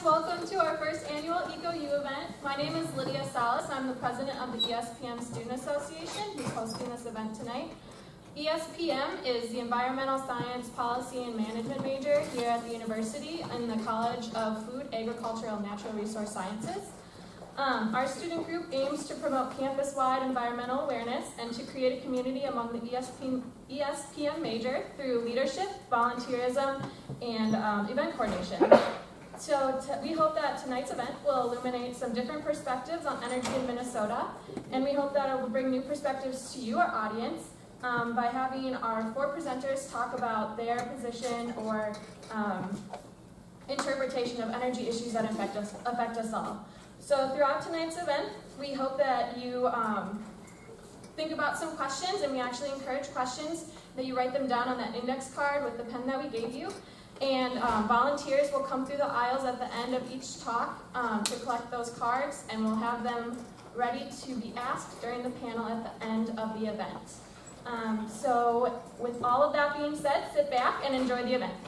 welcome to our first annual EcoU event. My name is Lydia Salas. I'm the president of the ESPM Student Association who's hosting this event tonight. ESPM is the Environmental Science Policy and Management major here at the university in the College of Food, Agricultural, and Natural Resource Sciences. Our student group aims to promote campus-wide environmental awareness and to create a community among the ESPM major through leadership, volunteerism, and event coordination. So we hope that tonight's event will illuminate some different perspectives on energy in Minnesota, and we hope that it will bring new perspectives to you, our audience, by having our 4 presenters talk about their position or interpretation of energy issues that affect us all. So throughout tonight's event, we hope that you think about some questions, and we actually encourage questions that you write them down on that index card with the pen that we gave you. And volunteers will come through the aisles at the end of each talk to collect those cards, and we'll have them ready to be asked during the panel at the end of the event. So with all of that being said, sit back and enjoy the event.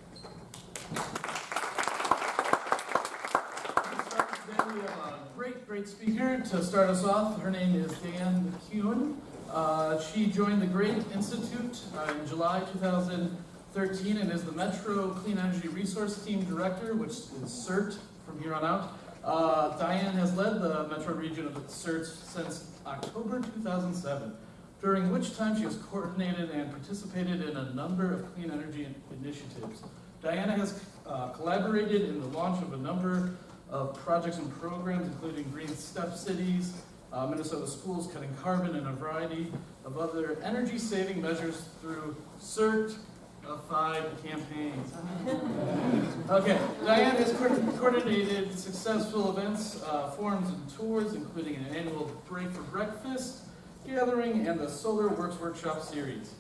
We have a great speaker to start us off. Her name is Diane McEwen. She joined the GREAT Institute in July 2013 and is the Metro Clean Energy Resource Team Director, which is CERT from here on out. Diane has led the Metro region of the CERT since October 2007, during which time she has coordinated and participated in a number of clean energy initiatives. Diana has collaborated in the launch of a number of projects and programs, including Green Step Cities, Minnesota Schools Cutting Carbon, and a variety of other energy-saving measures through CERT of 5 campaigns. Okay, Diane has coordinated successful events, forums, and tours, including an annual Break for Breakfast gathering and the Solar Works Workshop series.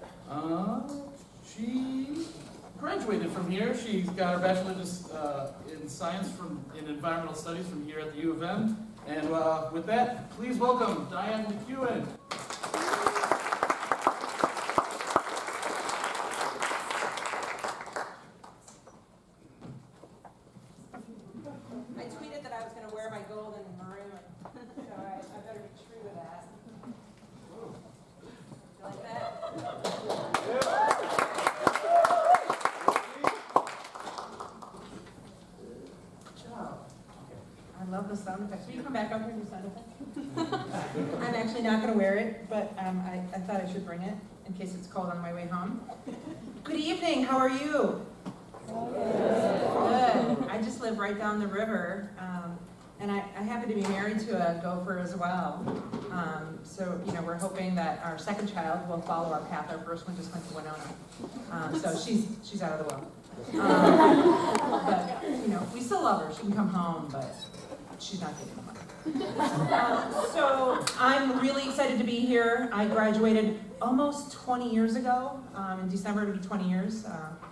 She graduated from here. She's got her bachelor's in science in environmental studies from here at the U of M. And with that, please welcome Diane McEwen. I tweeted that I was going to wear my gold and maroon, so I better be true to that. You like that? I love the sound effects. Will you come back up here and do sound effects? I'm actually not going to wear it, but I thought I should bring it in case it's cold on my way home. Good evening. How are you? Good. I just live right down the river, and I happen to be married to a gopher as well. So, you know, we're hoping that our second child will follow our path. Our first one just went to Winona. So she's out of the world. But, you know, we still love her. She can come home, but she's not getting home. So I'm really excited to be here. I graduated almost 20 years ago. In December it'll be 20 years.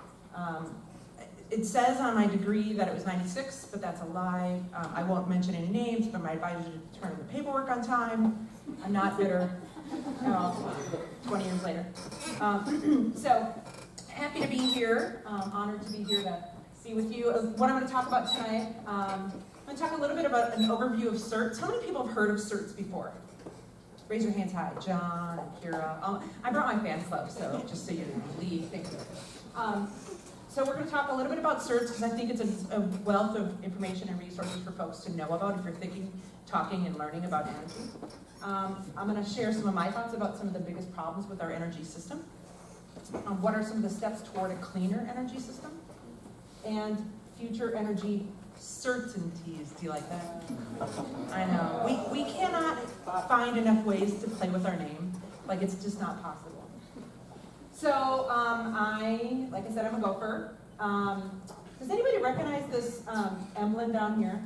It says on my degree that it was 96, but that's a lie. I won't mention any names, but my advisor did turn in the paperwork on time. I'm not bitter. 20 years later. So happy to be here. Honored to be here to be with you. What I'm going to talk about tonight, I'm going to talk a little bit about an overview of CERTs. How many people have heard of CERTs before? Raise your hands high. John and Kira. I brought my fan club, so just so you leave. Thank you. So we're going to talk a little bit about CERTs because I think it's a wealth of information and resources for folks to know about if you're thinking, talking, and learning about energy. I'm going to share some of my thoughts about some of the biggest problems with our energy system. What are some of the steps toward a cleaner energy system? And future energy certainties. Do you like that? I know. We cannot find enough ways to play with our name. Like, it's just not possible. So, like I said, I'm a gopher. Does anybody recognize this emblem down here?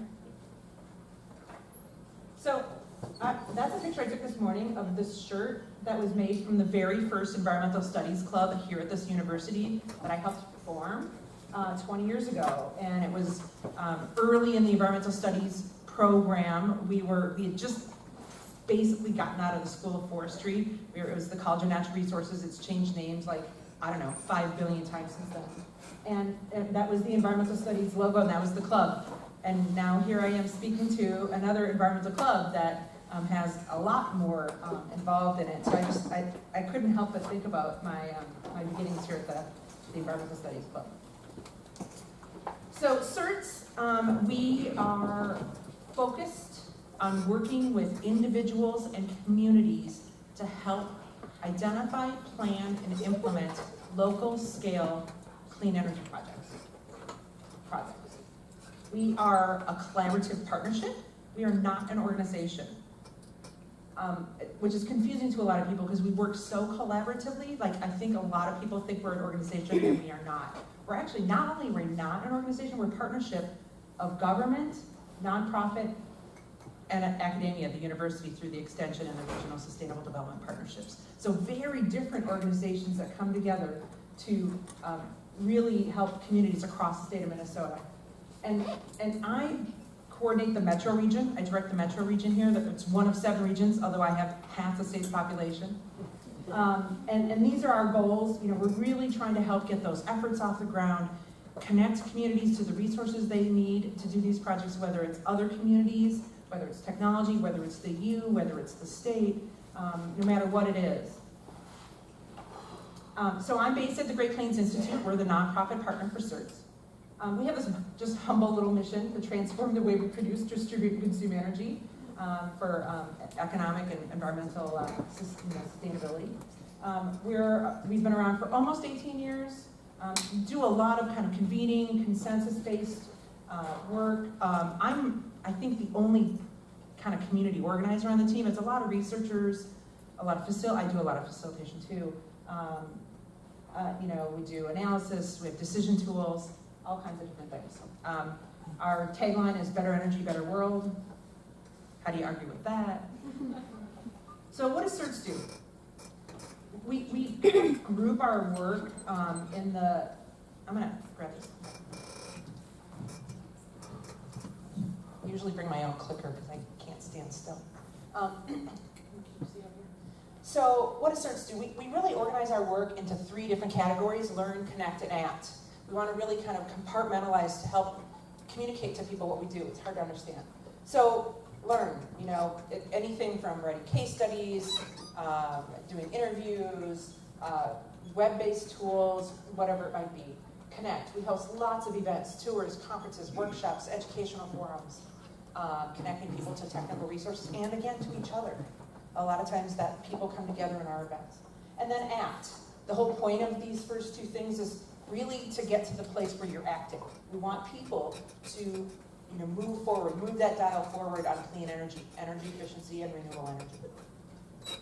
So, that's a picture I took this morning of this shirt that was made from the very first Environmental Studies Club here at this university that I helped form 20 years ago. And it was early in the Environmental Studies program. We had just basically gotten out of the School of Forestry. It was the College of Natural Resources. It's changed names like I don't know, 5 billion times since then. And that was the environmental studies logo, and that was the club. And now here I am speaking to another environmental club that has a lot more involved in it. So I couldn't help but think about my beginnings here at the Environmental Studies Club. So CERTS, we are focused on working with individuals and communities to help identify, plan, and implement local scale clean energy projects. We are a collaborative partnership. We are not an organization, which is confusing to a lot of people because we work so collaboratively. Like, I think a lot of people think we're an organization and we are not. We're actually, not only we're not an organization, we're a partnership of government, nonprofit, and academia, the university through the extension and the regional sustainable development partnerships. So very different organizations that come together to really help communities across the state of Minnesota. And I coordinate the metro region. I direct the metro region here. It's one of 7 regions, although I have half the state's population. And these are our goals. You know, we're really trying to help get those efforts off the ground, connect communities to the resources they need to do these projects, whether it's other communities, whether it's technology, whether it's the U, whether it's the state, no matter what it is. So I'm based at the Great Plains Institute. We're the nonprofit partner for CERTS. We have this just humble little mission to transform the way we produce, distribute, and consume energy for economic and environmental sustainability. We've been around for almost 18 years. Do a lot of kind of convening, consensus-based work. I'm, I think, the only kind of community organizer on the team. It's a lot of researchers, a lot of I do a lot of facilitation too. You know, we do analysis, we have decision tools, all kinds of different things. Our tagline is better energy, better world. How do you argue with that? So what does CERTS do? We group our work in the, I'm gonna grab this. I usually bring my own clicker because I can't stand still. So what does CERTS do? We really organize our work into 3 different categories: learn, connect, and act. We want to really kind of compartmentalize to help communicate to people what we do. It's hard to understand. So learn, you know, anything from writing case studies, doing interviews, web-based tools, whatever it might be. Connect. We host lots of events, tours, conferences, workshops, educational forums, connecting people to technical resources and, again, to each other. A lot of times that people come together in our events. And then act. The whole point of these first 2 things is really to get to the place where you're acting. We want people to, you know, move forward, move that dial forward on clean energy, energy efficiency, and renewable energy.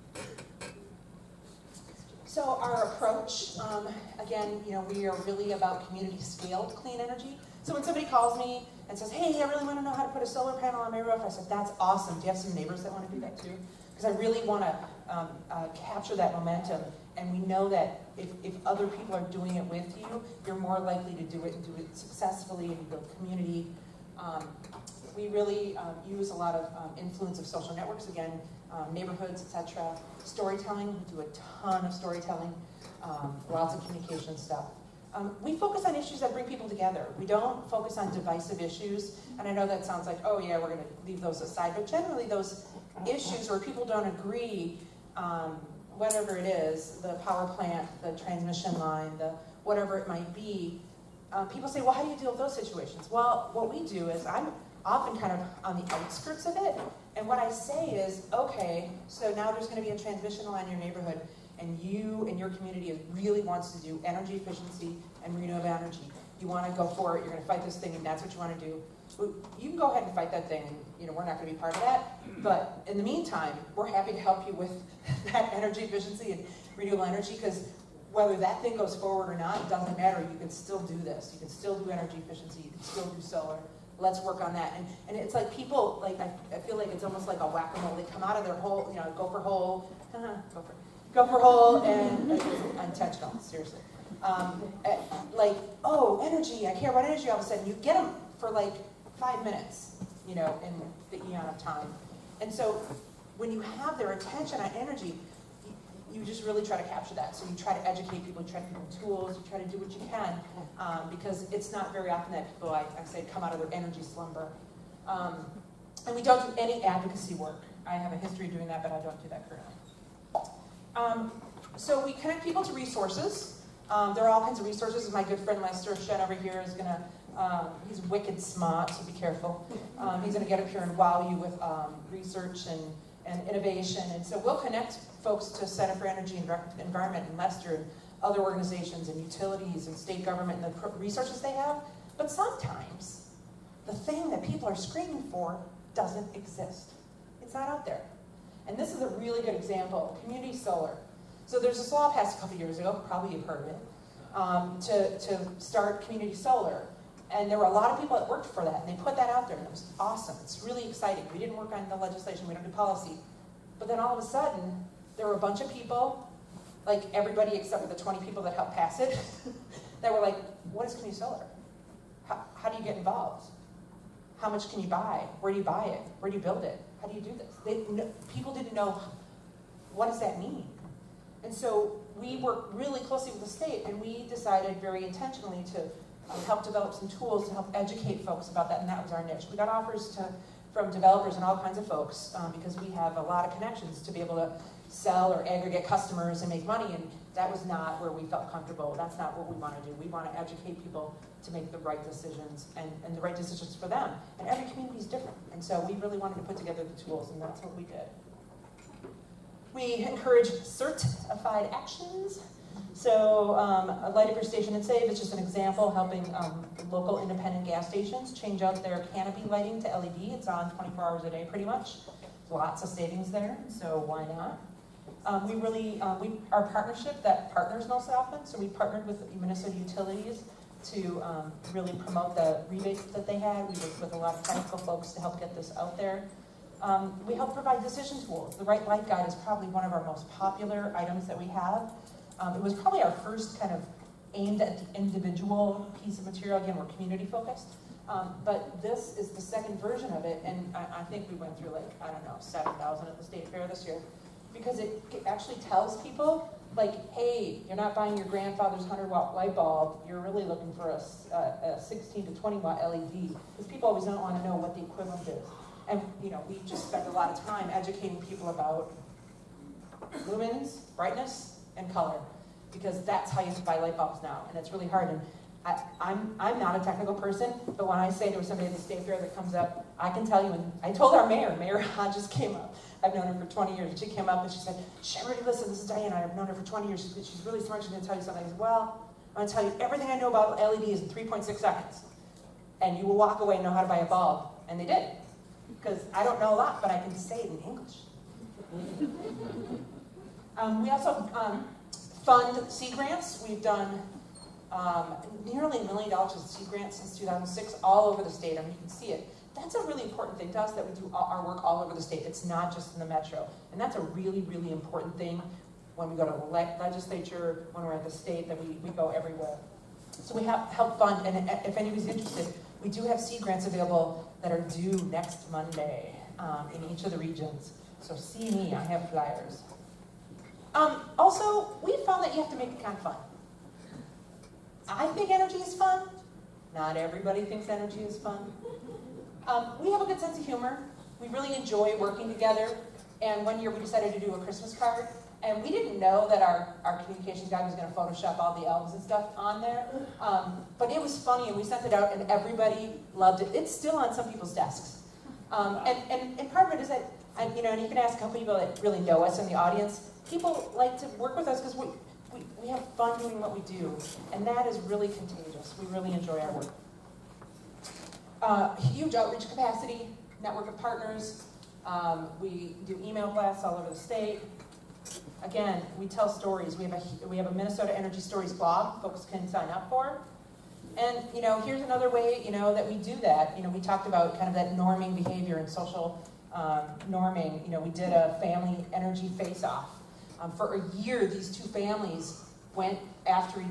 So our approach, again, you know, we are really about community-scaled clean energy. So when somebody calls me and says, hey, I really want to know how to put a solar panel on my roof, I said, that's awesome. Do you have some neighbors that want to do that too? Because I really want to capture that momentum. And we know that if other people are doing it with you, you're more likely to do it and do it successfully and build community. We really use a lot of influence of social networks, again, neighborhoods, etc. Storytelling, we do a ton of storytelling, lots of communication stuff. We focus on issues that bring people together. We don't focus on divisive issues, and I know that sounds like, oh yeah, we're going to leave those aside, but generally those issues where people don't agree, whatever it is, the power plant, the transmission line, the whatever it might be, people say, well, how do you deal with those situations? Well, what we do is, I'm often kind of on the outskirts of it, and what I say is, okay, so now there's going to be a transmission line in your neighborhood, and you and your community really wants to do energy efficiency and renewable energy. You want to go for it, you're going to fight this thing, and that's what you want to do. Well, you can go ahead and fight that thing, and you know, we're not going to be part of that. But in the meantime, we're happy to help you with that energy efficiency and renewable energy, because whether that thing goes forward or not, it doesn't matter. You can still do this. You can still do energy efficiency. You can still do solar. Let's work on that. And it's like people, like I feel like it's almost like a whack-a-mole. They come out of their hole, you know, go for hole, and intentional, seriously. Like, oh, energy, I care about energy. All of a sudden, you get them for like 5 minutes, you know, in the eon of time. And so when you have their attention on energy, you just really try to capture that. So you try to educate people, you try to give them tools, you try to do what you can, because it's not very often that people, I say, come out of their energy slumber. And we don't do any advocacy work. I have a history of doing that, but I don't do that currently. So we connect people to resources. There are all kinds of resources. My good friend Lester Shen over here is gonna, he's wicked smart, so be careful. He's gonna get up here and wow you with research and innovation. And so we'll connect folks to Center for Energy and Environment and Lester and other organizations and utilities and state government and the resources they have. But sometimes the thing that people are screaming for doesn't exist. It's not out there. And this is a really good example, community solar. So there's this law passed a couple years ago, probably you've heard of it, to start community solar. And there were a lot of people that worked for that, and they put that out there, and it was awesome. It's really exciting. We didn't work on the legislation, we don't do policy. But then all of a sudden, there were a bunch of people, like everybody except for the 20 people that helped pass it, that were like, what is community solar? How do you get involved? How much can you buy? Where do you buy it? Where do you build it? How do you do this? People didn't know, what does that mean? And so we worked really closely with the state, and we decided very intentionally to help develop some tools to help educate folks about that, and that was our niche. We got offers from developers and all kinds of folks because we have a lot of connections to be able to sell or aggregate customers and make money, and that was not where we felt comfortable. That's not what we want to do. We want to educate people to make the right decisions and the right decisions for them. And every community is different, and so we really wanted to put together the tools, and that's what we did. We encourage certified actions. So a light up your station and save is just an example helping local independent gas stations change out their canopy lighting to LED. It's on 24 hours a day pretty much. Lots of savings there, so why not? Our partnership that partners most often, so we partnered with Minnesota Utilities to really promote the rebates that they had. We worked with a lot of technical folks to help get this out there. We help provide decision tools. The Right Light Guide is probably one of our most popular items that we have. It was probably our first kind of aimed at the individual piece of material. Again, we're community focused. But this is the second version of it, and I think we went through like, I don't know, 7,000 at the state fair this year. Because it actually tells people, like, hey, you're not buying your grandfather's 100-watt light bulb, you're really looking for a 16 to 20-watt LED. Because people always don't want to know what the equivalent is. And, you know, we just spend a lot of time educating people about lumens, brightness, and color. Because that's how you buy light bulbs now, and it's really hard. And I'm not a technical person, but when I say there was somebody at the state fair that comes up, I can tell you, and I told our Mayor Hodges came up. I've known her for 20 years, and she came up and she said, Sherry, listen, this is Diana, I've known her for 20 years, she's really smart, she's gonna tell you something. I said, well, I'm gonna tell you everything I know about LEDs in 3.6 seconds, and you will walk away and know how to buy a bulb. And they did, because I don't know a lot, but I can say it in English. We also fund seed grants. We've done nearly $1 million of seed grants since 2006, all over the state. I mean, you can see it. That's a really important thing to us, that we do our work all over the state. It's not just in the metro. And that's a really, really important thing when we go to the legislature, when we're at the state, that we go everywhere. So we have help fund, and if anybody's interested, we do have seed grants available that are due next Monday in each of the regions. So see me, I have flyers. Also, we found that you have to make it kind of fun. I think energy is fun. Not everybody thinks energy is fun. We have a good sense of humor. We really enjoy working together. And one year we decided to do a Christmas card. And we didn't know that our communications guy was going to Photoshop all the elves and stuff on there. But it was funny, and we sent it out, and everybody loved it. It's still on some people's desks. And part of it is that, and you can ask a couple people that really know us in the audience. People like to work with us because we have fun doing what we do. And that is really contagious. We really enjoy our work. Huge outreach capacity, network of partners. We do email blasts all over the state. Again, we tell stories. We have a Minnesota Energy Stories blog folks can sign up for. And here's another way that we do that. We talked about kind of that norming behavior and social norming. We did a family energy face-off. For a year, these two families went after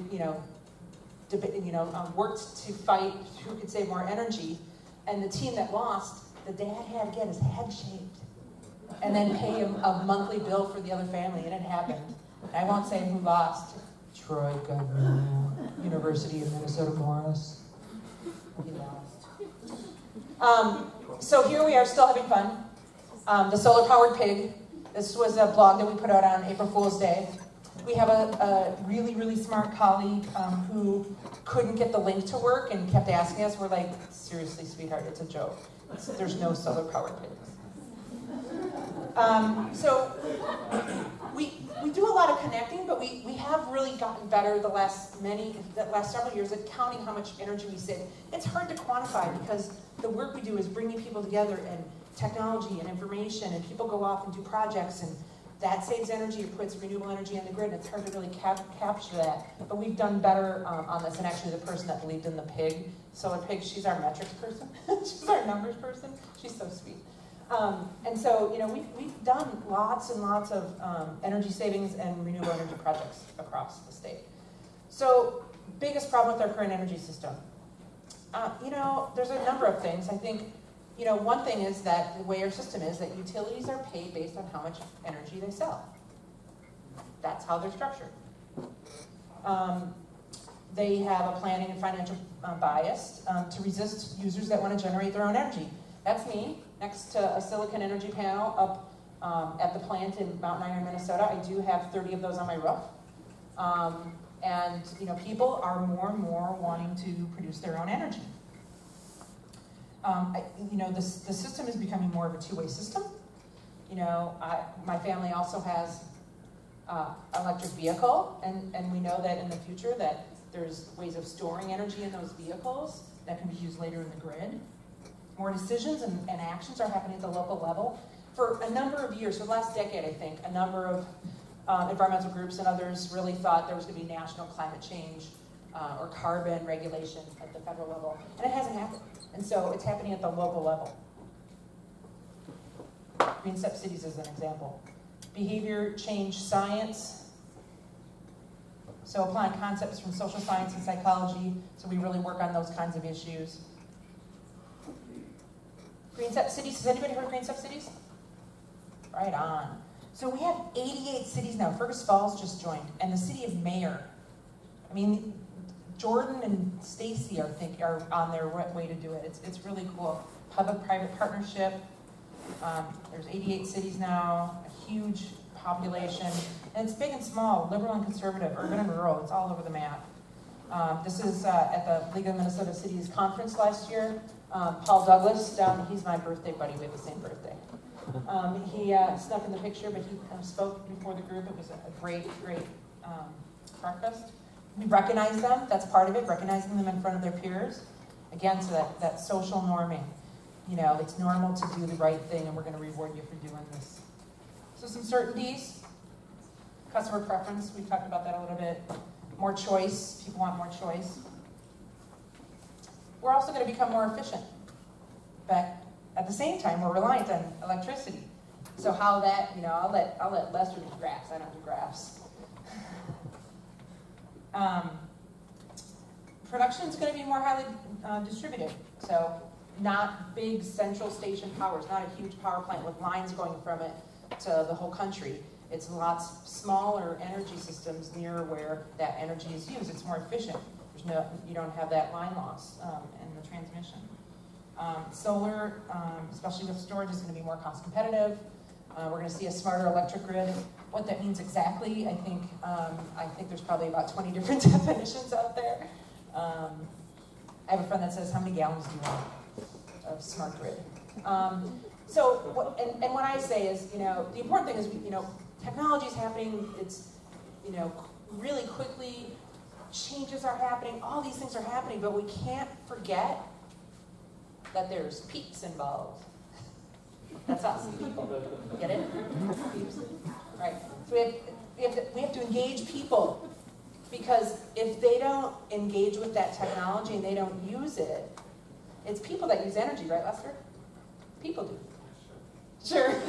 worked to fight who could save more energy. And the team that lost, the dad had to get his head shaved and then pay him a monthly bill for the other family, and it happened. I won't say who lost. Troy Governor, University of Minnesota Morris. He lost. So here we are still having fun. The Solar Powered Pig. This was a blog that we put out on April Fool's Day. We have a really, really smart colleague who couldn't get the link to work and kept asking us. We're like, seriously, sweetheart, it's a joke. There's no solar powered pigs. So we do a lot of connecting, but we have really gotten better the last several years at counting how much energy we save. It's hard to quantify because the work we do is bringing people together and technology and information, and people go off and do projects, and that saves energy, it puts renewable energy on the grid, and it's hard to really capture that. But we've done better on this, and actually the person that believed in the pig, solar pig, she's our metrics person. She's our numbers person. She's so sweet. And so, you know, we've done lots and lots of energy savings and renewable energy projects across the state. So, biggest problem with our current energy system. You know, there's a number of things. I think, you know, one thing is that the way our system is that utilities are paid based on how much energy they sell. That's how they're structured. They have a planning and financial bias to resist users that want to generate their own energy. That's me, next to a Silicon Energy panel up at the plant in Mount Airy, Minnesota. I do have 30 of those on my roof. And you know, people are more and more wanting to produce their own energy. You know, the system is becoming more of a two-way system. You know, my family also has electric vehicle, and we know that in the future that there's ways of storing energy in those vehicles that can be used later in the grid. More decisions and actions are happening at the local level. For a number of years, for the last decade, I think, a number of environmental groups and others really thought there was going to be national climate change or carbon regulation at the federal level, and it hasn't happened. And so it's happening at the local level. Green Step Cities is an example. Behavior change science. So applying concepts from social science and psychology, so we really work on those kinds of issues. Green Step Cities, has anybody heard of Green Step Cities? Right on. So we have 88 cities now. Fergus Falls just joined, and the city of Mayor. I mean, Jordan and Stacy, I think, are on their way to do it. It's really cool. Public-private partnership. There's 88 cities now, a huge population. And it's big and small, liberal and conservative, urban and rural. It's all over the map. This is at the League of Minnesota Cities conference last year. Paul Douglas, he's my birthday buddy. We have the same birthday. He snuck in the picture, but he spoke before the group. It was a great breakfast. We recognize them, that's part of it, recognizing them in front of their peers. Again, so that social norming. You know, it's normal to do the right thing, and we're going to reward you for doing this. So some certainties. Customer preference, we talked about that a little bit. More choice, people want more choice. We're also going to become more efficient. But at the same time, we're reliant on electricity. So how that, you know, I'll let Lester do graphs. I don't do graphs. Production is going to be more highly distributed. So not big central station power. It's not a huge power plant with lines going from it to the whole country. It's lots smaller energy systems near where that energy is used. It's more efficient. You don't have that line loss in the transmission. Solar, especially with storage, is going to be more cost competitive. We're going to see a smarter electric grid. What that means exactly, I think there's probably about 20 different definitions out there. I have a friend that says, how many gallons do you want of smart grid? And what I say is, you know, the important thing is, you know, technology is happening. It's, you know, really quickly. Changes are happening. All these things are happening, but we can't forget that there's peeps involved. That's us, people. Get it? Peeps. Right. So we have to engage people, because if they don't engage with that technology and they don't use it, it's people that use energy, right, Lester? People do. Sure. I'm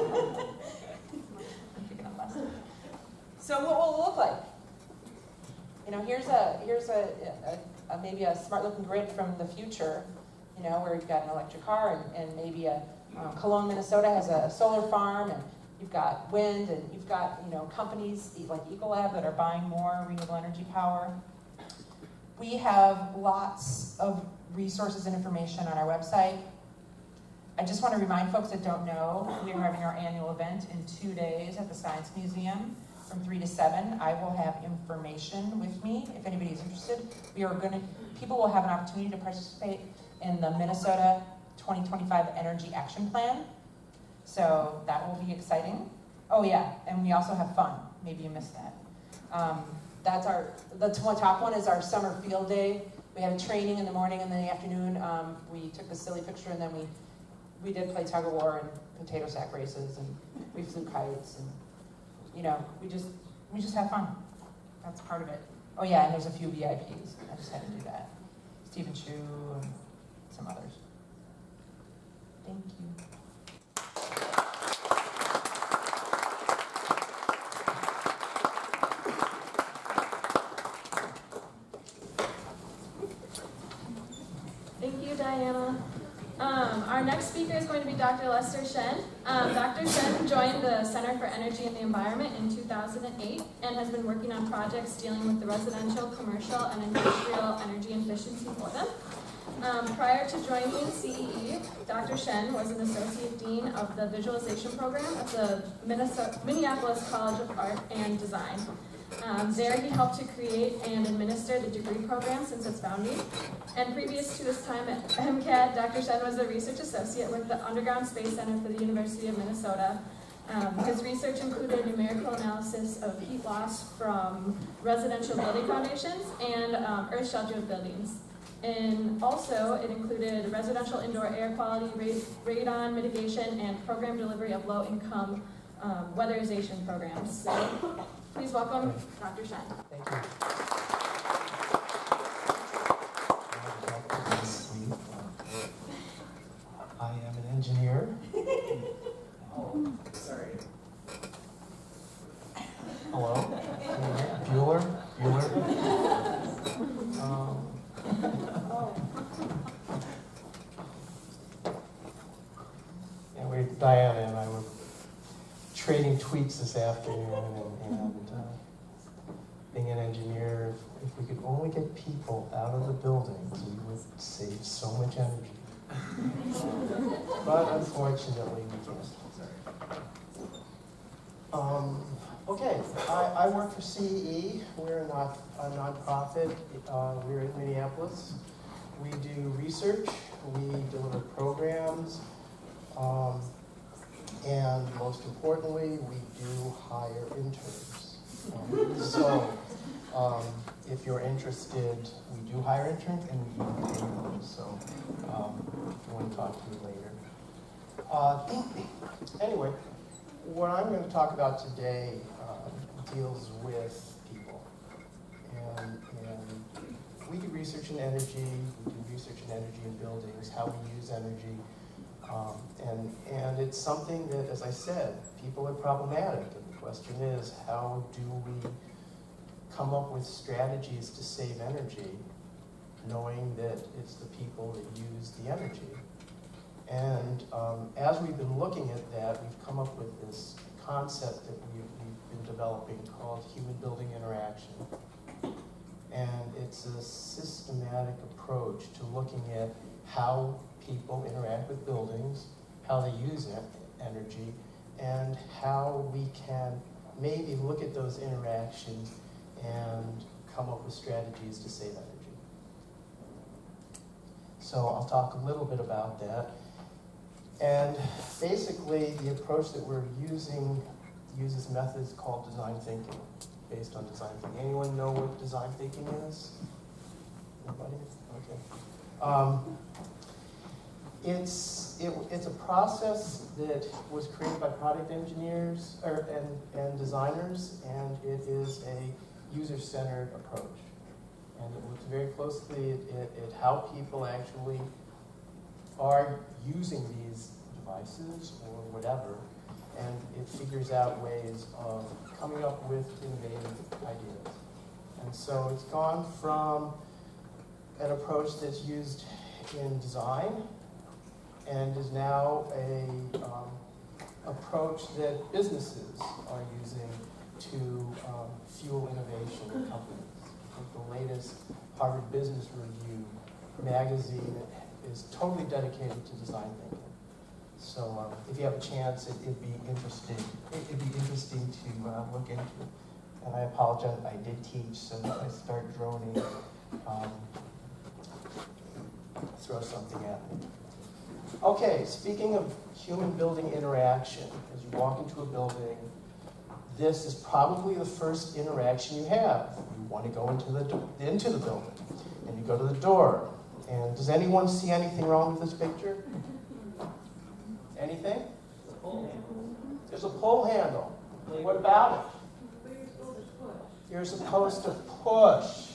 picking up Lester. So what will it look like? You know, here's maybe a smart looking grid from the future. You know, where you've got an electric car, and maybe Cologne, Minnesota has a solar farm, and you've got wind, and you've got, you know, companies like Ecolab that are buying more renewable energy power. We have lots of resources and information on our website. I just want to remind folks that don't know, we are having our annual event in 2 days at the Science Museum from 3 to 7. I will have information with me if anybody's interested. People will have an opportunity to participate in the Minnesota 2025 Energy Action Plan. So that will be exciting. Oh yeah, and we also have fun. Maybe you missed that. The top one is our summer field day. We had a training in the morning and in the afternoon. We took a silly picture, and then we did play tug of war and potato sack races, and we flew kites, and you know, we just have fun. That's part of it. Oh yeah, and there's a few VIPs. I just had to do that. Stephen Chu and some others. Thank you. Thank you, Diana. Our next speaker is going to be Dr. Lester Shen. Dr. Shen joined the Center for Energy and the Environment in 2008 and has been working on projects dealing with the residential, commercial, and industrial energy efficiency for them. Prior to joining CEE, Dr. Shen was an Associate Dean of the Visualization Program at the Minneapolis College of Art and Design. There he helped to create and administer the degree program since its founding. And previous to his time at MCAD, Dr. Shen was a research associate with the Underground Space Center for the University of Minnesota. His research included numerical analysis of heat loss from residential building foundations and earth-sheltered buildings. And also, it included residential indoor air quality, radon mitigation, and program delivery of low-income weatherization programs. So, please welcome Dr. Shen. Thank you. I am an engineer. Oh, sorry. Hello? Bueller? Yeah, Diana and I were trading tweets this afternoon, and being an engineer, if we could only get people out of the buildings, we would save so much energy. But unfortunately, we can't. Okay, I work for CEE. We're a nonprofit. We're in Minneapolis. We do research. We deliver programs. And most importantly, we do hire interns. If you're interested, we do hire interns and we do pay them. So if you want to talk to me later. Anyway, what I'm going to talk about today deals with people. And we do research in energy, we do research in energy in buildings, how we use energy. And it's something that, as I said, people are problematic. And the question is, how do we come up with strategies to save energy, knowing that it's the people that use the energy? And as we've been looking at that, we've come up with this concept that we've been developing called human building interaction. And it's a systematic approach to looking at how people interact with buildings, how they use energy, and how we can maybe look at those interactions and come up with strategies to save energy. So I'll talk a little bit about that. And basically, the approach that we're using uses methods called design thinking, based on design thinking. Anyone know what design thinking is? Anybody? Okay. It's a process that was created by product engineers and designers, and it is a user-centered approach. And it looks very closely at how people actually are using these devices or whatever, and it figures out ways of coming up with innovative ideas. And so it's gone from an approach that's used in design and is now approach that businesses are using to fuel innovation in companies. I think the latest Harvard Business Review magazine is totally dedicated to design thinking. So if you have a chance, it'd be interesting. It'd be interesting to look into. And I apologize, I did teach, so if I start droning, throw something at me. Okay, speaking of human building interaction, as you walk into a building, this is probably the first interaction you have. You want to go into the building, and you go to the door. And does anyone see anything wrong with this picture? Anything? There's a pull handle. What about it? You're supposed to push.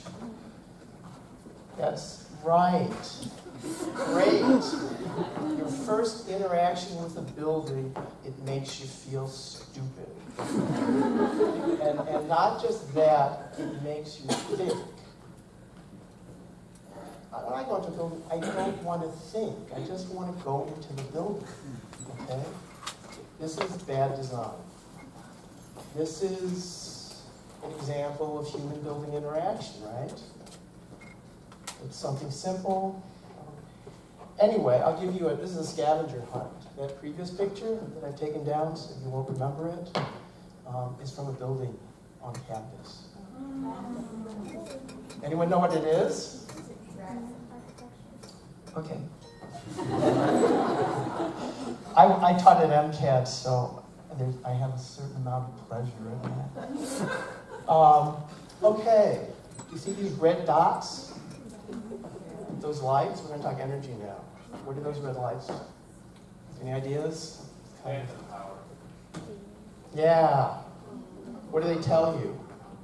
That's right. Great. Your first interaction with a building, it makes you feel stupid. And not just that, it makes you think. When I go into a building, I don't want to think. I just want to go into the building. Okay? This is bad design. This is an example of human building interaction, right? It's something simple. Anyway, I'll give you this is a scavenger hunt. That previous picture that I've taken down, so you won't remember it, is from a building on campus. Anyone know what it is? Okay. I taught at MCAD, so I have a certain amount of pleasure in that. Okay, you see these red dots? Those lights? We're going to talk energy now. What are those red lights? Any ideas? Yeah. What do they tell you?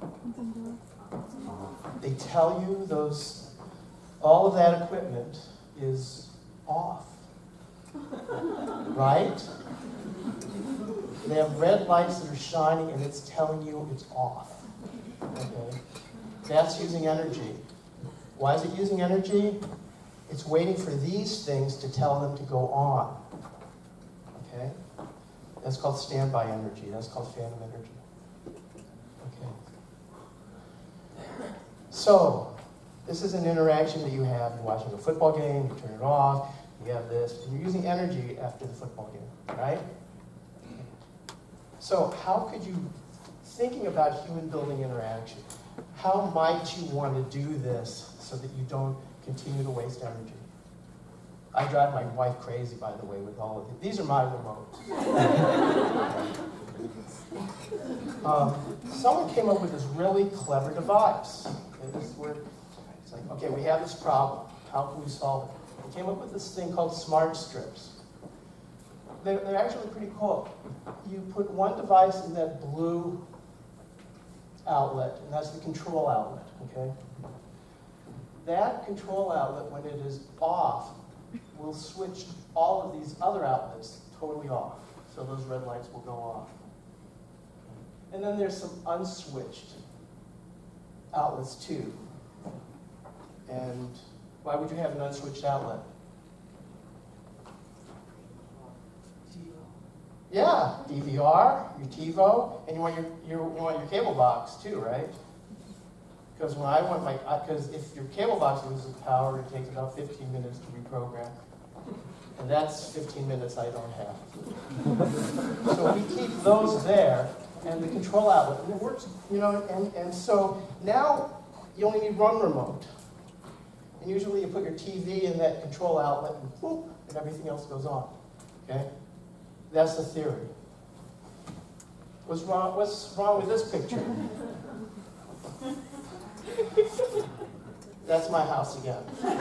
They tell you all of that equipment is off. Right? They have red lights that are shining and it's telling you it's off. Okay? That's using energy. Why is it using energy? It's waiting for these things to tell them to go on. Okay? That's called standby energy. That's called phantom energy. Okay. So, this is an interaction that you have. You're watching a football game, you turn it off, you have this, and you're using energy after the football game, right? So, how could you, thinking about human building interaction, how might you want to do this so that you don't continue to waste energy? I drive my wife crazy, by the way, with all of these. These are my remotes. Someone came up with this really clever device. It's like, okay, we have this problem. How can we solve it? They came up with this thing called smart strips. They're actually pretty cool. You put one device in that blue outlet, and that's the control outlet, okay? That control outlet, when it is off, will switch all of these other outlets totally off. So those red lights will go off. And then there's some unswitched outlets too. And why would you have an unswitched outlet? Yeah, DVR, your TiVo, and you want your cable box too, right? Because because if your cable box loses power, it takes about 15 minutes to reprogram. And that's 15 minutes I don't have. So we keep those there, and the control outlet, and it works, and so now you only need one remote. And usually you put your TV in that control outlet, and whoop, and everything else goes on, okay? That's the theory. What's wrong with this picture? That's my house again.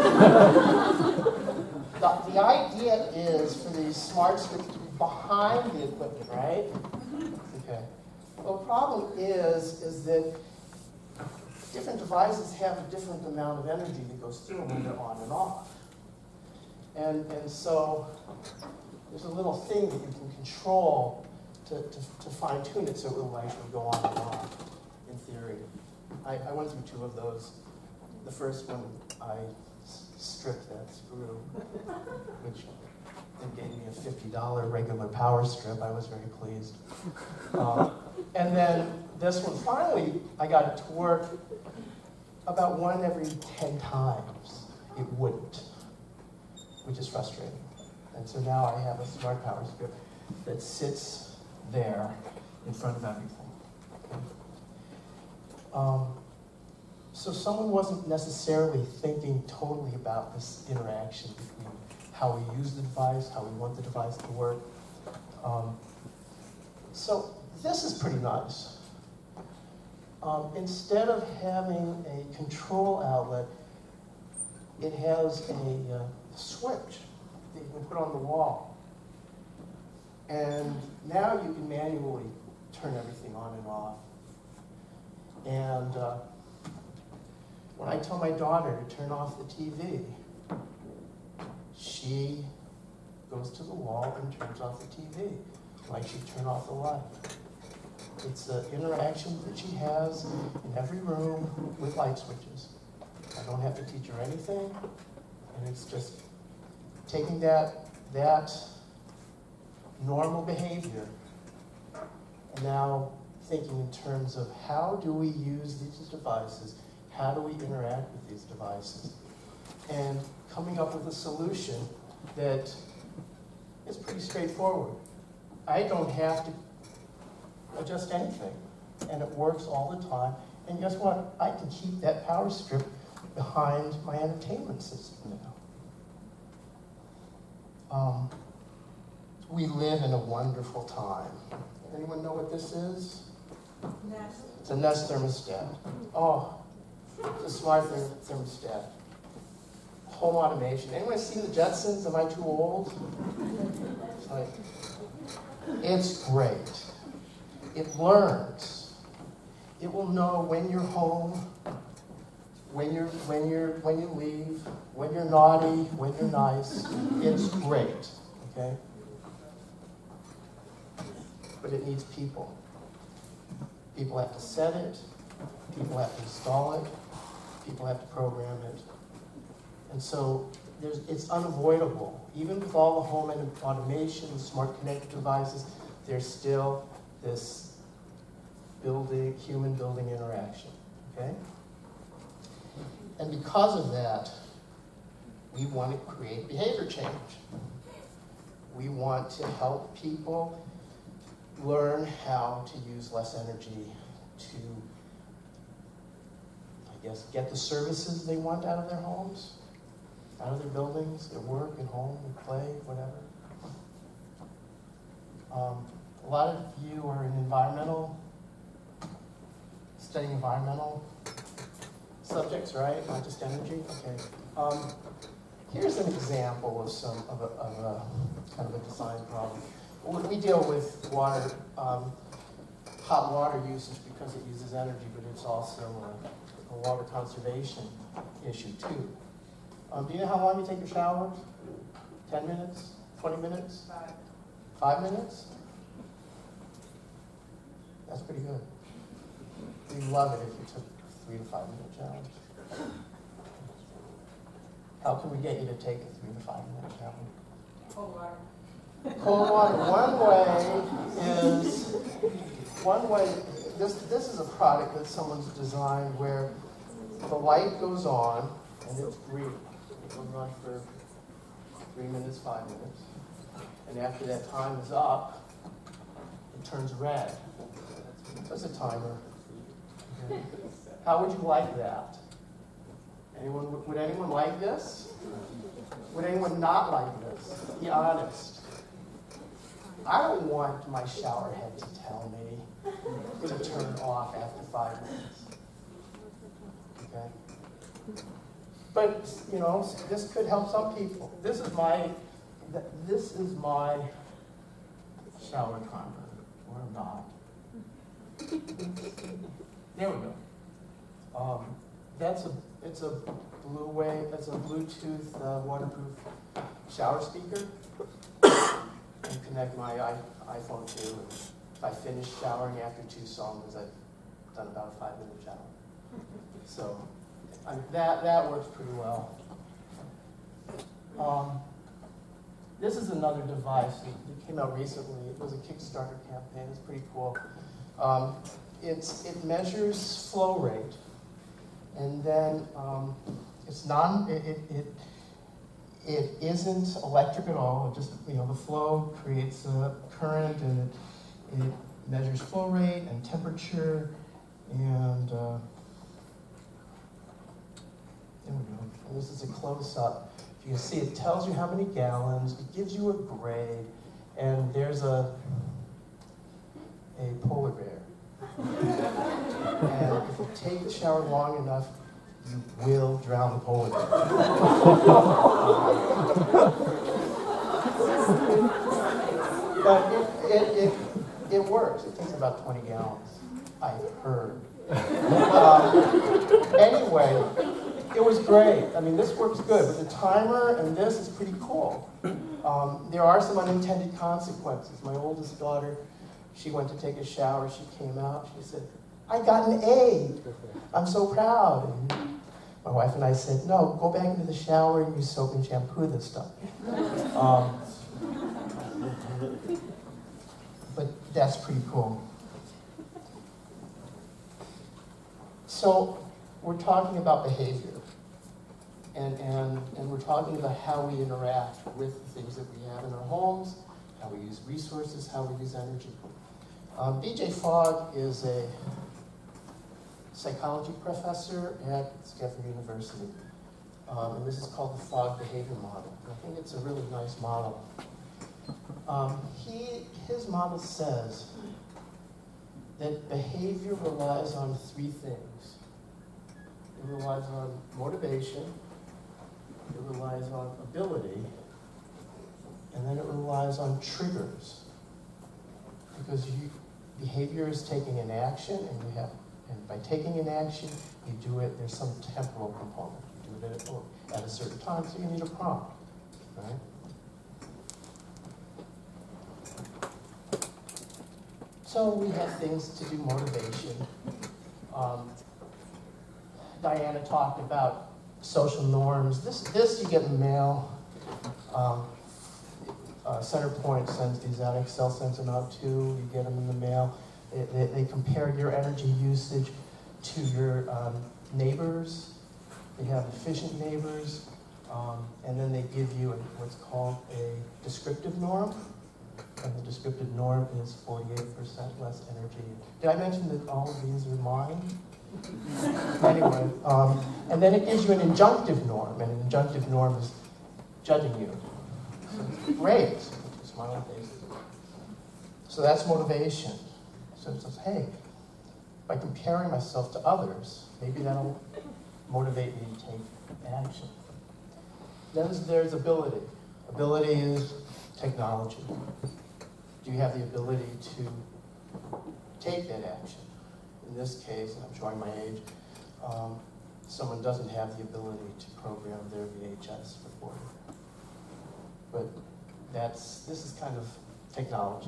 The idea is for these smart strips to be behind the equipment, right? Okay. Well, the problem is that different devices have a different amount of energy that goes through them when they're on and off. And so there's a little thing that you can control to fine-tune it so it will actually go on and off, in theory. I went through two of those. The first one I strip that's through, which they gave me a $50 regular power strip. I was very pleased. And then this one, finally, I got it to work about 1 every 10 times. It wouldn't, which is frustrating. And so now I have a smart power strip that sits there in front of everything. So someone wasn't necessarily thinking totally about this interaction between how we use the device, how we want the device to work. So this is pretty nice. Instead of having a control outlet, it has a switch that you can put on the wall. And now you can manually turn everything on and off. And when I tell my daughter to turn off the TV, she goes to the wall and turns off the TV, like she'd turn off the light. It's the interaction that she has in every room with light switches. I don't have to teach her anything, and it's just taking that normal behavior and now thinking in terms of how do we use these devices, how do we interact with these devices, and coming up with a solution that is pretty straightforward. I don't have to adjust anything, and it works all the time. And guess what? I can keep that power strip behind my entertainment system now. We live in a wonderful time. Anyone know what this is? Nest. It's a Nest thermostat. Oh, it's a smart thermostat. Home automation. Anyone seen the Jetsons? Am I too old? It's great. It learns. It will know when you're home, when you leave, when you're naughty, when you're nice. It's great. Okay? But it needs people. People have to set it. People have to install it. People have to program it. And so it's unavoidable. Even with all the home and automation, smart connected devices, there's still this human building interaction. Okay? And because of that, we want to create behavior change. We want to help people learn how to use less energy to, I guess, get the services they want out of their homes, out of their buildings, their work, at home, and play, whatever. A lot of you are studying environmental subjects, right? Not just energy. Okay. Here's an example of a kind of a design problem. We deal with water, hot water usage because it uses energy, but it's also a water conservation issue too. Do you know how long you take your shower? 10 minutes? 20 minutes? 5 minutes? That's pretty good. We'd love it if you took 3 to 5 minute showers. How can we get you to take a 3 to 5 minute shower? Cold water. Cold water. One way, this is a product that someone's designed where the light goes on and it's green. It goes on for 3 minutes, 5 minutes. And after that time is up, it turns red. There's a timer. Okay. How would you like that? Would anyone like this? Would anyone not like this? Be honest. I don't want my shower head to tell me to turn off after 5 minutes. Okay? But, this could help some people. This is my shower timer, or not. There we go. It's a Bluetooth waterproof shower speaker. I connect my iPhone to, and if I finish showering after 2 songs, I've done about a 5 minute shower. So that works pretty well. This is another device. It came out recently. It was a Kickstarter campaign. It's pretty cool. It measures flow rate, and then it isn't electric at all. It just, the flow creates a current, and it measures flow rate and temperature, and there we go. And this is a close-up. You can see it tells you how many gallons, it gives you a grade, and there's a polar bear. And if you take the shower long enough, you will drown the polar bear. But it works. It takes about 20 gallons, I've heard. Anyway, it was great. I mean, this works good, but the timer and this is pretty cool. There are some unintended consequences. My oldest daughter, she went to take a shower. She came out. She said, "I got an A. I'm so proud." And my wife and I said, "No, go back into the shower and use soap and shampoo this stuff." But that's pretty cool. So we're talking about behavior. And we're talking about how we interact with the things that we have in our homes, how we use resources, how we use energy. BJ Fogg is a psychology professor at Stanford University. And this is called the Fogg behavior model. I think it's a really nice model. His model says that behavior relies on three things. It relies on motivation, it relies on ability, and then it relies on triggers. Because behavior is taking an action, and by taking an action, you do it, there's some temporal component. You do it at a certain time, so you need a prompt, right? So we have things to do motivation. Diana talked about social norms. This you get in the mail. Centerpoint sends these out. Excel sends them out too. You get them in the mail. They compare your energy usage to your neighbors. They have efficient neighbors. And then they give you what's called a descriptive norm. And the descriptive norm is 48% less energy. Did I mention that all of these are mine? Anyway, and then it gives you an injunctive norm, and an injunctive norm is judging you. So great, smile face. So that's motivation. So it says, hey, by comparing myself to others, maybe that'll motivate me to take action. Then there's ability. Ability is technology. Do you have the ability to take that action? In this case, and I'm showing my age, someone doesn't have the ability to program their VHS recorder. But this is kind of technology.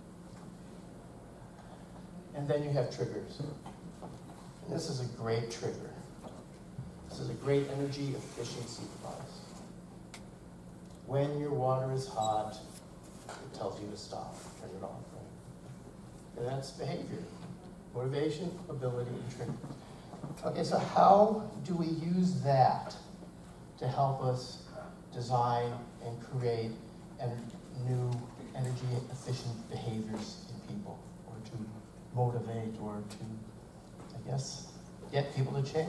And then you have triggers. And this is a great trigger. This is a great energy efficiency device. When your water is hot, it tells you to stop, turn it off, right? And that's behavior. Motivation, ability, and trigger. Okay, so how do we use that to help us design and create new energy-efficient behaviors in people, or to motivate, or to, I guess, get people to change?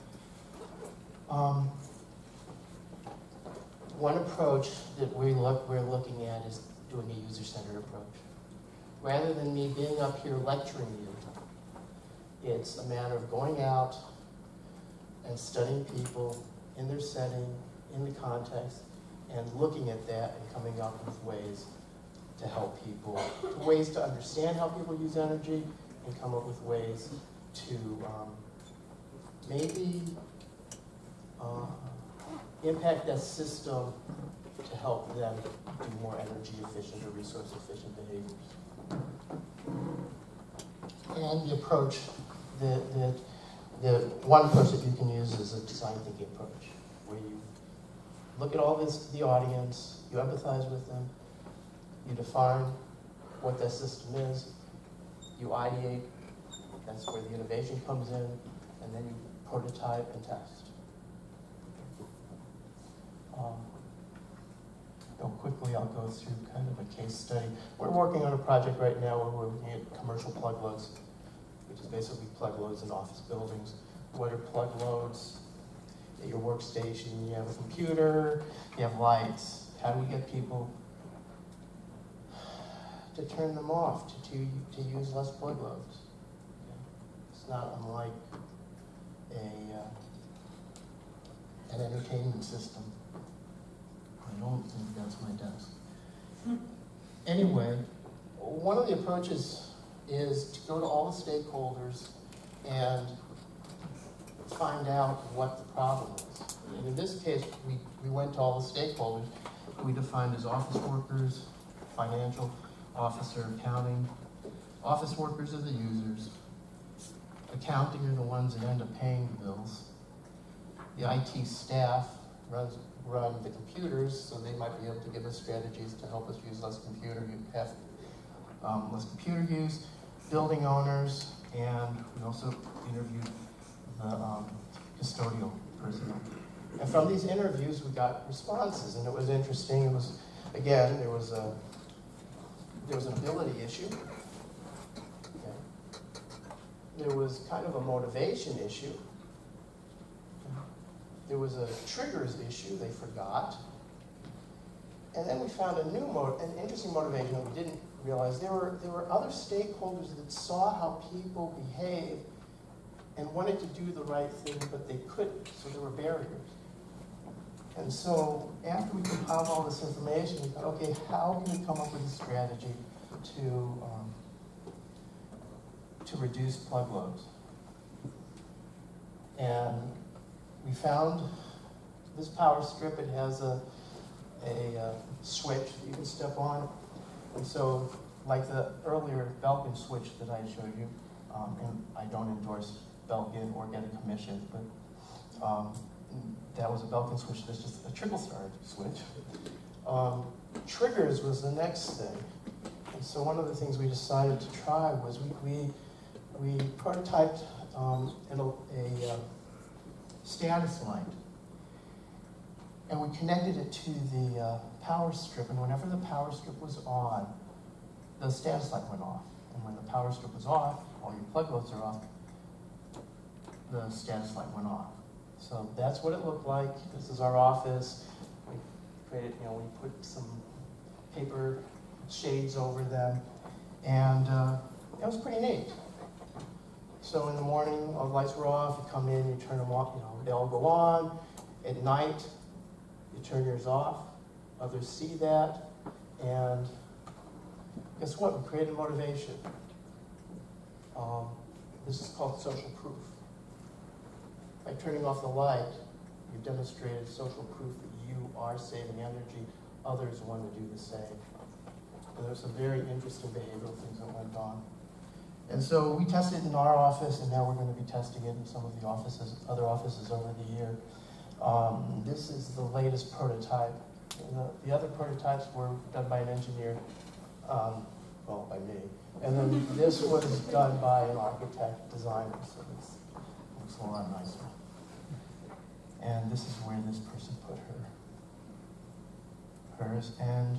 One approach that we're looking at is doing a user-centered approach. Rather than me being up here lecturing you, it's a matter of going out and studying people in their setting, in the context, and looking at that and coming up with ways to help people, ways to understand how people use energy, and come up with ways to maybe impact that system to help them do more energy efficient or resource efficient behaviors. And the approach, the one approach that you can use is a design thinking approach, where you look at all the audience, you empathize with them, you define what that system is, you ideate, that's where the innovation comes in, and then you prototype and test. Quickly, I'll go through kind of a case study. We're working on a project right now where we're looking at commercial plug loads, which is basically plug loads in office buildings. What are plug loads? At your workstation, you have a computer, you have lights. How do we get people to turn them off, to use less plug loads? It's not unlike an entertainment system. I don't think that's my desk. Anyway, one of the approaches is to go to all the stakeholders and find out what the problem is. And in this case, we went to all the stakeholders who we defined as office workers, financial officer, accounting. Office workers are the users. Accounting are the ones that end up paying the bills. The IT staff run the computers, so they might be able to give us strategies to help us use less computer use. Building owners, and we also interviewed the custodial personnel. And from these interviews, we got responses, and it was interesting. It was, again, there was an ability issue. Okay. There was kind of a motivation issue. There was a triggers issue, they forgot. And then we found an interesting motivation that we didn't realize. There were other stakeholders that saw how people behave and wanted to do the right thing, but they couldn't, so there were barriers. And so after we compiled all this information, we thought, okay, how can we come up with a strategy to reduce plug loads? And we found this power strip. It has a switch that you can step on. And so, like the earlier Belkin switch that I showed you, and I don't endorse Belkin or get a commission, but that was a Belkin switch. There's just a trickle start switch. Triggers was the next thing. And so one of the things we decided to try was we prototyped a status light. And we connected it to the power strip, and whenever the power strip was on, the status light went off. And when the power strip was off, all your plug loads are off, the status light went off. So that's what it looked like. This is our office. We created, we put some paper shades over them, and it was pretty neat. So in the morning, all the lights were off, you come in, you turn them off, they all go on. At night, you turn yours off. Others see that, and guess what? We created motivation. This is called social proof. By turning off the light, you've demonstrated social proof that you are saving energy. Others want to do the same. And there's some very interesting behavioral things that went on. And so we tested it in our office, and now we're going to be testing it in some of the other offices over the year. This is the latest prototype. The other prototypes were done by an engineer, well, by me. And then this was done by an architect designer, so this looks a lot nicer. And this is where this person put hers, and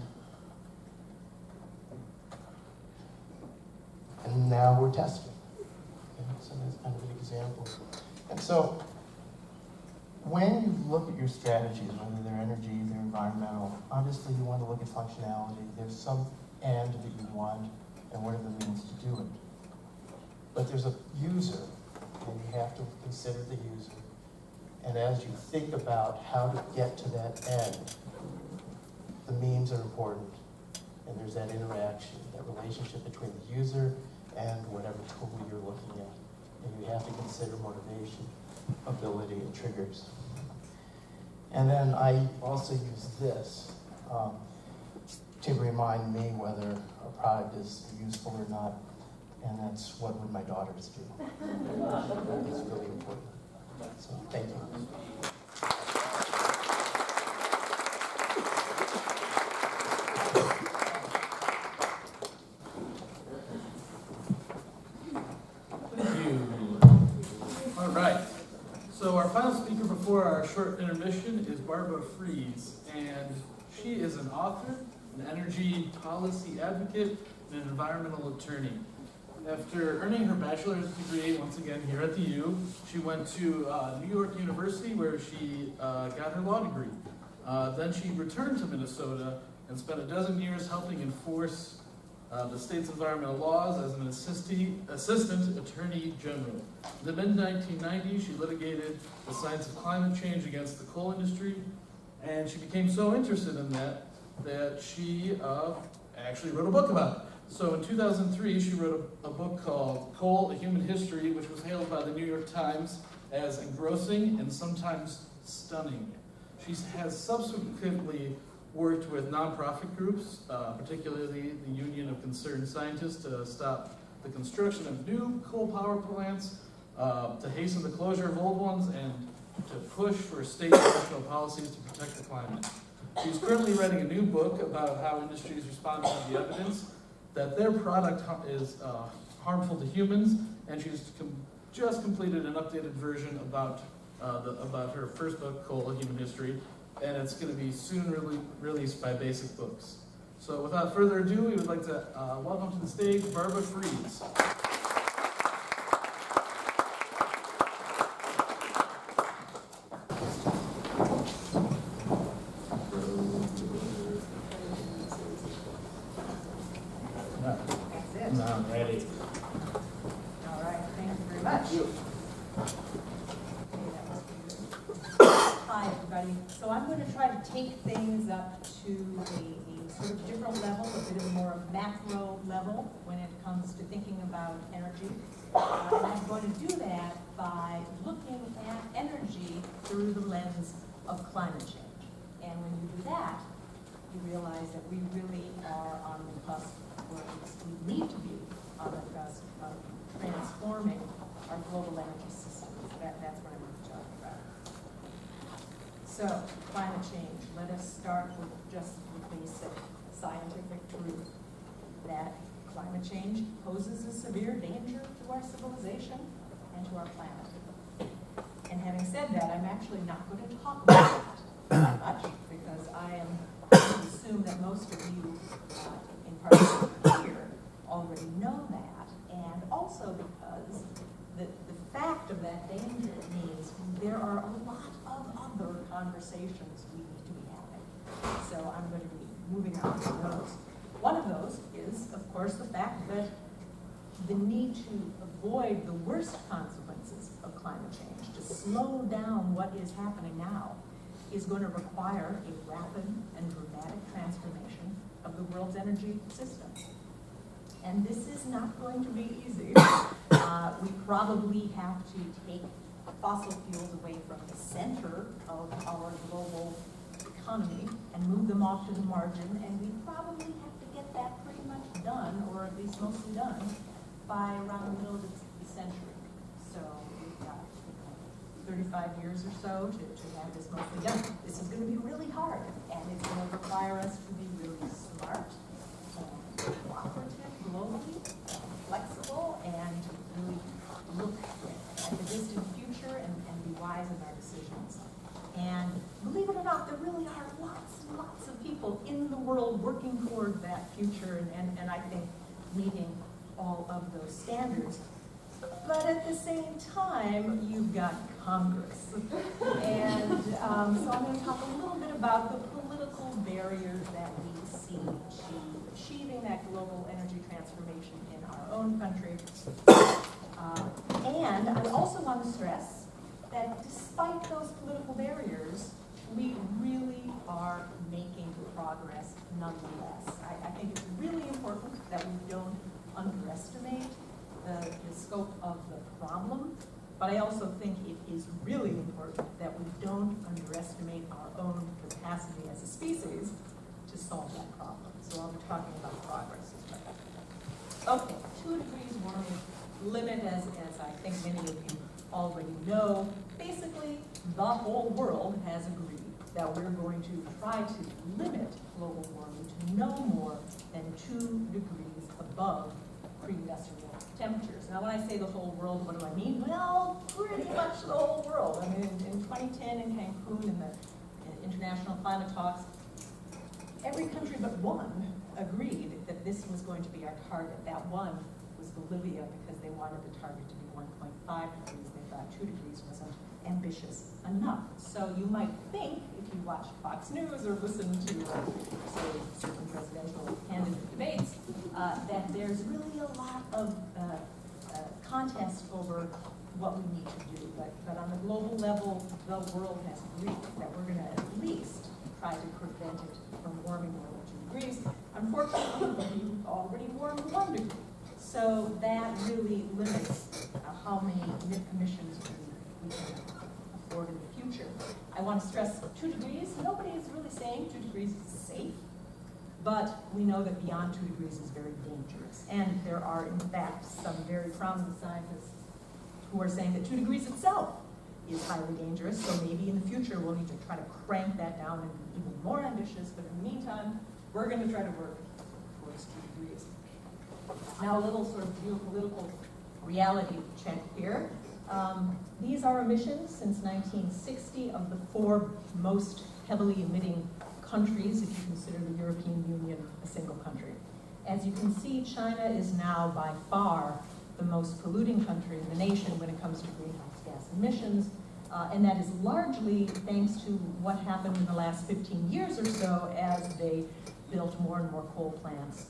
now we're testing. Okay, so that's kind of an example. And so when you look at your strategies, whether they're energy, they're environmental, obviously you want to look at functionality. There's some end that you want, and what are the means to do it. But there's a user, and you have to consider the user. And as you think about how to get to that end, the means are important. And there's that interaction, that relationship between the user and whatever tool you're looking at. And you have to consider motivation, ability, and triggers. And then I also use this to remind me whether a product is useful or not. And that's what would my daughters do. It's really important. So thank you. before our short intermission is Barbara Fries, and she is an author, an energy policy advocate, and an environmental attorney. After earning her bachelor's degree, once again here at the U, she went to New York University where she got her law degree. Then she returned to Minnesota and spent a dozen years helping enforce the state's environmental laws as an assistant attorney general. In the mid-1990s, she litigated the science of climate change against the coal industry, and she became so interested in that she actually wrote a book about it. So in 2003, she wrote a book called Coal, A Human History, which was hailed by the New York Times as engrossing and sometimes stunning. She has subsequently worked with nonprofit groups, particularly the Union of Concerned Scientists, to stop the construction of new coal power plants, to hasten the closure of old ones, and to push for state and national policies to protect the climate. She's currently writing a new book about how industries respond to the evidence that their product is harmful to humans, and she's just completed an updated version about her first book, Coal, A Human History, and it's going to be soon released by Basic Books. So without further ado, we would like to welcome to the stage Barbara Fries. That's it. Ready. All right, thank you very much. Hi, everybody. So I'm going to try to take things up to a sort of different level, a bit of a more macro level when it comes to thinking about energy. And I'm going to do that by looking at energy through the lens of climate change. And when you do that, you realize that we really are on the cusp, or at least we need to be on the cusp of transforming our global energy systems. That's what I'm going to talk about. So, climate change. Let us start with just the basic scientific truth that climate change poses a severe danger to our civilization and to our planet. And having said that, I'm actually not going to talk about that much, because I am going to assume that most of you, in particular here, already know that, and also because the fact of that danger means there are a lot of other conversations we need to be having. So I'm going to be moving on to those. One of those is, of course, the fact that the need to avoid the worst consequences of climate change, to slow down what is happening now, is going to require a rapid and dramatic transformation of the world's energy system. And this is not going to be easy. We probably have to take fossil fuels away from the center of our global economy and move them off to the margin, and we probably have to get that pretty much done, or at least mostly done, by around the middle of the century. So we've got 35 years or so to have this mostly done. This is going to be really hard, and it's going to require us to be really smart and cooperative globally, flexible, and to really look at the distant future and be wise in our decisions. And believe it or not, there really are lots and lots of people in the world working toward that future, and I think meeting all of those standards. But at the same time, you've got Congress. And so I'm going to talk a little bit about the political barriers that we see to achieving that global energy transformation in our own country. And I also want to stress that despite those political barriers, we really are making progress nonetheless. I think it's really important that we don't underestimate the scope of the problem, but I also think it is really important that we don't underestimate our own capacity as a species to solve that problem. So I'll be talking about progress as well. Okay, 2 degrees warming limit, as I think many of you already know. Basically, the whole world has agreed that we're going to try to limit global warming to no more than 2 degrees above pre-industrial temperatures. Now, when I say the whole world, what do I mean? Well, pretty much the whole world. I mean, in 2010 in Cancun, in the international climate talks, every country but one agreed that this was going to be our target. That one was Bolivia, because they wanted the target to be 1.5 degrees. They thought 2 degrees wasn't ambitious enough. So you might think, if you watch Fox News or listen to, say, certain presidential candidate debates, that there's really a lot of contest over what we need to do. But on the global level, the world has agreed that we're going to at least try to prevent it from warming more than 2 degrees. Unfortunately, we've already warmed 1 degree. So that really limits how many emissions we can afford in the future. I want to stress 2 degrees. Nobody is really saying 2 degrees is safe, but we know that beyond 2 degrees is very dangerous. And there are, in fact, some very prominent scientists who are saying that 2 degrees itself is highly dangerous, so maybe in the future we'll need to try to crank that down and be even more ambitious, but in the meantime, we're going to try to work towards 2 degrees. Now, a little sort of geopolitical reality check here. These are emissions since 1960 of the 4 most heavily emitting countries, if you consider the European Union a single country. As you can see, China is now by far the most polluting country in the nation when it comes to greenhouse gas emissions, and that is largely thanks to what happened in the last 15 years or so as they built more and more coal plants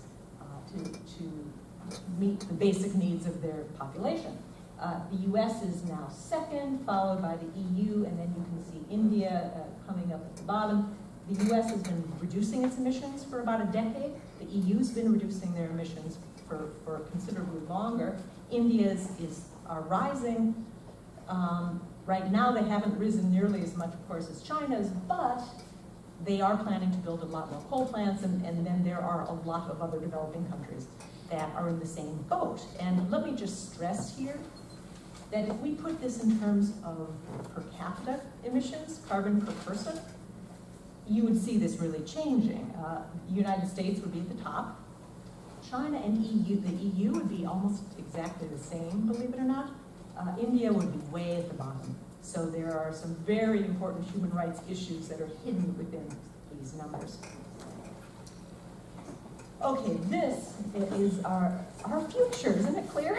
to meet the basic needs of their population. The US is now second, followed by the EU, and then you can see India coming up at the bottom. The US has been reducing its emissions for about a decade. The EU's been reducing their emissions for considerably longer. India's are rising. Right now they haven't risen nearly as much, of course, as China's, but they are planning to build a lot more coal plants, and then there are a lot of other developing countries that are in the same boat. And let me just stress here that if we put this in terms of per capita emissions, carbon per person, you would see this really changing. The United States would be at the top. China and the EU would be almost exactly the same, believe it or not. India would be way at the bottom. So there are some very important human rights issues that are hidden within these numbers. Okay, this is our future, isn't it clear?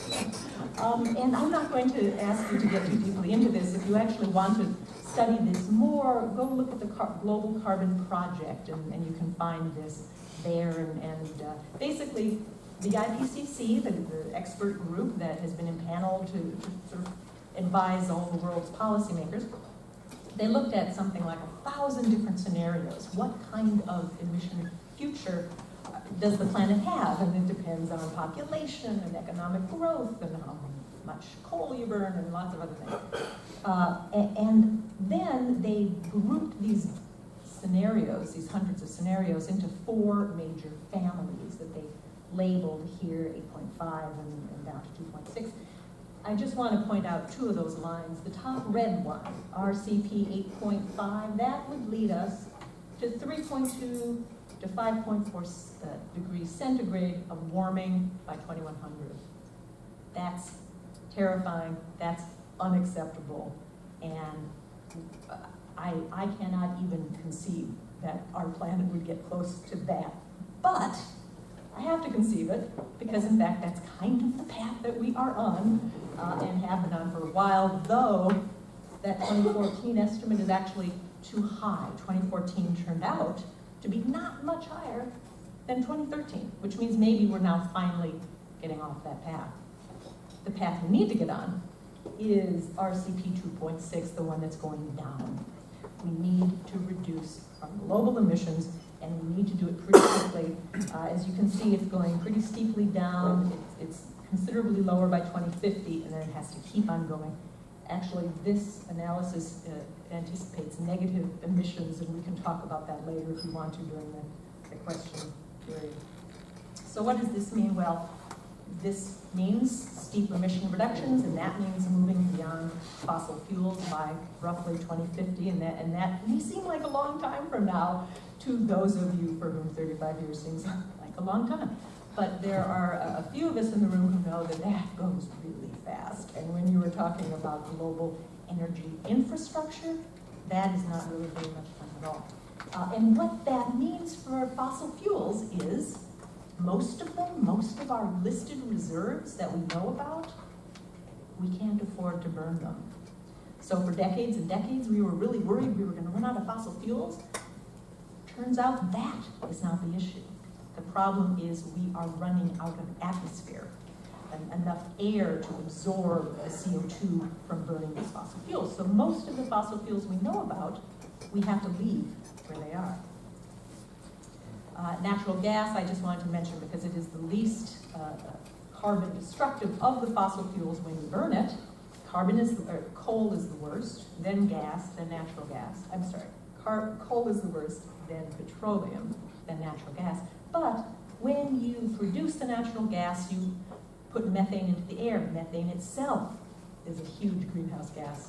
And I'm not going to ask you to get too deeply into this. If you actually want to study this more, go look at the Global Carbon Project, and you can find this there. And basically, the IPCC, the expert group that has been impaneled to sort of advise all the world's policymakers, they looked at something like 1,000 different scenarios. What kind of emission future does the planet have? And it depends on population and economic growth and how much coal you burn and lots of other things. And then they grouped these scenarios, these hundreds of scenarios, into 4 major families that they labeled here 8.5 and down to 2.6. I just want to point out 2 of those lines. The top red one, RCP 8.5, that would lead us to 3.2 to 5.4 degrees centigrade of warming by 2100. That's terrifying, that's unacceptable, and I cannot even conceive that our planet would get close to that. But I have to conceive it, because in fact that's kind of the path that we are on, and have been on for a while, though that 2014 estimate is actually too high. 2014 turned out to be not much higher than 2013, which means maybe we're now finally getting off that path. The path we need to get on is RCP 2.6, the one that's going down. We need to reduce our global emissions, and we need to do it pretty quickly. As you can see, it's going pretty steeply down. It's considerably lower by 2050, and then it has to keep on going. Actually, this analysis anticipates negative emissions, and we can talk about that later if you want to during the question period. So what does this mean? Well, this means steep emission reductions, and that means moving beyond fossil fuels by roughly 2050, and that may seem like a long time from now to those of you for whom 35 years seems like a long time. but there are a few of us in the room who know that that goes really fast. And when you were talking about global energy infrastructure, that is not really very much fun at all. And what that means for fossil fuels is most of our listed reserves that we know about, we can't afford to burn them. So for decades and decades, we were really worried we were going to run out of fossil fuels. Turns out that is not the issue. The problem is we are running out of atmosphere, enough air to absorb the CO2 from burning these fossil fuels. So most of the fossil fuels we know about, we have to leave where they are. Natural gas, I just wanted to mention because it is the least carbon destructive of the fossil fuels when you burn it. Coal is the worst, then gas, then natural gas. I'm sorry, coal is the worst, then petroleum, then natural gas. But when you produce the natural gas, you put methane into the air. Methane itself is a huge greenhouse gas.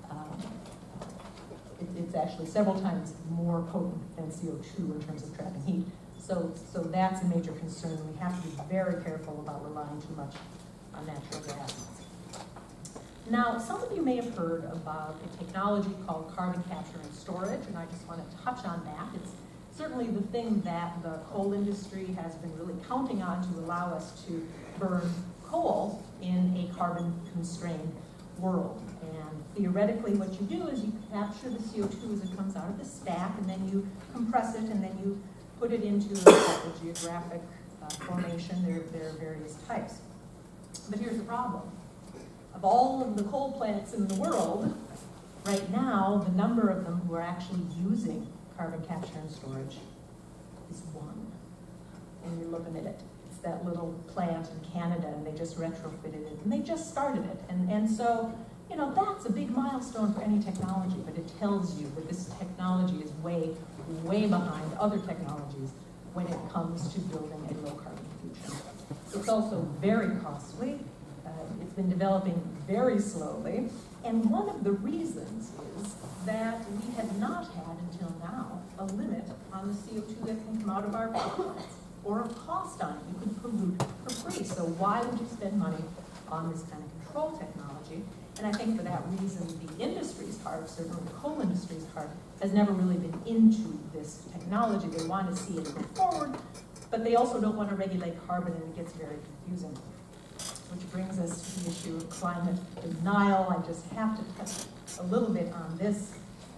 It's actually several times more potent than CO2 in terms of trapping heat. So that's a major concern. We have to be very careful about relying too much on natural gas. Now, some of you may have heard about a technology called carbon capture and storage, and I just want to touch on that. It's certainly the thing that the coal industry has been really counting on to allow us to burn coal in a carbon-constrained world. And theoretically, what you do is you capture the CO2 as it comes out of the stack, and then you compress it, and then you put it into a geographic formation. There are various types. But here's the problem. Of all of the coal plants in the world, right now, the number of them who are actually using carbon capture and storage is one. And you're looking at it. It's that little plant in Canada, and they just retrofitted it, and they just started it. And so, you know, that's a big milestone for any technology, but it tells you that this technology is way, way behind other technologies when it comes to building a low-carbon future. It's also very costly. It's been developing very slowly, and one of the reasons is that we have not had until now a limit on the CO2 that can come out of our power plants, or a cost on it. You could pollute for free, so why would you spend money on this kind of control technology? And I think for that reason, the industry's heart, certainly the coal industry's heart, has never really been into this technology. They want to see it go forward, but they also don't want to regulate carbon, and it gets very confusing. Which brings us to the issue of climate denial. I just have to touch a little bit on this.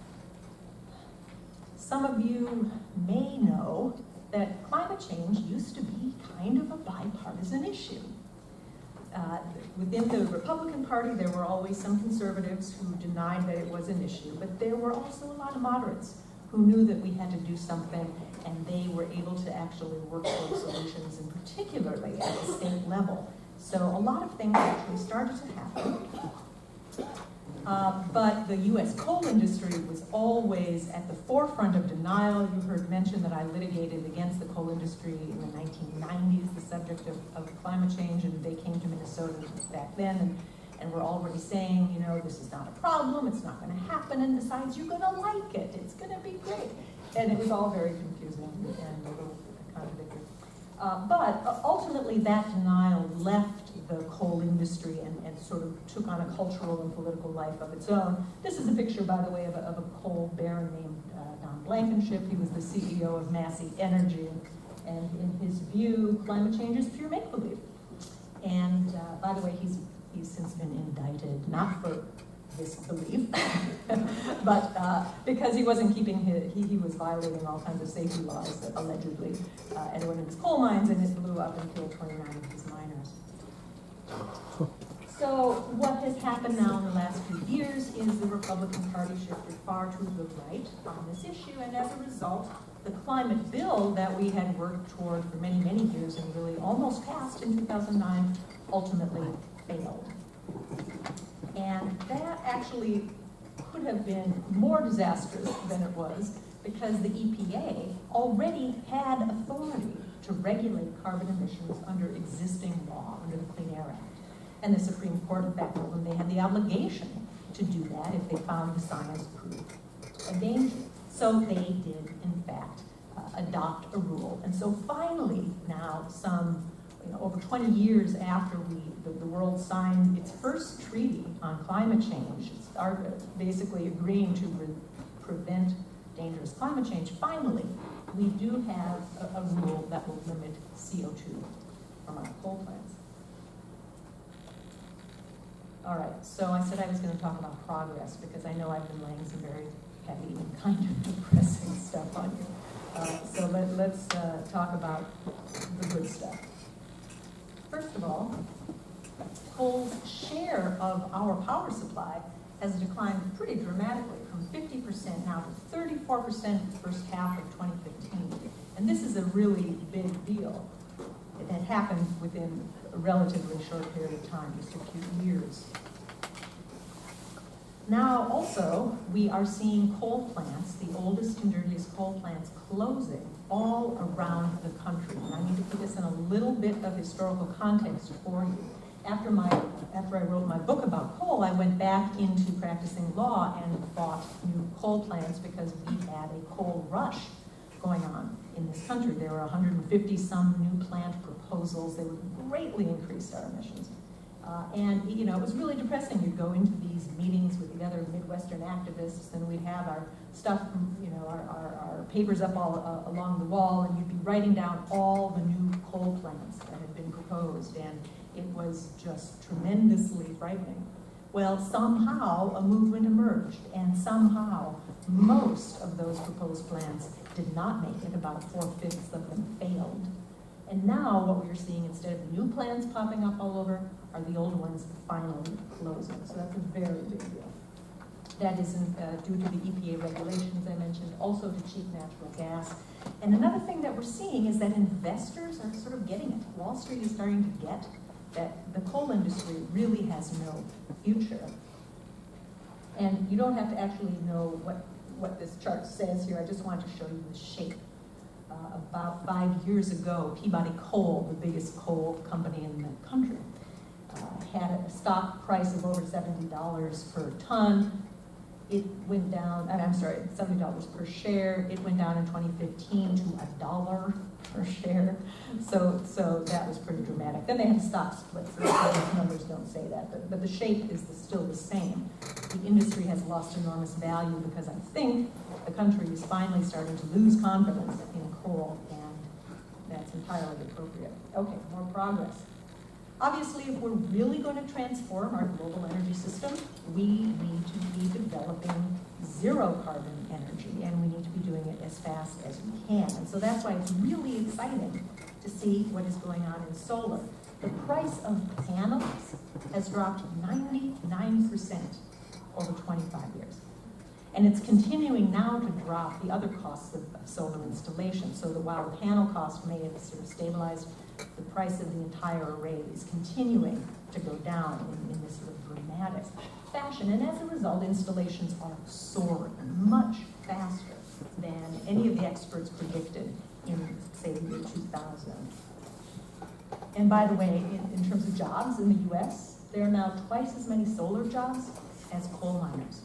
Some of you may know that climate change used to be kind of a bipartisan issue. Within the Republican Party, there were always some conservatives who denied that it was an issue, but there were also a lot of moderates who knew that we had to do something, and they were able to actually work towards solutions, and particularly at the state level. So a lot of things actually started to happen. But the U.S. coal industry was always at the forefront of denial. You heard mention that I litigated against the coal industry in the 1990s, the subject of climate change, and they came to Minnesota back then, and were already saying, you know, this is not a problem, it's not going to happen, and besides, you're going to like it, it's going to be great. And it was all very confusing and a little contradictory. But ultimately, that denial left the coal industry and sort of took on a cultural and political life of its own. This is a picture, by the way, of a coal baron named Don Blankenship. He was the CEO of Massey Energy, and in his view, climate change is pure make-believe. And by the way, he's since been indicted, not for this belief, but because he wasn't keeping he was violating all kinds of safety laws that allegedly at one of his coal mines, and it blew up and killed 29 of his miners. So what has happened now in the last few years is the Republican Party shifted far to the right on this issue, and as a result, the climate bill that we had worked toward for many, many years and really almost passed in 2009 ultimately failed. And that actually could have been more disastrous than it was, because the EPA already had authority to regulate carbon emissions under existing law, under the Clean Air Act. And the Supreme Court, in fact, told them they had the obligation to do that if they found the science proved a danger. So they did, in fact, adopt a rule. And so finally, now, some over 20 years after the world signed its first treaty on climate change, basically agreeing to prevent dangerous climate change, finally, we do have a rule that will limit CO2 from our coal plants. All right, so I said I was going to talk about progress because I know I've been laying some very heavy and kind of depressing stuff on you. So let's talk about the good stuff. First of all, coal's share of our power supply has declined pretty dramatically from 50% now to 34% the first half of 2015. And this is a really big deal. It had happened within a relatively short period of time, just a few years. Now also, we are seeing coal plants, the oldest and dirtiest coal plants, closing all around the country. And I need to put this in a little bit of historical context for you. After I wrote my book about coal, I went back into practicing law and bought new coal plants because we had a coal rush going on in this country. There were 150 some new plant proposals. They would greatly increase our emissions. And it was really depressing. You'd go into these meetings with the other Midwestern activists, and we'd have our stuff, our papers up all along the wall, and you'd be writing down all the new coal plants that had been proposed, and it was just tremendously frightening. Well, somehow a movement emerged, and somehow most of those proposed plants did not make it. About 4/5 of them failed. And now what we're seeing, instead of new plants popping up all over, are the old ones finally closing. So that's a very big deal. That isn't due to the EPA regulations I mentioned, also to cheap natural gas. And another thing that we're seeing is that investors are sort of getting it. Wall Street is starting to get that the coal industry really has no future. And you don't have to actually know what this chart says here. I just want to show you the shape. About 5 years ago, Peabody Coal, the biggest coal company in the country, had a stock price of over $70 per ton. It went down, $70 per share. It went down in 2015 to $1 per share. So that was pretty dramatic. Then they had a stock split, so the numbers don't say that, but the shape is still the same. The industry has lost enormous value because I think the country is finally starting to lose confidence in coal, and that's entirely appropriate. Okay, more progress. Obviously, if we're really going to transform our global energy system, we need to be developing zero carbon energy, and we need to be doing it as fast as we can. And so that's why it's really exciting to see what is going on in solar. The price of panels has dropped 99% over 25 years. And it's continuing now to drop the other costs of solar installation, so that while the panel cost may have sort of stabilized, the price of the entire array is continuing to go down in this sort of dramatic fashion. And as a result, installations are soaring much faster than any of the experts predicted in, say, the year 2000. And by the way, in terms of jobs in the US, there are now twice as many solar jobs as coal miners.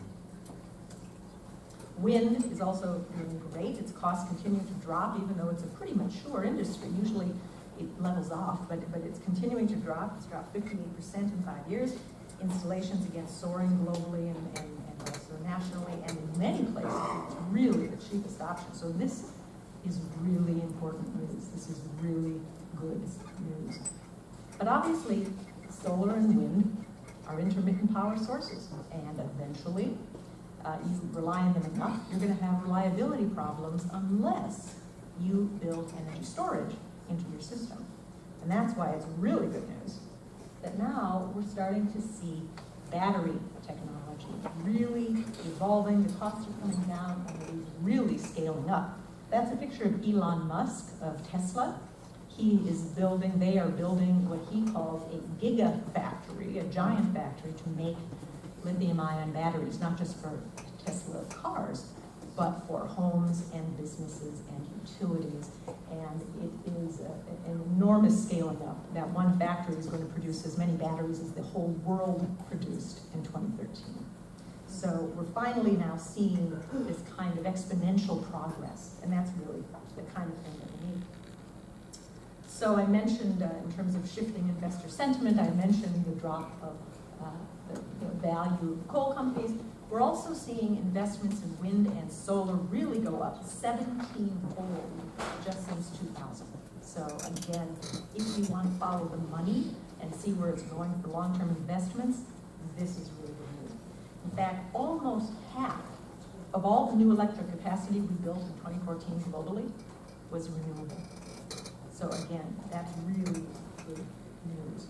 Wind is also doing great. Its costs continue to drop, even though it's a pretty mature industry. Usually it levels off, but it's continuing to drop. It's dropped 58% in 5 years. Installations, again, soaring globally and also nationally, and in many places, it's really the cheapest option. So this is really important news. This is really good news. But obviously, solar and wind are intermittent power sources, and eventually, you rely on them enough, you're going to have reliability problems unless you build energy storage into your system. And that's why it's really good news that now we're starting to see battery technology really evolving, the costs are coming down, and it is really scaling up. That's a picture of Elon Musk of Tesla. They are building what he calls a gigafactory, a giant factory to make lithium-ion batteries, not just for Tesla cars, but for homes and businesses and utilities. And it is an enormous scaling up. That one factory is going to produce as many batteries as the whole world produced in 2013. So we're finally now seeing this kind of exponential progress, and that's really the kind of thing that we need. So I mentioned, in terms of shifting investor sentiment, I mentioned the drop of the value of coal companies. We're also seeing investments in wind and solar really go up 17-fold just since 2000. So again, if you want to follow the money and see where it's going for long-term investments, this is really the move. In fact, almost half of all the new electric capacity we built in 2014 globally was renewable. So again, that's really good news.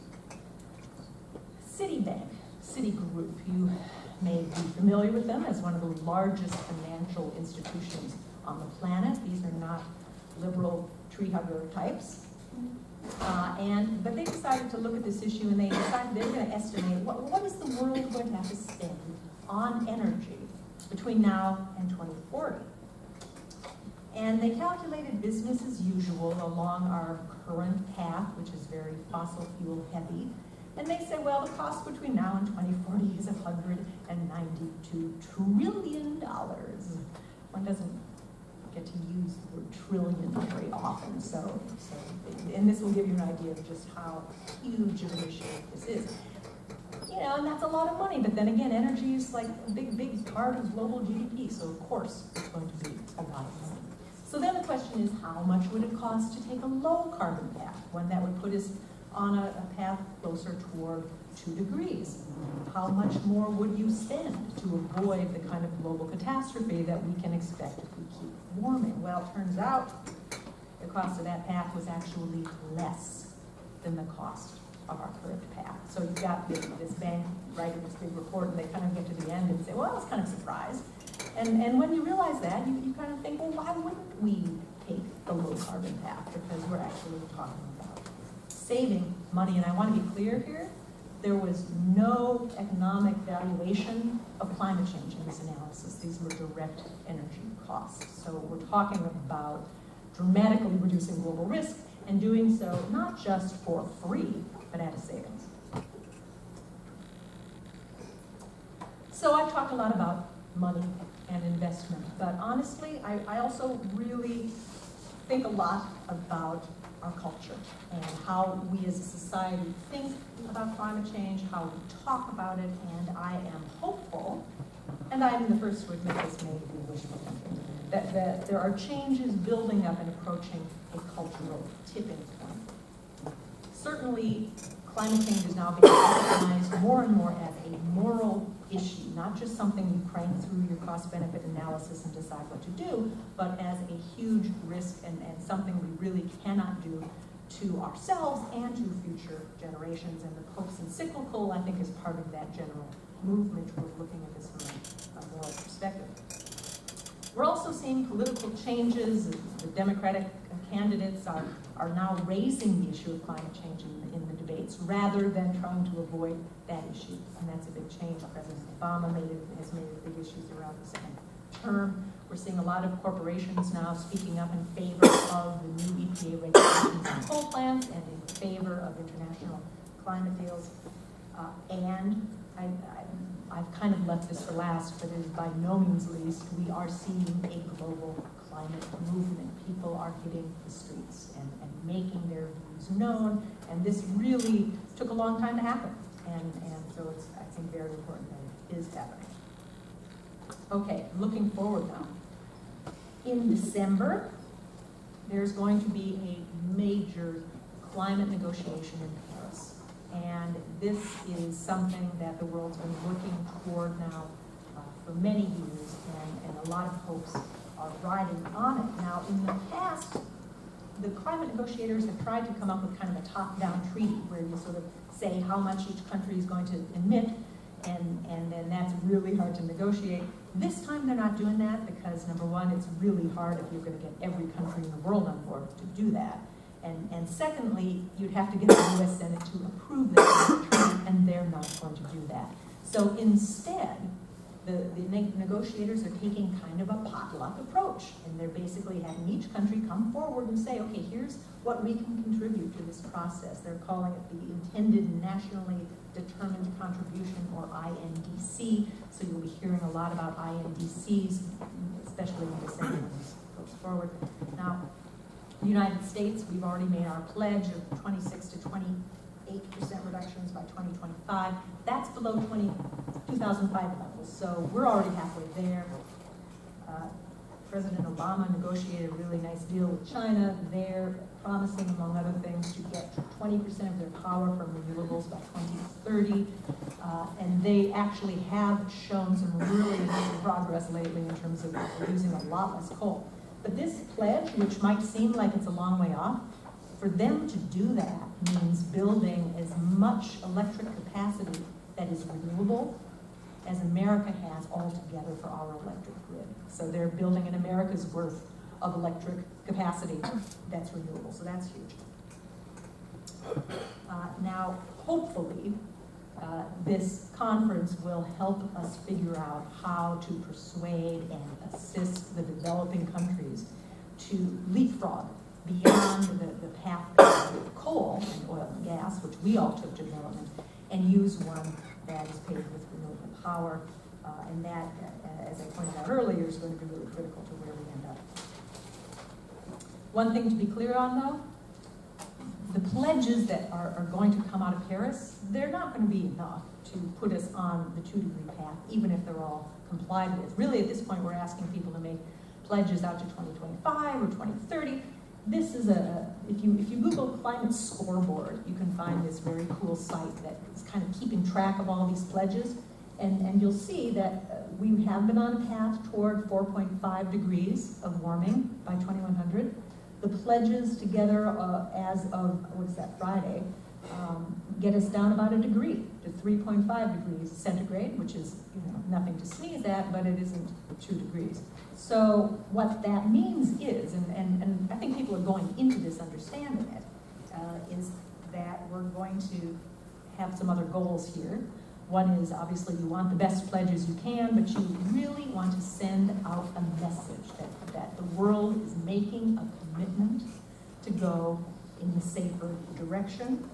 Citigroup, you may be familiar with them as one of the largest financial institutions on the planet. These are not liberal tree hugger types. But they decided to look at this issue, and they decided they were going to estimate what is the world going to have to spend on energy between now and 2040. And they calculated business as usual along our current path, which is very fossil fuel heavy. And they said, well, the cost between now and 2040 is $192 trillion. One doesn't get to use the word trillion very often, and this will give you an idea of just how huge of an issue this is. You know, and that's a lot of money, but then again, energy is like a big part of global GDP, so of course it's going to be a lot of money. So then the question is, how much would it cost to take a low carbon path, one that would put us on a path closer toward 2 degrees? How much more would you spend to avoid the kind of global catastrophe that we can expect if we keep warming? Well, it turns out the cost of that path was actually less than the cost of our current path. So you've got this bank writing this big report, and they kind of get to the end and say, well, I was kind of surprised. And when you realize that, you kind of think, well, why wouldn't we take the low carbon path? Because we're actually talking about saving money. And I want to be clear here, there was no economic valuation of climate change in this analysis. These were direct energy costs. So we're talking about dramatically reducing global risk and doing so not just for free, but at a savings. So I've talked a lot about money and investment, but honestly, I also really think a lot about our culture and how we as a society think about climate change, how we talk about it, and I am hopeful, and I'm the first to admit this may be wishful thinking, that there are changes building up and approaching a cultural tipping point. Certainly, climate change is now being recognized more and more as a moral issue, not just something you crank through your cost-benefit analysis and decide what to do, but as a huge risk and something we really cannot do to ourselves and to future generations. And the Pope's encyclical, I think, is part of that general movement towards looking at this from a moral perspective. We're also seeing political changes. The Democratic candidates are now raising the issue of climate change in the debates rather than trying to avoid that issue. And that's a big change. President Obama has made it big issues around the second term. We're seeing a lot of corporations now speaking up in favor of the new EPA regulations on coal plants and in favor of international climate deals. And I've kind of left this for last, but it is by no means least, we are seeing a global climate movement. People are hitting the streets and making their views known, and this really took a long time to happen. And so it's, I think, very important that it is happening. Okay, looking forward now. In December, there's going to be a major climate negotiation in Paris. And this is something that the world's been looking toward now for many years, and a lot of hopes are riding on it. Now, in the past, the climate negotiators have tried to come up with kind of a top-down treaty where you sort of say how much each country is going to emit, and then that's really hard to negotiate. This time they're not doing that because, number one, it's really hard if you're going to get every country in the world on board to do that. And secondly, you'd have to get the U.S. Senate to approve this treaty, and they're not going to do that. So instead, the negotiators are taking kind of a potluck approach, and they're basically having each country come forward and say, okay, here's what we can contribute to this process. They're calling it the Intended Nationally Determined Contribution, or INDC. So you'll be hearing a lot about INDCs, especially in December when this goes forward. Now, The United States, we've already made our pledge of 26 to 28% reductions by 2025. That's below 2005 levels, so we're already halfway there. President Obama negotiated a really nice deal with China. They're promising, among other things, to get 20% of their power from renewables by 2030. And they actually have shown some really amazing progress lately in terms of using a lot less coal. But this pledge, which might seem like it's a long way off, for them to do that means building as much electric capacity that is renewable as America has altogether for our electric grid. So they're building an America's worth of electric capacity that's renewable, so that's huge. Now, hopefully, this conference will help us figure out how to persuade and assist the developing countries to leapfrog beyond the path of coal and oil and gas, which we all took to development, and use one that is paved with renewable power. And that, as I pointed out earlier, is going to be really critical to where we end up. One thing to be clear on, though, the pledges that are going to come out of Paris, they're not going to be enough to put us on the 2-degree path, even if they're all complied with. Really, at this point, we're asking people to make pledges out to 2025 or 2030. This is if you Google climate scoreboard, you can find this very cool site that is kind of keeping track of all these pledges. And you'll see that we have been on a path toward 4.5 degrees of warming by 2100. The pledges together as of, what's that, Friday, get us down about a degree to 3.5 degrees centigrade, which is nothing to sneeze at, but it isn't 2 degrees. So what that means is, and I think people are going into this understanding it, is that we're going to have some other goals here. One is, obviously, you want the best pledges you can, but you really want to send out a message that the world is making a commitment to go in the safer direction.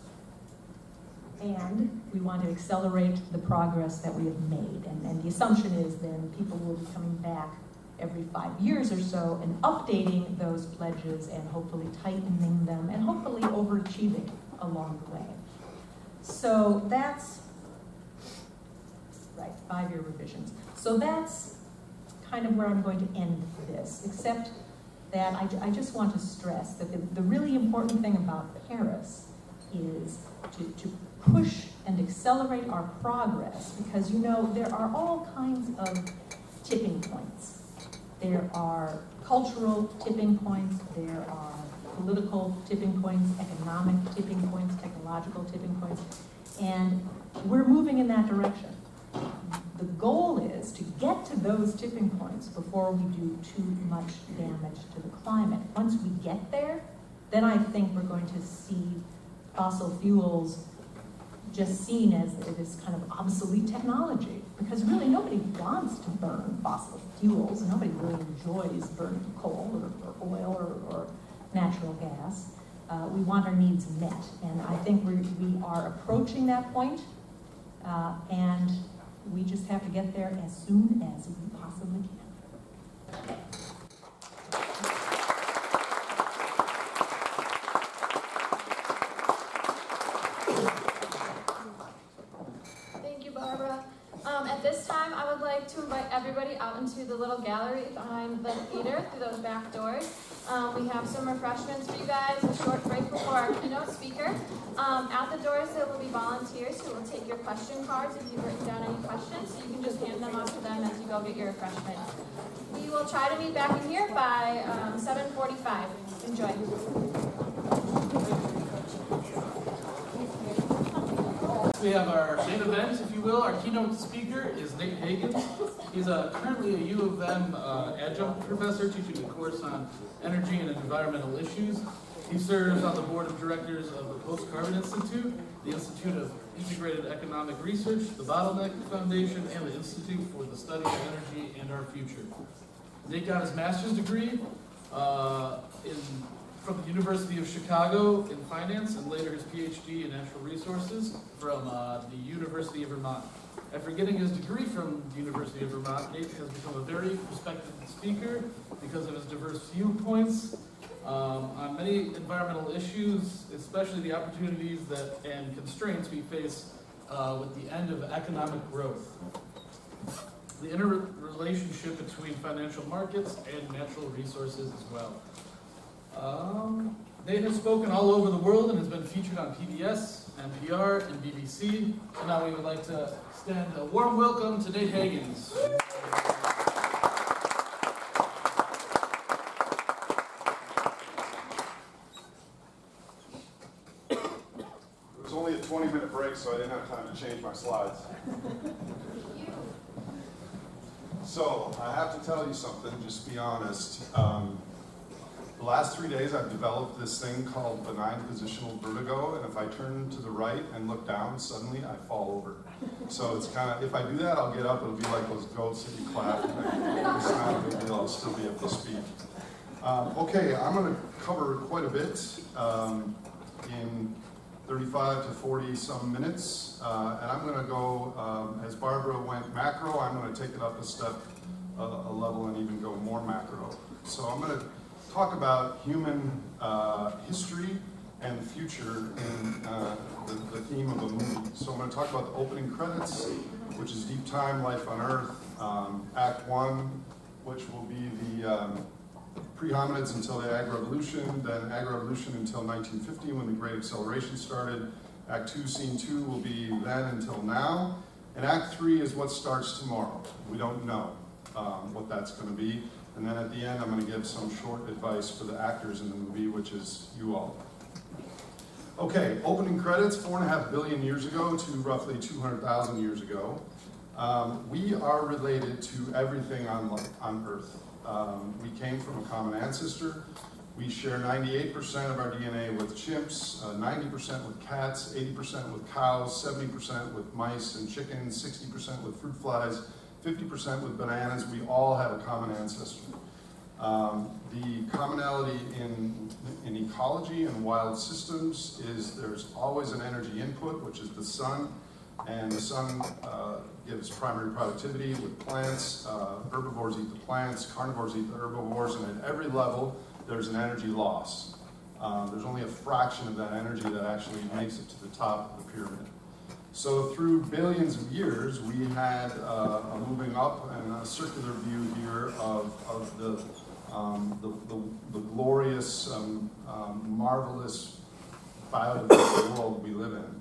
And we want to accelerate the progress that we have made. And the assumption is then people will be coming back every 5 years or so and updating those pledges and hopefully tightening them and hopefully overachieving along the way. So that's, right, 5-year revisions. So that's kind of where I'm going to end this, except that I just want to stress that the really important thing about Paris is to push and accelerate our progress, because there are all kinds of tipping points. There are cultural tipping points, there are political tipping points, economic tipping points, technological tipping points, and we're moving in that direction. The goal is to get to those tipping points before we do too much damage to the climate. Once we get there, then I think we're going to see fossil fuels just seen as this kind of obsolete technology, because really nobody wants to burn fossil fuels. Nobody really enjoys burning coal or oil or natural gas. We want our needs met, and I think we are approaching that point, and we just have to get there as soon as we possibly can. Thank you, Barbara. At this time, I would like to invite everybody out into the little gallery behind the theater through those back doors. We have some refreshments for you guys, a short break before our keynote speaker. At the doors, there will be volunteers who will take your question cards if you've written down any questions. So you can just hand them off to them as you go get your refreshments. We will try to meet back in here by 7:45. Enjoy. We have our main event, if you will. Our keynote speaker is Nate Hagen. He's currently a U of M adjunct professor teaching a course on energy and environmental issues. He serves on the board of directors of the Post-Carbon Institute, the Institute of Integrated Economic Research, the Bottleneck Foundation, and the Institute for the Study of Energy and Our Future. Nate got his master's degree from the University of Chicago in finance, and later his PhD in natural resources from the University of Vermont. After getting his degree from the University of Vermont, Nate has become a very respected speaker because of his diverse viewpoints on many environmental issues, especially the opportunities and constraints we face with the end of economic growth, the interrelationship between financial markets and natural resources as well. Dade has spoken all over the world and has been featured on PBS, NPR, and BBC. So now we would like to extend a warm welcome to Dade Hagens. It was only a 20-minute break, so I didn't have time to change my slides. So, I have to tell you something, just be honest. The last 3 days I've developed this thing called benign positional vertigo, and if I turn to the right and look down, suddenly I fall over. So it's kind of, if I do that, I'll get up, it'll be like those goats that you clap. It's not a big deal, I'll still be able to speak. Okay, I'm going to cover quite a bit in 35 to 40 some minutes, and I'm going to go, as Barbara went macro, I'm going to take it up a step, a level, and even go more macro. So I'm going to talk about human history and the future in the theme of a movie. So I'm going to talk about the opening credits, which is Deep Time, Life on Earth, Act 1, which will be the pre-hominids until the Ag-Revolution, then Ag-Revolution until 1950 when the Great Acceleration started. Act 2, Scene 2 will be then until now. And Act 3 is what starts tomorrow. We don't know what that's going to be. And then at the end, I'm going to give some short advice for the actors in the movie, which is you all. Okay, opening credits, 4.5 billion years ago to roughly 200,000 years ago. We are related to everything on Earth. We came from a common ancestor. We share 98% of our DNA with chimps, 90% with cats, 80% with cows, 70% with mice and chickens, 60% with fruit flies, 50% with bananas. We all have a common ancestor. The commonality in ecology and wild systems is there's always an energy input, which is the sun, and the sun gives primary productivity with plants. Herbivores eat the plants, carnivores eat the herbivores, and at every level there's an energy loss. There's only a fraction of that energy that actually makes it to the top of the pyramid. So through billions of years, we had a moving up and a circular view here of the glorious, marvelous biodiversity world we live in.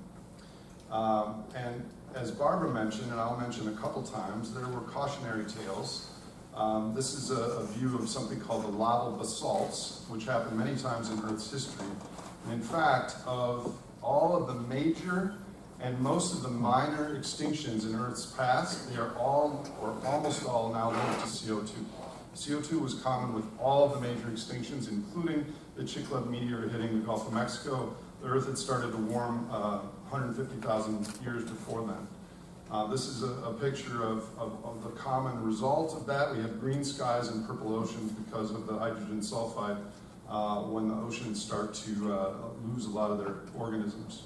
And as Barbara mentioned, and I'll mention a couple times, there were cautionary tales. This is a view of something called the lava basalts, which happened many times in Earth's history. And in fact, of all of the major and most of the minor extinctions in Earth's past, they are all, or almost all, now linked to CO2. CO2 was common with all of the major extinctions, including the Chicxulub meteor hitting the Gulf of Mexico. The Earth had started to warm 150,000 years before then. This is a picture of the common result of that. We have green skies and purple oceans because of the hydrogen sulfide when the oceans start to lose a lot of their organisms.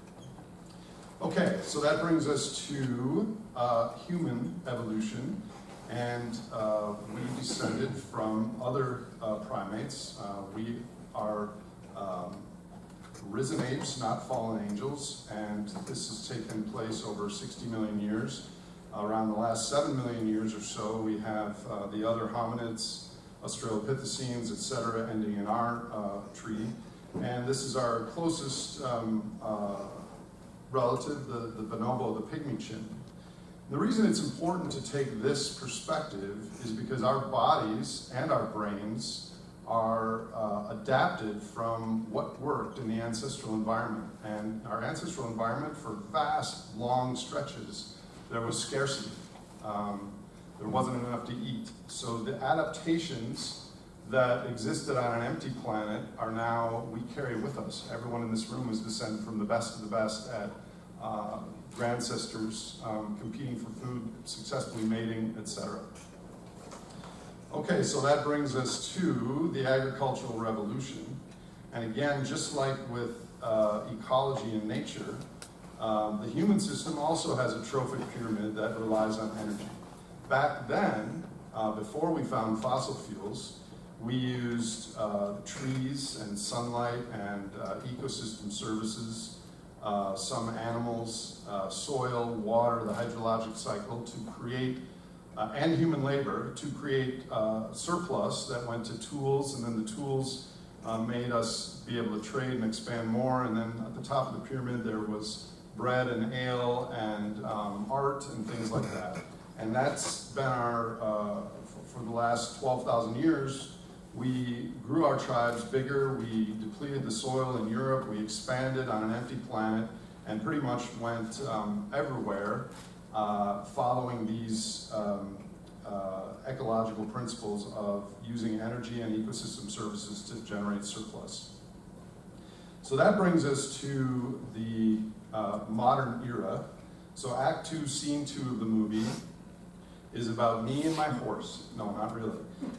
Okay, so that brings us to human evolution, and we descended from other primates. We are risen apes, not fallen angels, and this has taken place over 60 million years. Around the last 7 million years or so, we have the other hominids, Australopithecines, etc., ending in our tree. And this is our closest relative, the bonobo, the pygmy chimp. The reason it's important to take this perspective is because our bodies and our brains are adapted from what worked in the ancestral environment. And our ancestral environment, for vast, long stretches, there was scarcity. There wasn't enough to eat. So the adaptations that existed on an empty planet are now, we carry with us. Everyone in this room is descended from the best of the best at ancestors competing for food, successfully mating, etc. Okay, so that brings us to the agricultural revolution. And again, just like with ecology and nature, the human system also has a trophic pyramid that relies on energy. Back then, before we found fossil fuels, We used trees and sunlight and ecosystem services, some animals, soil, water, the hydrologic cycle to create, and human labor, to create surplus that went to tools, and then the tools made us be able to trade and expand more. And then at the top of the pyramid there was bread and ale and art and things like that. And that's been our, for the last 12,000 years, we grew our tribes bigger, we depleted the soil in Europe, we expanded on an empty planet, and pretty much went everywhere following these ecological principles of using energy and ecosystem services to generate surplus. So that brings us to the modern era. So Act 2, Scene 2 of the movie is about me and my horse. No, not really.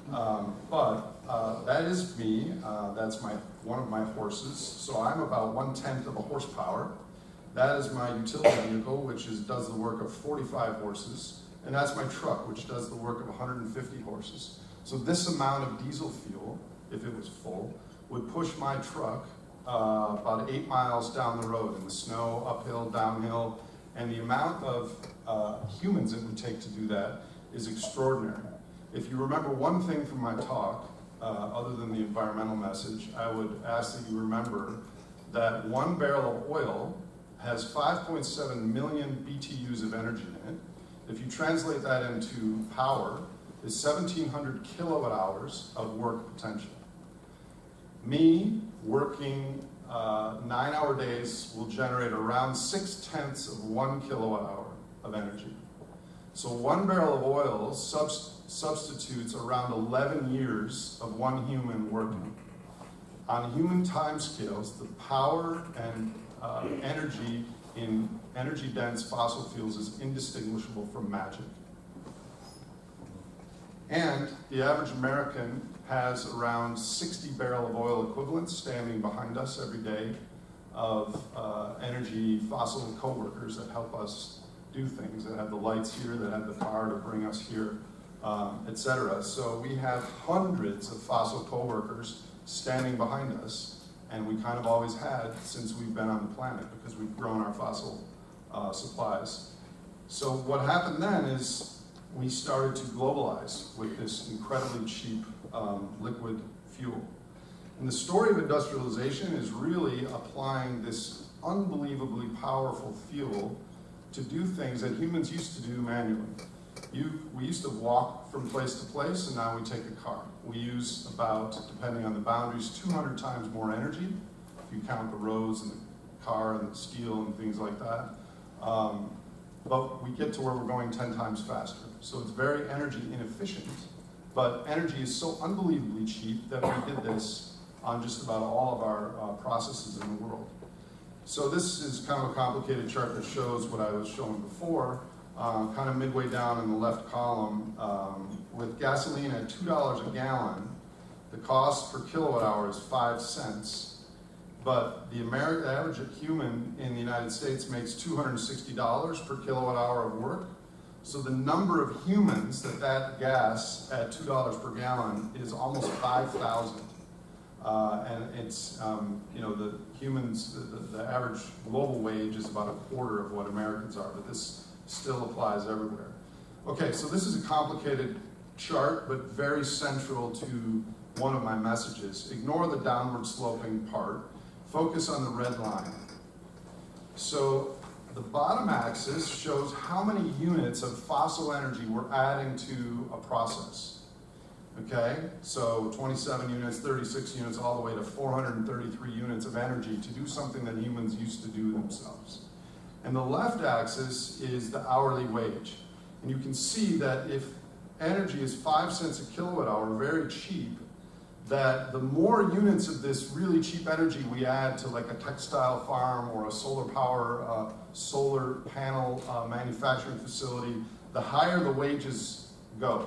But that is me. That's one of my horses. So I'm about 1/10 of a horsepower. That is my utility vehicle, which does the work of 45 horses. And that's my truck, which does the work of 150 horses. So this amount of diesel fuel, if it was full, would push my truck about 8 miles down the road in the snow, uphill, downhill, and the amount of humans it would take to do that is extraordinary. If you remember one thing from my talk, other than the environmental message, I would ask that you remember that 1 barrel of oil has 5.7 million BTUs of energy in it. If you translate that into power, is 1,700 kilowatt hours of work potential. Me working 9-hour days will generate around 6/10 of 1 kilowatt hour of energy. So 1 barrel of oil substitutes around 11 years of one human working. On human timescales, the power and energy in energy-dense fossil fuels is indistinguishable from magic. And the average American has around 60 barrel of oil equivalents standing behind us every day of energy fossil co-workers that help us do things, that have the lights here, that have the power to bring us here, etc. So we have hundreds of fossil co-workers standing behind us, and we kind of always had since we've been on the planet because we've grown our fossil supplies. So what happened then is we started to globalize with this incredibly cheap liquid fuel. And the story of industrialization is really applying this unbelievably powerful fuel to do things that humans used to do manually. We used to walk from place to place, and now we take a car. We use about, depending on the boundaries, 200 times more energy, if you count the roads and the car and the steel and things like that. But we get to where we're going 10 times faster. So it's very energy inefficient, but energy is so unbelievably cheap that we did this on just about all of our processes in the world. So this is kind of a complicated chart that shows what I was showing before. Kind of midway down in the left column, with gasoline at $2 a gallon, the cost per kilowatt hour is 5 cents, but the average human in the United States makes $260 per kilowatt hour of work. So the number of humans that gas at $2 per gallon is almost 5,000. And it's, the humans, the average global wage is about 1/4 of what Americans are, but this still applies everywhere. Okay, so this is a complicated chart, but very central to one of my messages. Ignore the downward sloping part. Focus on the red line. So the bottom axis shows how many units of fossil energy we're adding to a process. Okay, so 27 units, 36 units, all the way to 433 units of energy to do something that humans used to do themselves. And the left axis is the hourly wage. And you can see that if energy is 5 cents a kilowatt hour, very cheap, that the more units of this really cheap energy we add to like a textile farm or a solar power, solar panel manufacturing facility, the higher the wages go.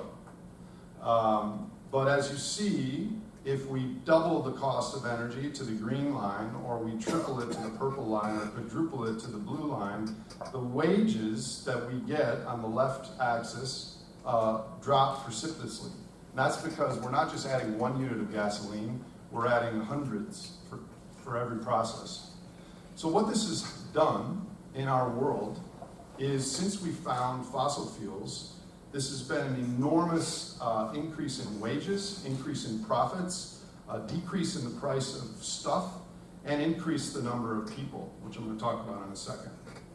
But as you see, if we double the cost of energy to the green line, or we triple it to the purple line, or quadruple it to the blue line, the wages that we get on the left axis drop precipitously. And that's because we're not just adding 1 unit of gasoline, we're adding hundreds for every process. So what this has done in our world is, since we found fossil fuels, this has been an enormous increase in wages, increase in profits, decrease in the price of stuff, and increase the number of people, which I'm going to talk about in a second.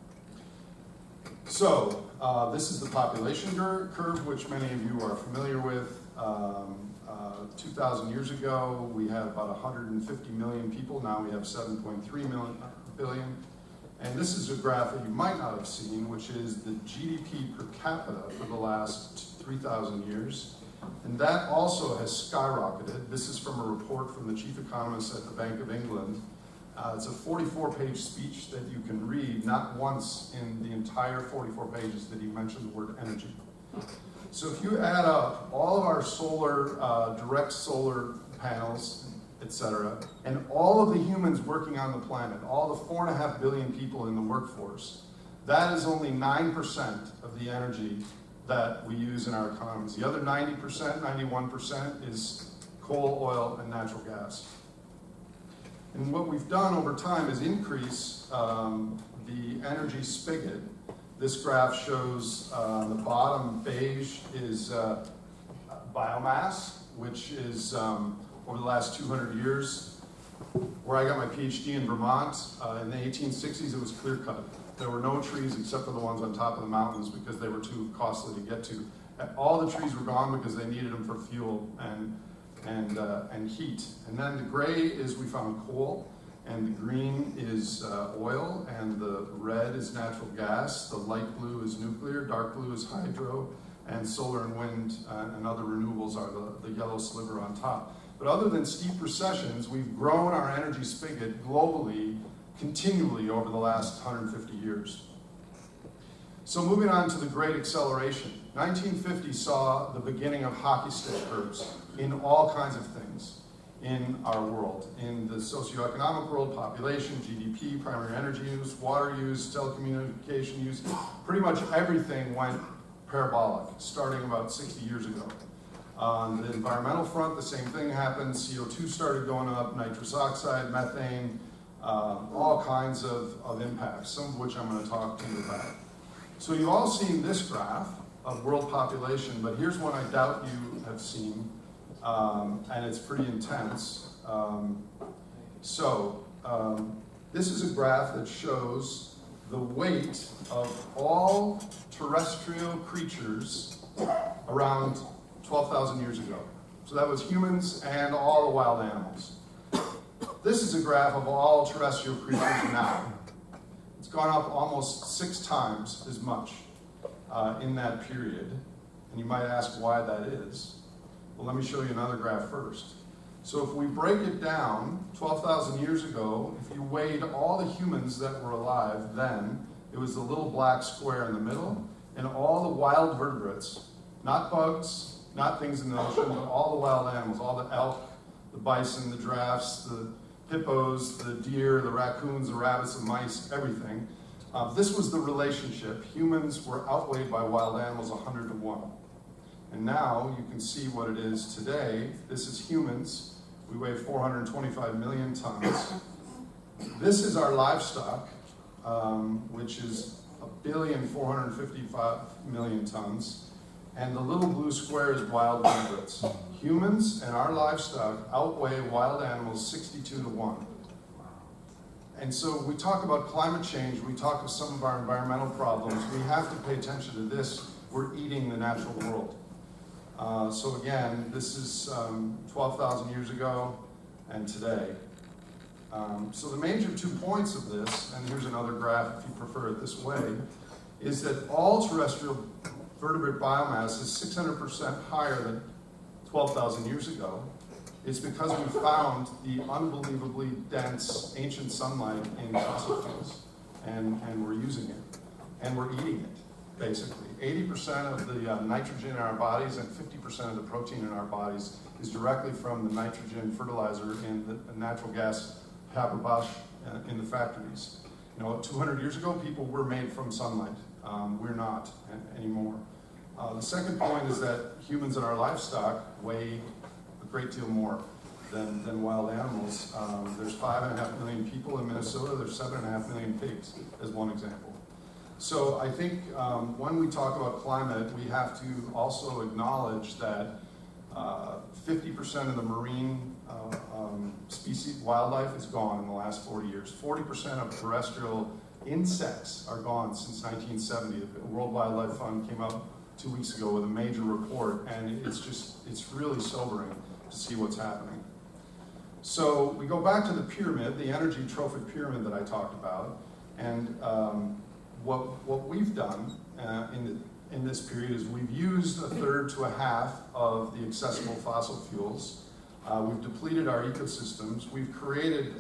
So this is the population curve, which many of you are familiar with. 2,000 years ago, we had about 150 million people. Now we have 7.3 billion. And this is a graph that you might not have seen, which is the GDP per capita for the last 3,000 years. And that also has skyrocketed. This is from a report from the chief economist at the Bank of England. It's a 44-page speech that you can read. Not once in the entire 44 pages did he mention the word energy. So if you add up all of our solar, direct solar panels, etc., and all of the humans working on the planet, all the 4.5 billion people in the workforce, that is only 9% of the energy that we use in our economies. The other 90%, 91% is coal, oil, and natural gas. And what we've done over time is increase the energy spigot. This graph shows the bottom beige is biomass, which is over the last 200 years. Where I got my PhD in Vermont, in the 1860s, it was clear-cut. There were no trees except for the ones on top of the mountains because they were too costly to get to. All the trees were gone because they needed them for fuel and heat. And then the gray is we found coal, and the green is oil, and the red is natural gas, the light blue is nuclear, dark blue is hydro, and solar and wind and other renewables are the yellow sliver on top. But other than steep recessions, we've grown our energy spigot globally continually over the last 150 years. So moving on to the Great Acceleration. 1950 saw the beginning of hockey stick curves in all kinds of things in our world. In the socioeconomic world, population, GDP, primary energy use, water use, telecommunication use, pretty much everything went parabolic, starting about 60 years ago. On the environmental front, the same thing happened. CO2 started going up, nitrous oxide, methane, all kinds of impacts, some of which I'm going to talk to you about. So you've all seen this graph of world population, but here's one I doubt you have seen, and it's pretty intense. This is a graph that shows the weight of all terrestrial creatures around 12,000 years ago. So that was humans and all the wild animals. This is a graph of all terrestrial creatures now. It's gone up almost 6 times as much in that period. And you might ask why that is. Well, let me show you another graph first. So if we break it down, 12,000 years ago, if you weighed all the humans that were alive then, it was the little black square in the middle, and all the wild vertebrates, not bugs, not things in the ocean, but all the wild animals, all the elk, the bison, the giraffes, the hippos, the deer, the raccoons, the rabbits, the mice, everything. This was the relationship. Humans were outweighed by wild animals 100 to 1. And now you can see what it is today. This is humans. We weigh 425 million tons. This is our livestock, which is 1,455,000,000 tons. And the little blue square is wild vertebrates. Humans and our livestock outweigh wild animals 62 to 1. And so we talk about climate change, we talk of some of our environmental problems, we have to pay attention to this. We're eating the natural world. So again, this is 12,000 years ago and today. So the major 2 points of this, and here's another graph if you prefer it this way, is that all terrestrial vertebrate biomass is 600% higher than 12,000 years ago. It's because we found the unbelievably dense ancient sunlight in fossil fuels, and we're using it, and we're eating it, basically. 80% of the nitrogen in our bodies and 50% of the protein in our bodies is directly from the nitrogen fertilizer in the natural gas Haber-Bosch in the factories. You know, 200 years ago, people were made from sunlight. We're not anymore. The second point is that humans and our livestock weigh a great deal more than wild animals. There's 5.5 million people in Minnesota, there's 7.5 million pigs, as one example. So I think when we talk about climate, we have to also acknowledge that 50% of the marine species, wildlife is gone in the last 40 years. 40% of terrestrial insects are gone since 1970. The World Wildlife Fund came out 2 weeks ago with a major report, and it's really sobering to see what's happening. So we go back to the pyramid, the energy trophic pyramid that I talked about, and what we've done in this period is we've used 1/3 to 1/2 of the accessible fossil fuels. We've depleted our ecosystems. We've created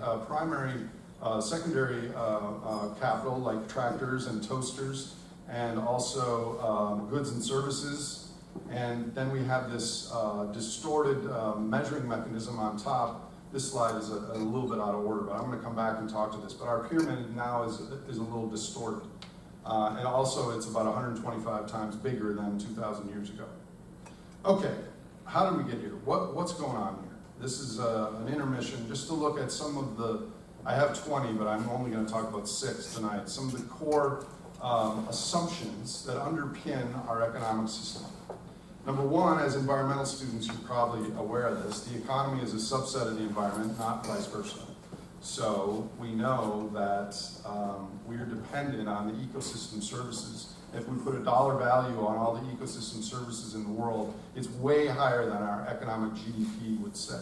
secondary capital like tractors and toasters, and also goods and services. And then we have this distorted measuring mechanism on top. This slide is a little bit out of order, but I'm going to come back and talk to this. But our pyramid now is a little distorted. And also it's about 125 times bigger than 2,000 years ago. Okay, how did we get here? What's going on here? This is an intermission just to look at some of the, I have 20, but I'm only going to talk about 6 tonight. Some of the core assumptions that underpin our economic system. Number one, as environmental students, you're probably aware of this, the economy is a subset of the environment, not vice versa. So we know that we're dependent on the ecosystem services. If we put a dollar value on all the ecosystem services in the world, it's way higher than our economic GDP would say.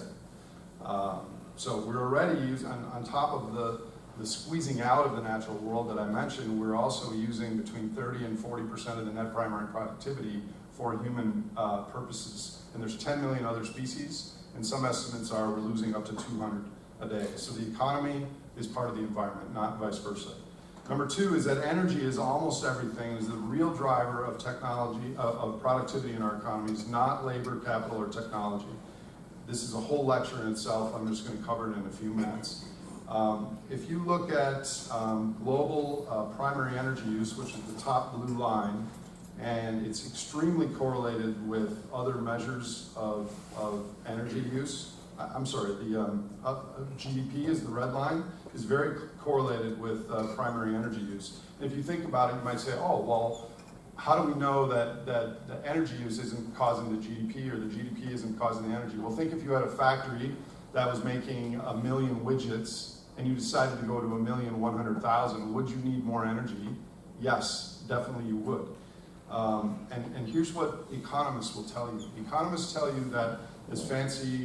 So we're already using, on top of the squeezing out of the natural world that I mentioned, we're also using between 30 and 40% of the net primary productivity for human purposes. And there's 10 million other species, and some estimates are we're losing up to 200 a day. So the economy is part of the environment, not vice versa. Number two is that energy is almost everything, is the real driver of technology, of productivity in our economies, not labor, capital, or technology. This is a whole lecture in itself. I'm just going to cover it in a few minutes. If you look at global primary energy use, which is the top blue line, and it's extremely correlated with other measures of energy use. I'm sorry, the GDP is the red line, is very correlated with primary energy use. And if you think about it, you might say, oh, well, how do we know that the energy use isn't causing the GDP or the GDP isn't causing the energy? Well, think if you had a factory that was making 1 million widgets and you decided to go to 1,100,000, would you need more energy? Yes, definitely you would. And here's what economists will tell you. Economists tell you that this fancy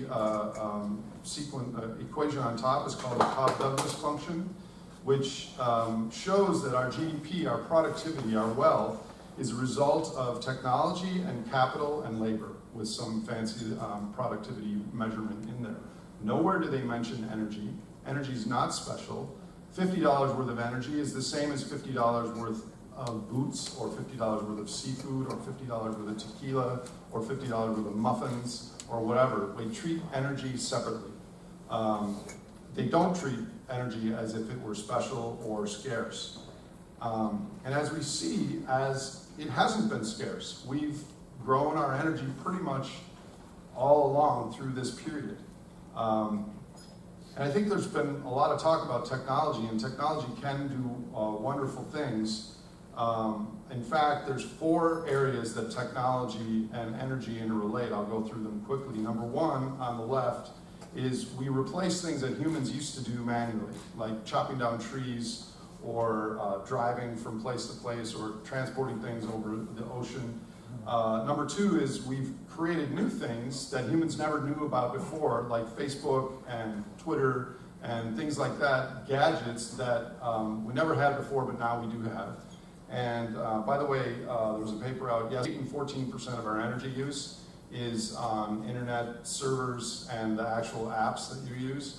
equation on top is called the Cobb-Douglas function, which shows that our GDP, our productivity, our wealth is a result of technology and capital and labor with some fancy productivity measurement in there. Nowhere do they mention energy. Energy is not special. $50 worth of energy is the same as $50 worth of boots, or $50 worth of seafood, or $50 worth of tequila, or $50 worth of muffins, or whatever. They treat energy separately. They don't treat energy as if it were special or scarce. And as we see, as it hasn't been scarce, we've grown our energy pretty much all along through this period. And I think there's been a lot of talk about technology, and technology can do wonderful things. In fact, there's 4 areas that technology and energy interrelate. I'll go through them quickly. Number one, on the left, is we replace things that humans used to do manually, like chopping down trees, or driving from place to place, or transporting things over the ocean. Number two is we've created new things that humans never knew about before, like Facebook and Twitter and things like that, gadgets that we never had before, but now we do have. And by the way, there was a paper out yesterday, 14% of our energy use is on internet servers and the actual apps that you use.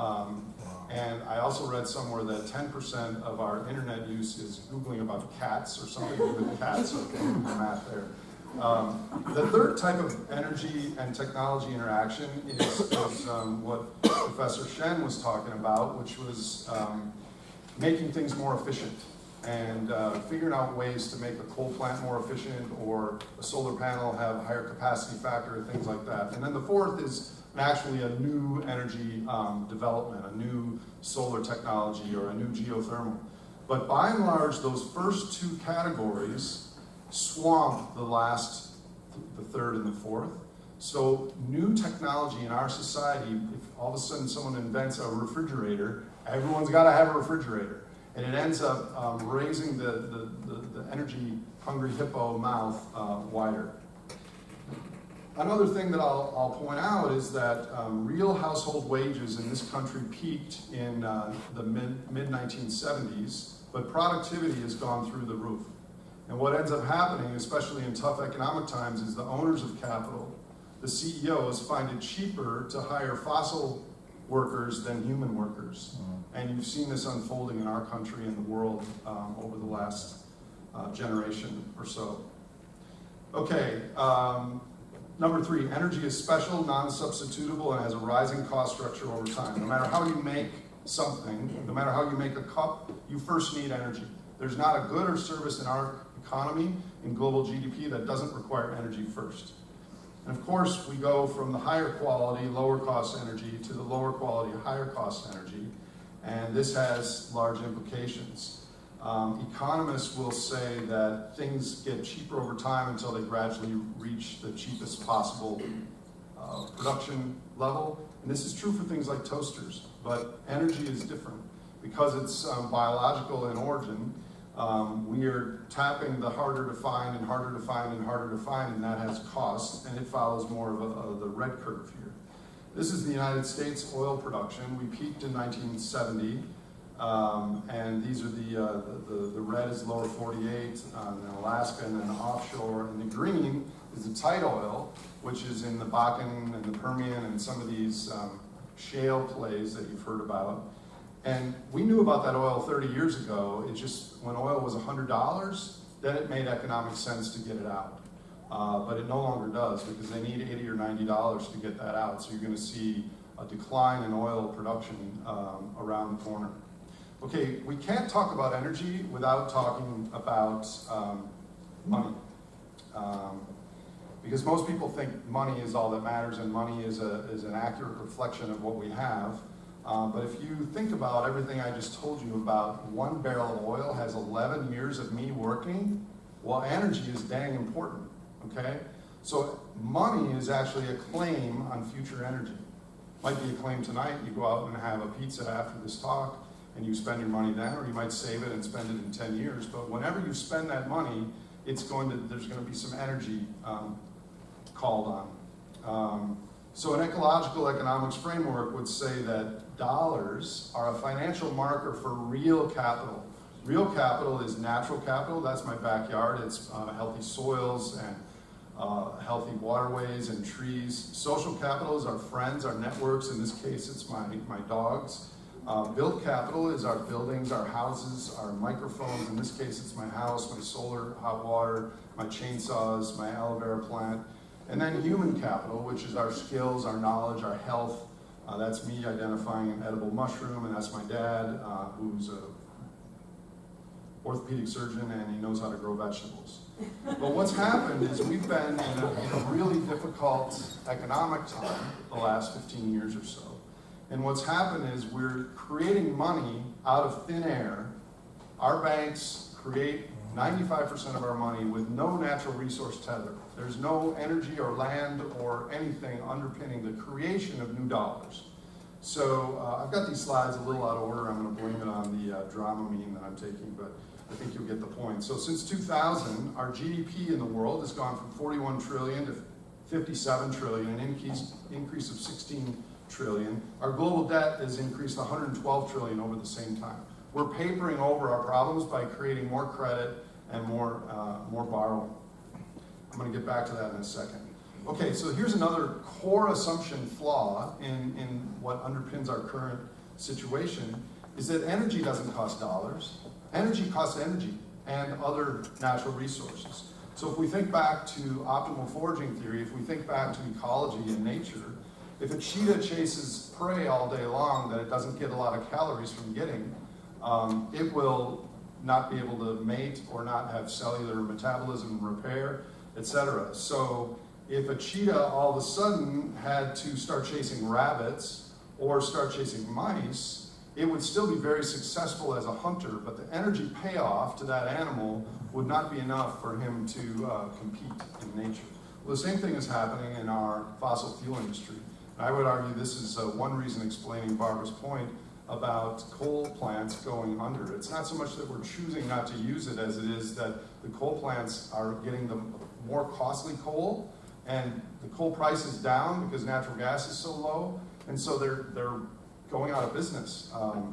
And I also read somewhere that 10% of our internet use is Googling about cats or something to do with cats, so okay, the math there. The third type of energy and technology interaction is what Professor Shen was talking about, which was making things more efficient. and figuring out ways to make a coal plant more efficient or a solar panel have a higher capacity factor, things like that. And then the fourth is actually a new energy development, a new solar technology or a new geothermal. But by and large, those first two categories swamp the third and the fourth. So new technology in our society, if all of a sudden someone invents a refrigerator, everyone's got to have a refrigerator. And it ends up raising the energy-hungry hippo mouth wider. Another thing that I'll point out is that real household wages in this country peaked in the mid-1970s, but productivity has gone through the roof. And what ends up happening, especially in tough economic times, is the owners of capital, the CEOs, find it cheaper to hire fossil workers than human workers. And you've seen this unfolding in our country and the world over the last generation or so. Okay, number 3, energy is special, non-substitutable, and has a rising cost structure over time. No matter how you make something, no matter how you make a cup, you first need energy. There's not a good or service in our economy, in global GDP, that doesn't require energy first. And of course, we go from the higher quality, lower cost energy to the lower quality, higher cost energy. And this has large implications. Economists will say that things get cheaper over time until they gradually reach the cheapest possible production level. And this is true for things like toasters, but energy is different. Because it's biological in origin, we are tapping the harder to find and harder to find and harder to find, and that has costs, and it follows more of the red curve here. This is the United States oil production. We peaked in 1970, and these are the red is lower 48, in Alaska, and then offshore, and the green is the tight oil, which is in the Bakken and the Permian and some of these shale plays that you've heard about. And we knew about that oil 30 years ago. It just, when oil was $100, then it made economic sense to get it out. But it no longer does because they need $80 or $90 to get that out. So you're going to see a decline in oil production around the corner. Okay, we can't talk about energy without talking about money. Because most people think money is all that matters and money is an accurate reflection of what we have. But if you think about everything I just told you about, 1 barrel of oil has 11 years of me working. Well, energy is dang important, okay? So money is actually a claim on future energy. Might be a claim tonight, you go out and have a pizza after this talk, and you spend your money then, or you might save it and spend it in 10 years. But whenever you spend that money, there's going to be some energy called on. So an ecological economics framework would say that dollars are a financial marker for real capital. Real capital is natural capital. That's my backyard. It's healthy soils and healthy waterways and trees. Social capital is our friends, our networks. In this case, it's my dogs. Built capital is our buildings, our houses, our microphones. In this case, it's my house, my solar, hot water, my chainsaws, my aloe vera plant. And then human capital, which is our skills, our knowledge, our health. That's me identifying an edible mushroom, and that's my dad, who's an orthopedic surgeon, and he knows how to grow vegetables. But what's happened is we've been in a really difficult economic time the last 15 years or so. And what's happened is we're creating money out of thin air. Our banks create 95% of our money with no natural resource tether. There's no energy or land or anything underpinning the creation of new dollars. So I've got these slides a little out of order. I'm going to blame it on the Dramamine that I'm taking, but I think you'll get the point. So since 2000, our GDP in the world has gone from 41 trillion to 57 trillion, an increase of 16 trillion. Our global debt has increased 112 trillion over the same time. We're papering over our problems by creating more credit and more borrowing. I'm going to get back to that in a second. Okay, so here's another core assumption flaw in what underpins our current situation, is that energy doesn't cost dollars. Energy costs energy and other natural resources. So if we think back to optimal foraging theory, if we think back to ecology and nature, if a cheetah chases prey all day long that it doesn't get a lot of calories from getting, it will not be able to mate or not have cellular metabolism repair, etc. So if a cheetah all of a sudden had to start chasing rabbits or start chasing mice, it would still be very successful as a hunter, but the energy payoff to that animal would not be enough for him to compete in nature. Well, the same thing is happening in our fossil fuel industry. And I would argue this is one reason explaining Barbara's point about coal plants going under. It's not so much that we're choosing not to use it as it is that the coal plants are getting the more costly coal, and the coal price is down because natural gas is so low, and so they're going out of business.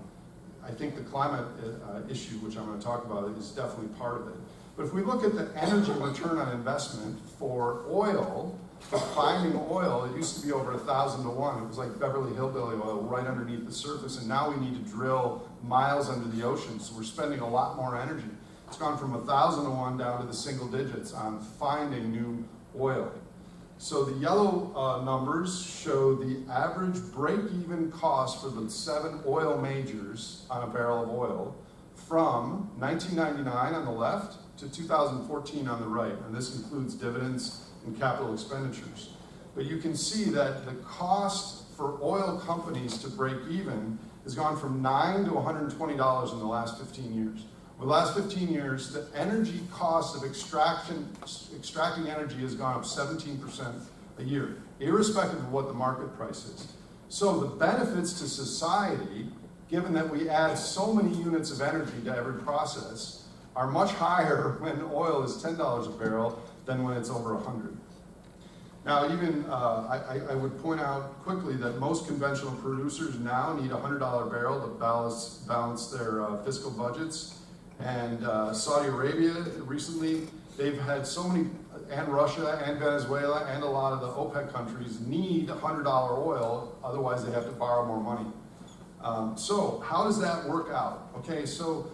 I think the climate issue, which I'm going to talk about, is definitely part of it. But if we look at the energy return on investment for oil, for finding oil, it used to be over 1,000 to 1. It was like Beverly Hillbilly oil right underneath the surface, and now we need to drill miles under the ocean, so we're spending a lot more energy. It's gone from 1,000 to 1 down to the single digits on finding new oil. So the yellow numbers show the average break-even cost for the 7 oil majors on a barrel of oil from 1999 on the left to 2014 on the right, and this includes dividends and capital expenditures. But you can see that the cost for oil companies to break even has gone from $9 to $120 in the last 15 years. Over the last 15 years, the energy cost of extracting energy has gone up 17% a year, irrespective of what the market price is. So the benefits to society, given that we add so many units of energy to every process, are much higher when oil is $10 a barrel than when it's over 100. Now, even I would point out quickly that most conventional producers now need a $100 barrel to balance their fiscal budgets. And Saudi Arabia recently, they've had so many, and Russia and Venezuela and a lot of the OPEC countries need $100 oil, otherwise they have to borrow more money. So how does that work out? Okay, so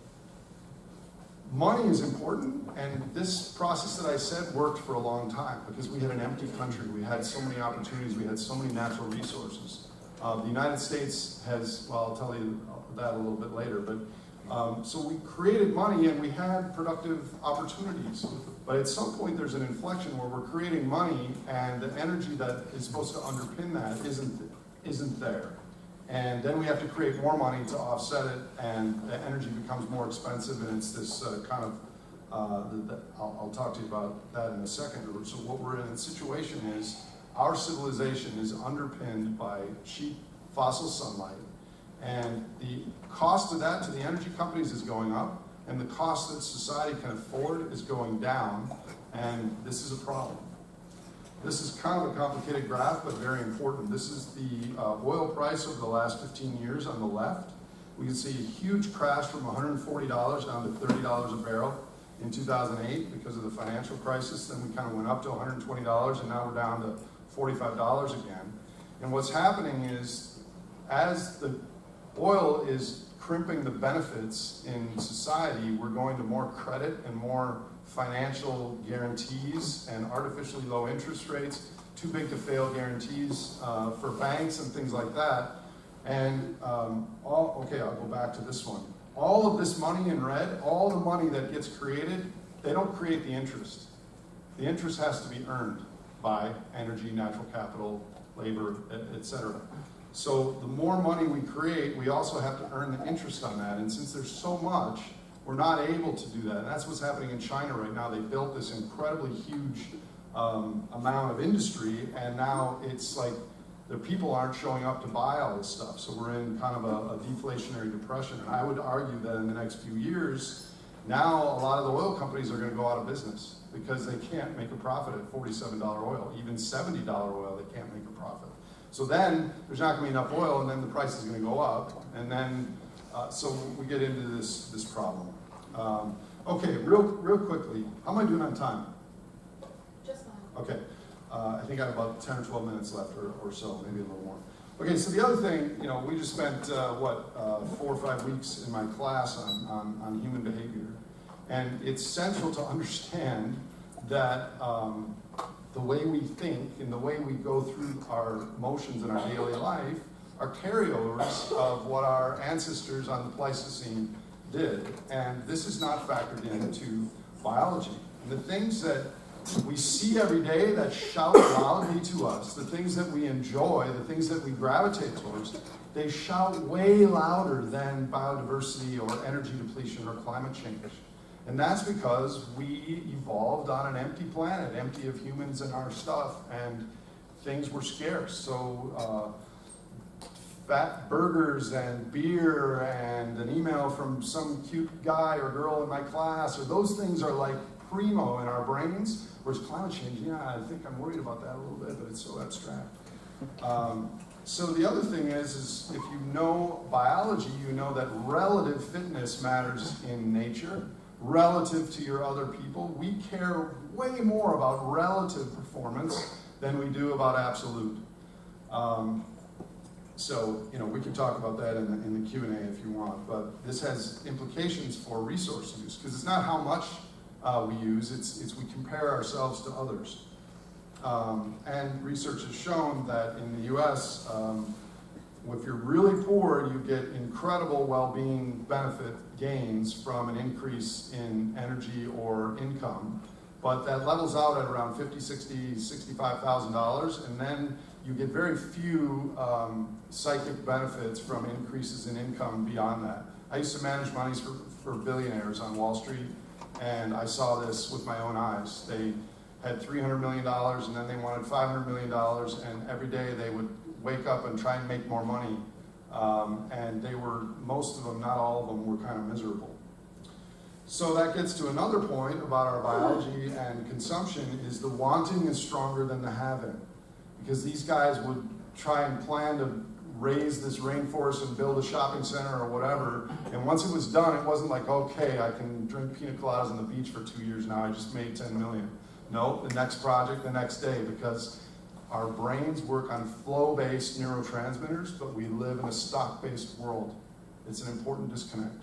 money is important, and this process that I said worked for a long time because we had an empty country. We had so many opportunities. We had so many natural resources. The United States has, well, I'll tell you that a little bit later, but so we created money and we had productive opportunities. But at some point there's an inflection where we're creating money and the energy that is supposed to underpin that isn't there. And then we have to create more money to offset it, and the energy becomes more expensive, and it's this kind of, I'll talk to you about that in a second. So what we're in a situation is, our civilization is underpinned by cheap fossil sunlight, and the cost of that to the energy companies is going up, and the cost that society can afford is going down, and this is a problem. This is kind of a complicated graph, but very important. This is the oil price over the last 15 years on the left. We can see a huge crash from $140 down to $30 a barrel in 2008 because of the financial crisis. Then we kind of went up to $120, and now we're down to $45 again. And what's happening is, as the oil is crimping the benefits in society, we're going to more credit and more financial guarantees and artificially low interest rates, too big to fail guarantees for banks and things like that. And okay, I'll go back to this one. All of this money in red, all the money that gets created, they don't create the interest. The interest has to be earned by energy, natural capital, labor, etc. So the more money we create, we also have to earn the interest on that. And since there's so much, we're not able to do that. And that's what's happening in China right now. They built this incredibly huge amount of industry, and now it's like the people aren't showing up to buy all this stuff. So we're in kind of a deflationary depression. And I would argue that in the next few years, now a lot of the oil companies are going to go out of business because they can't make a profit at $47 oil. Even $70 oil, they can't make a profit. So then there's not going to be enough oil, and then the price is going to go up, and then so we get into this problem. Okay, real quickly, how am I doing on time? Just fine. Okay, I think I have about 10 or 12 minutes left, or so, maybe a little more. Okay, so the other thing, you know, we just spent 4 or 5 weeks in my class on human behavior, and it's central to understand that the way we think and the way we go through our motions in our daily life are carryovers of what our ancestors on the Pleistocene did, and this is not factored into biology. And the things that we see every day that shout loudly to us, the things that we enjoy, the things that we gravitate towards, they shout way louder than biodiversity or energy depletion or climate change. And that's because we evolved on an empty planet, empty of humans and our stuff, and things were scarce. So fat burgers and beer and an email from some cute guy or girl in my class, or those things are like primo in our brains, whereas climate change, yeah, I think I'm worried about that a little bit, but it's so abstract. So the other thing is if you know biology, you know that relative fitness matters in nature, relative to your other people. We care way more about relative performance than we do about absolute. So, you know, we can talk about that in the Q&A if you want, but this has implications for resource use, because it's not how much we use, it's we compare ourselves to others. And research has shown that in the US, if you're really poor, you get incredible well-being benefit gains from an increase in energy or income, but that levels out at around $50,000, $60,000, $65,000, and then you get very few psychic benefits from increases in income beyond that. I used to manage monies for billionaires on Wall Street, and I saw this with my own eyes. They had $300 million, and then they wanted $500 million, and every day they would wake up and try and make more money. And they were, most of them, not all of them, were kind of miserable. So that gets to another point about our biology and consumption, is the wanting is stronger than the having. Because these guys would try and plan to raise this rainforest and build a shopping center or whatever, and once it was done, it wasn't like, okay, I can drink pina coladas on the beach for 2 years now, I just made 10 million. No, the next project, the next day, because our brains work on flow-based neurotransmitters, but we live in a stock-based world. It's an important disconnect.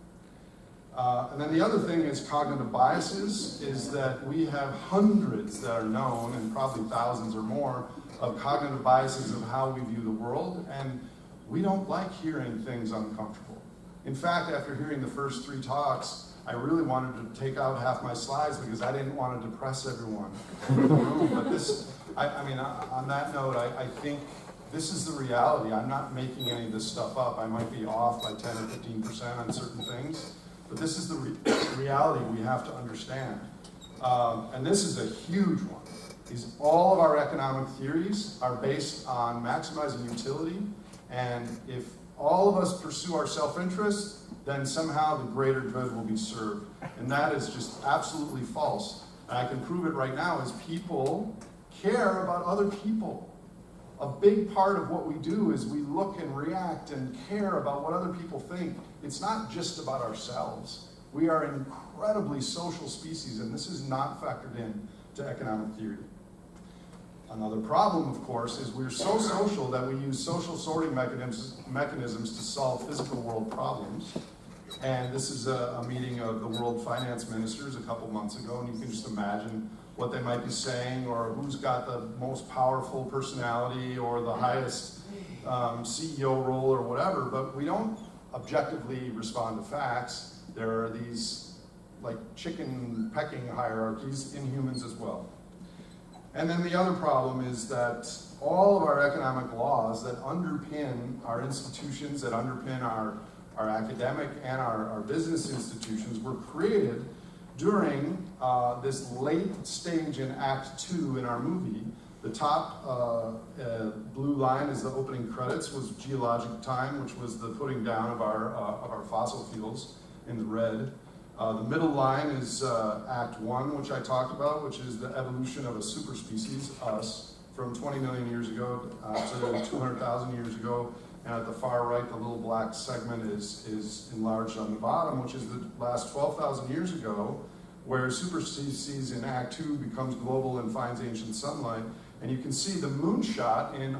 And then the other thing is cognitive biases, is that we have hundreds that are known, and probably thousands or more, of cognitive biases of how we view the world, and we don't like hearing things uncomfortable. In fact, after hearing the first 3 talks, I really wanted to take out half my slides because I didn't want to depress everyone in the room. But this, I mean, on that note, I think this is the reality. I'm not making any of this stuff up. I might be off by 10 or 15% on certain things, but this is the reality we have to understand. And this is a huge one. All of our economic theories are based on maximizing utility, and if all of us pursue our self-interest, then somehow the greater good will be served. And that is just absolutely false. And I can prove it right now, is people care about other people. A big part of what we do is we look and react and care about what other people think. It's not just about ourselves. We are an incredibly social species, and this is not factored in to economic theory. Another problem, of course, is we're so social that we use social sorting mechanisms to solve physical world problems. And this is a meeting of the world finance ministers a couple months ago, and you can just imagine what they might be saying, or who's got the most powerful personality or the highest CEO role or whatever, but we don't objectively respond to facts. There are these like chicken pecking hierarchies in humans as well. And then the other problem is that all of our economic laws that underpin our institutions, that underpin our academic and our business institutions were created during this late stage in Act 2 in our movie. The top blue line is the opening credits, was geologic time, which was the putting down of our fossil fuels in the red. The middle line is Act 1, which I talked about, which is the evolution of a superspecies, us, from 20 million years ago to 200,000 years ago. And at the far right, the little black segment is enlarged on the bottom, which is the last 12,000 years ago, where superspecies in Act 2 becomes global and finds ancient sunlight. And you can see the moonshot in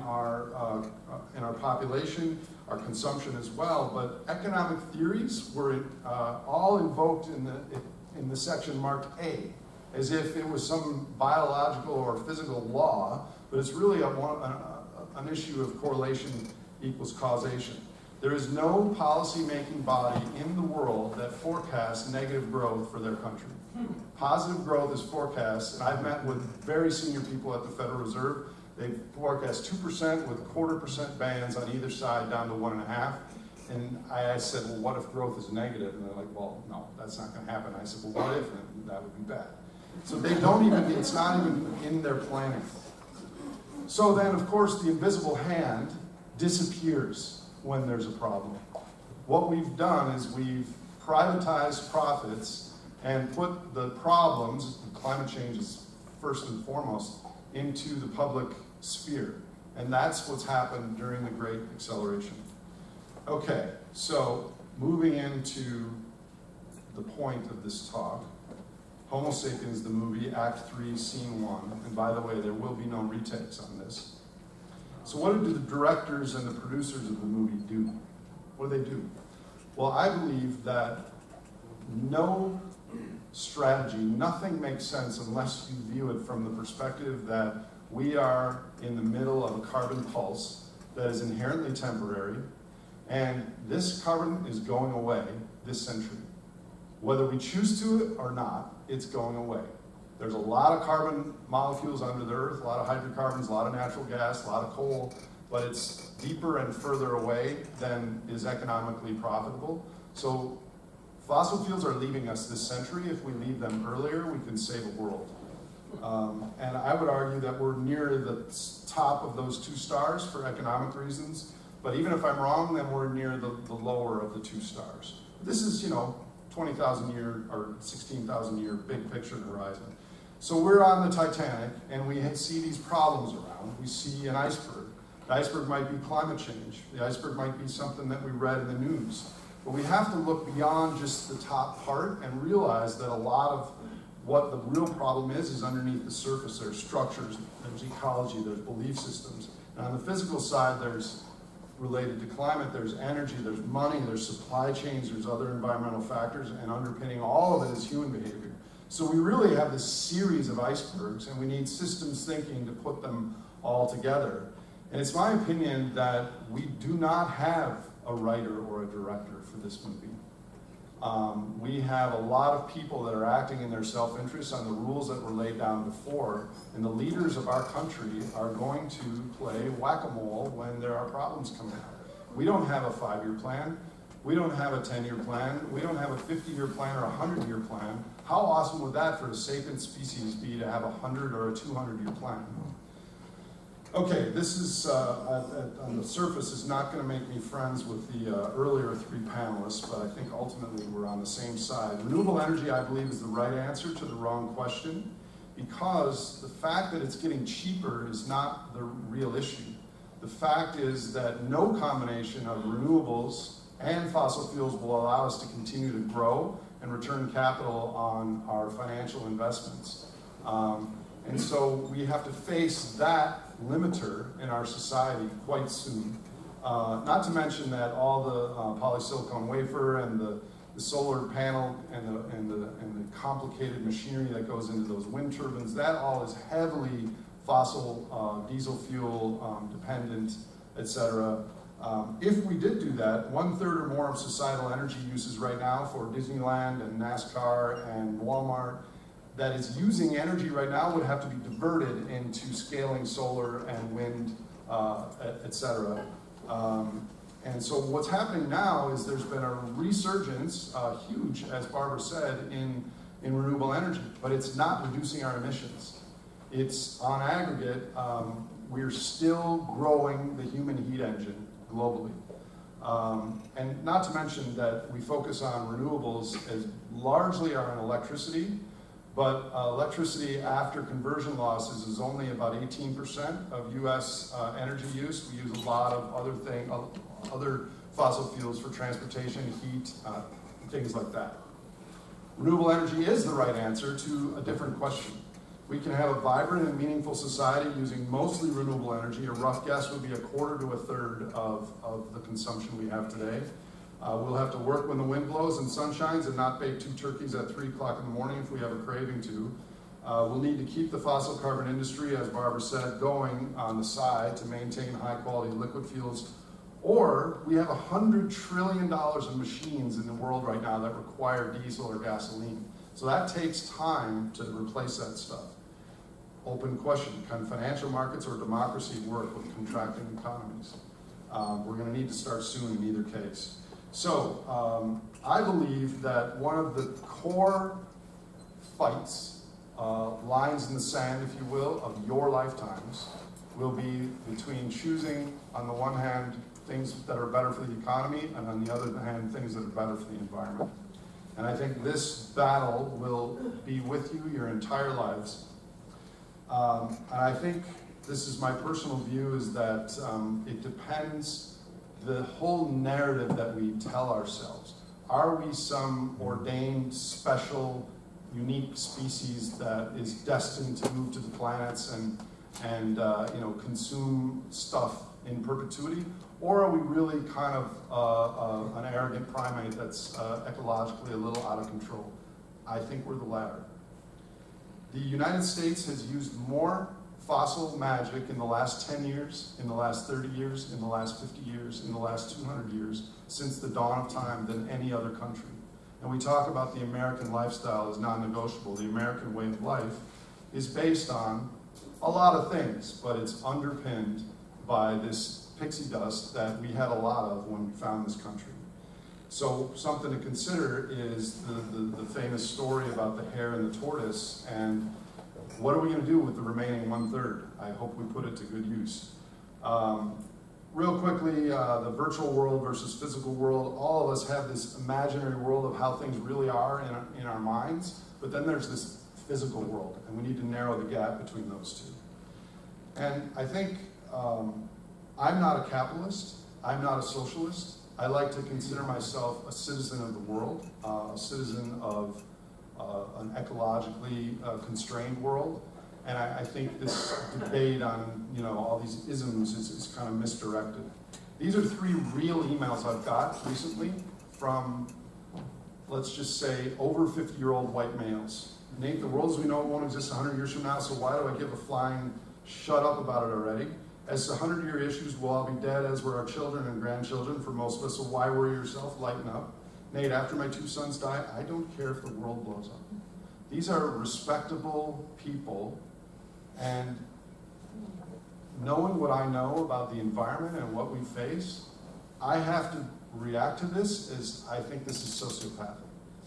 our population, our consumption as well. But economic theories were all invoked in the section marked A, as if it was some biological or physical law, but it's really an issue of correlation equals causation. There is no policy-making body in the world that forecasts negative growth for their country. Positive growth is forecast, and I've met with very senior people at the Federal Reserve. They forecast 2% with 0.25% bands on either side down to 1.5%. And I said, well, what if growth is negative? And they're like, well, no, that's not going to happen. I said, well, what if? And that would be bad. So they don't even, it's not even in their planning. So then, of course, the invisible hand disappears when there's a problem. What we've done is we've privatized profits and put the problems, climate change is first and foremost, into the public sphere. And that's what's happened during the Great Acceleration. Okay, so moving into the point of this talk, Homo Sapiens, the movie, Act 3, Scene 1. And by the way, there will be no retakes on this. So what do the directors and the producers of the movie do? What do they do? Well, I believe that no strategy, nothing makes sense unless you view it from the perspective that we are in the middle of a carbon pulse that is inherently temporary, and this carbon is going away this century. Whether we choose to or not, it's going away. There's a lot of carbon molecules under the earth, a lot of hydrocarbons, a lot of natural gas, a lot of coal, but it's deeper and further away than is economically profitable. So fossil fuels are leaving us this century. If we leave them earlier, we can save a world. And I would argue that we're near the top of those two stars for economic reasons. But even if I'm wrong, then we're near the lower of the two stars. This is, 20,000 year or 16,000 year big picture horizon. So we're on the Titanic and we see these problems around. We see an iceberg. The iceberg might be climate change. The iceberg might be something that we read in the news. But we have to look beyond just the top part and realize that a lot of what the real problem is underneath the surface. There's structures, there's ecology, there's belief systems. And on the physical side, there's related to climate, there's energy, there's money, there's supply chains, there's other environmental factors, and underpinning all of it is human behavior. So we really have this series of icebergs, and we need systems thinking to put them all together. And it's my opinion that we do not have a writer or a director for this movie. We have a lot of people that are acting in their self-interest on the rules that were laid down before, and the leaders of our country are going to play whack-a-mole when there are problems coming out. We don't have a 5-year plan. We don't have a 10-year plan. We don't have a 50-year plan or a 100-year plan. How awesome would that for a sapient species be to have a 100 or a 200-year plan? Okay, this is, on the surface, is not going to make me friends with the earlier 3 panelists, but I think ultimately we're on the same side. Renewable energy, I believe, is the right answer to the wrong question, because the fact that it's getting cheaper is not the real issue. The fact is that no combination of renewables and fossil fuels will allow us to continue to grow and return capital on our financial investments. And so we have to face that limiter in our society quite soon. Not to mention that all the polysilicon wafer and the solar panel and the complicated machinery that goes into those wind turbines, that all is heavily fossil diesel fuel dependent, etc. If we did do that, 1/3 or more of societal energy uses right now for Disneyland and NASCAR and Walmart that is using energy right now would have to be diverted into scaling solar and wind, etc. And so what's happening now is there's been a resurgence, huge, as Barbara said, in renewable energy, but it's not reducing our emissions. It's, on aggregate, we're still growing the human heat engine globally. And not to mention that we focus on renewables as largely on electricity, but electricity after conversion losses is only about 18% of US energy use. We use a lot of other fossil fuels for transportation, heat, things like that. Renewable energy is the right answer to a different question. We can have a vibrant and meaningful society using mostly renewable energy. A rough guess would be 1/4 to 1/3 of the consumption we have today. We'll have to work when the wind blows and sun shines and not bake 2 turkeys at 3 o'clock in the morning if we have a craving to. We'll need to keep the fossil carbon industry, as Barbara said, going on the side to maintain high quality liquid fuels Or we have $100 trillion of machines in the world right now that require diesel or gasoline. So that takes time to replace that stuff. Open question, can financial markets or democracy work with contracting economies? We're going to need to start soon in either case. So I believe that one of the core fights, lines in the sand, if you will, of your lifetimes will be between choosing, on the one hand, things that are better for the economy, and on the other hand, things that are better for the environment. And I think this battle will be with you your entire lives. And I think this is my personal view, is that it depends, the whole narrative that we tell ourselves. Are we some ordained, special, unique species that is destined to move to the planets and you know, consume stuff in perpetuity? Or are we really kind of an arrogant primate that's ecologically a little out of control? I think we're the latter. The United States has used more fossil magic in the last 10 years, in the last 30 years, in the last 50 years, in the last 200 years, since the dawn of time than any other country. And we talk about the American lifestyle as non-negotiable. The American way of life is based on a lot of things, but it's underpinned by this pixie dust that we had a lot of when we found this country. So something to consider is the famous story about the hare and the tortoise, and what are we going to do with the remaining 1/3? I hope we put it to good use. Real quickly, the virtual world versus physical world. All of us have this imaginary world of how things really are in our minds, but then there's this physical world, and we need to narrow the gap between those two. And I think I'm not a capitalist, I'm not a socialist. I like to consider myself a citizen of the world, a citizen of an ecologically constrained world. And I think this debate on, you know, all these isms is kind of misdirected. These are 3 real emails I've got recently from, let's just say, over 50-year-old white males. Nate, the world as we know it won't exist 100 years from now, so why do I give a flying shut up about it already? As the 100-year issues, we'll all be dead, as were our children and grandchildren for most of us, so why worry yourself? Lighten up. Nate, after my 2 sons die, I don't care if the world blows up. These are respectable people, and knowing what I know about the environment and what we face, I have to react to this as I think this is sociopathic.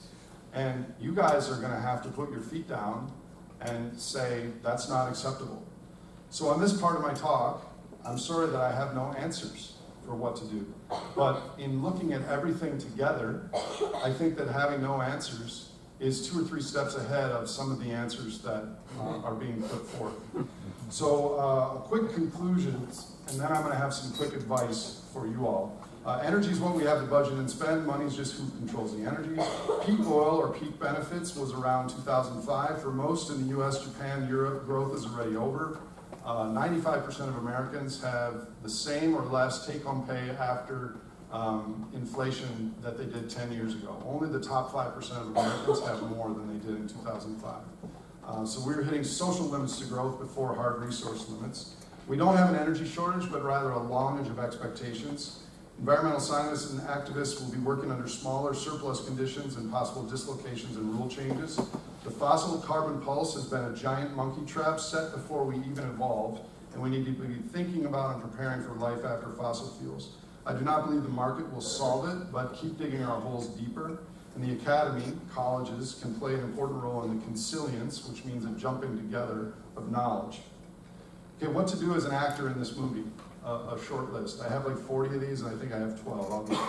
And you guys are going to have to put your feet down and say, that's not acceptable. So on this part of my talk, I'm sorry that I have no answers for what to do. But in looking at everything together, I think that having no answers is 2 or 3 steps ahead of some of the answers that are being put forth. So a quick conclusion, and then I'm going to have some quick advice for you all. Energy is what we have to budget and spend. Money is just who controls the energy. Peak oil or peak benefits was around 2005. For most in the US, Japan, Europe, growth is already over. 95% of Americans have the same or less take-home pay after inflation that they did 10 years ago. Only the top 5% of Americans have more than they did in 2005. So we're hitting social limits to growth before hard resource limits. We don't have an energy shortage, but rather a longage of expectations. Environmental scientists and activists will be working under smaller surplus conditions and possible dislocations and rule changes. The fossil carbon pulse has been a giant monkey trap set before we even evolved, and we need to be thinking about and preparing for life after fossil fuels. I do not believe the market will solve it, but keep digging our holes deeper. And the academy, colleges, can play an important role in the consilience, which means a jumping together of knowledge. Okay, what to do as an actor in this movie? A short list. I have like 40 of these, and I think I have 12. I'll be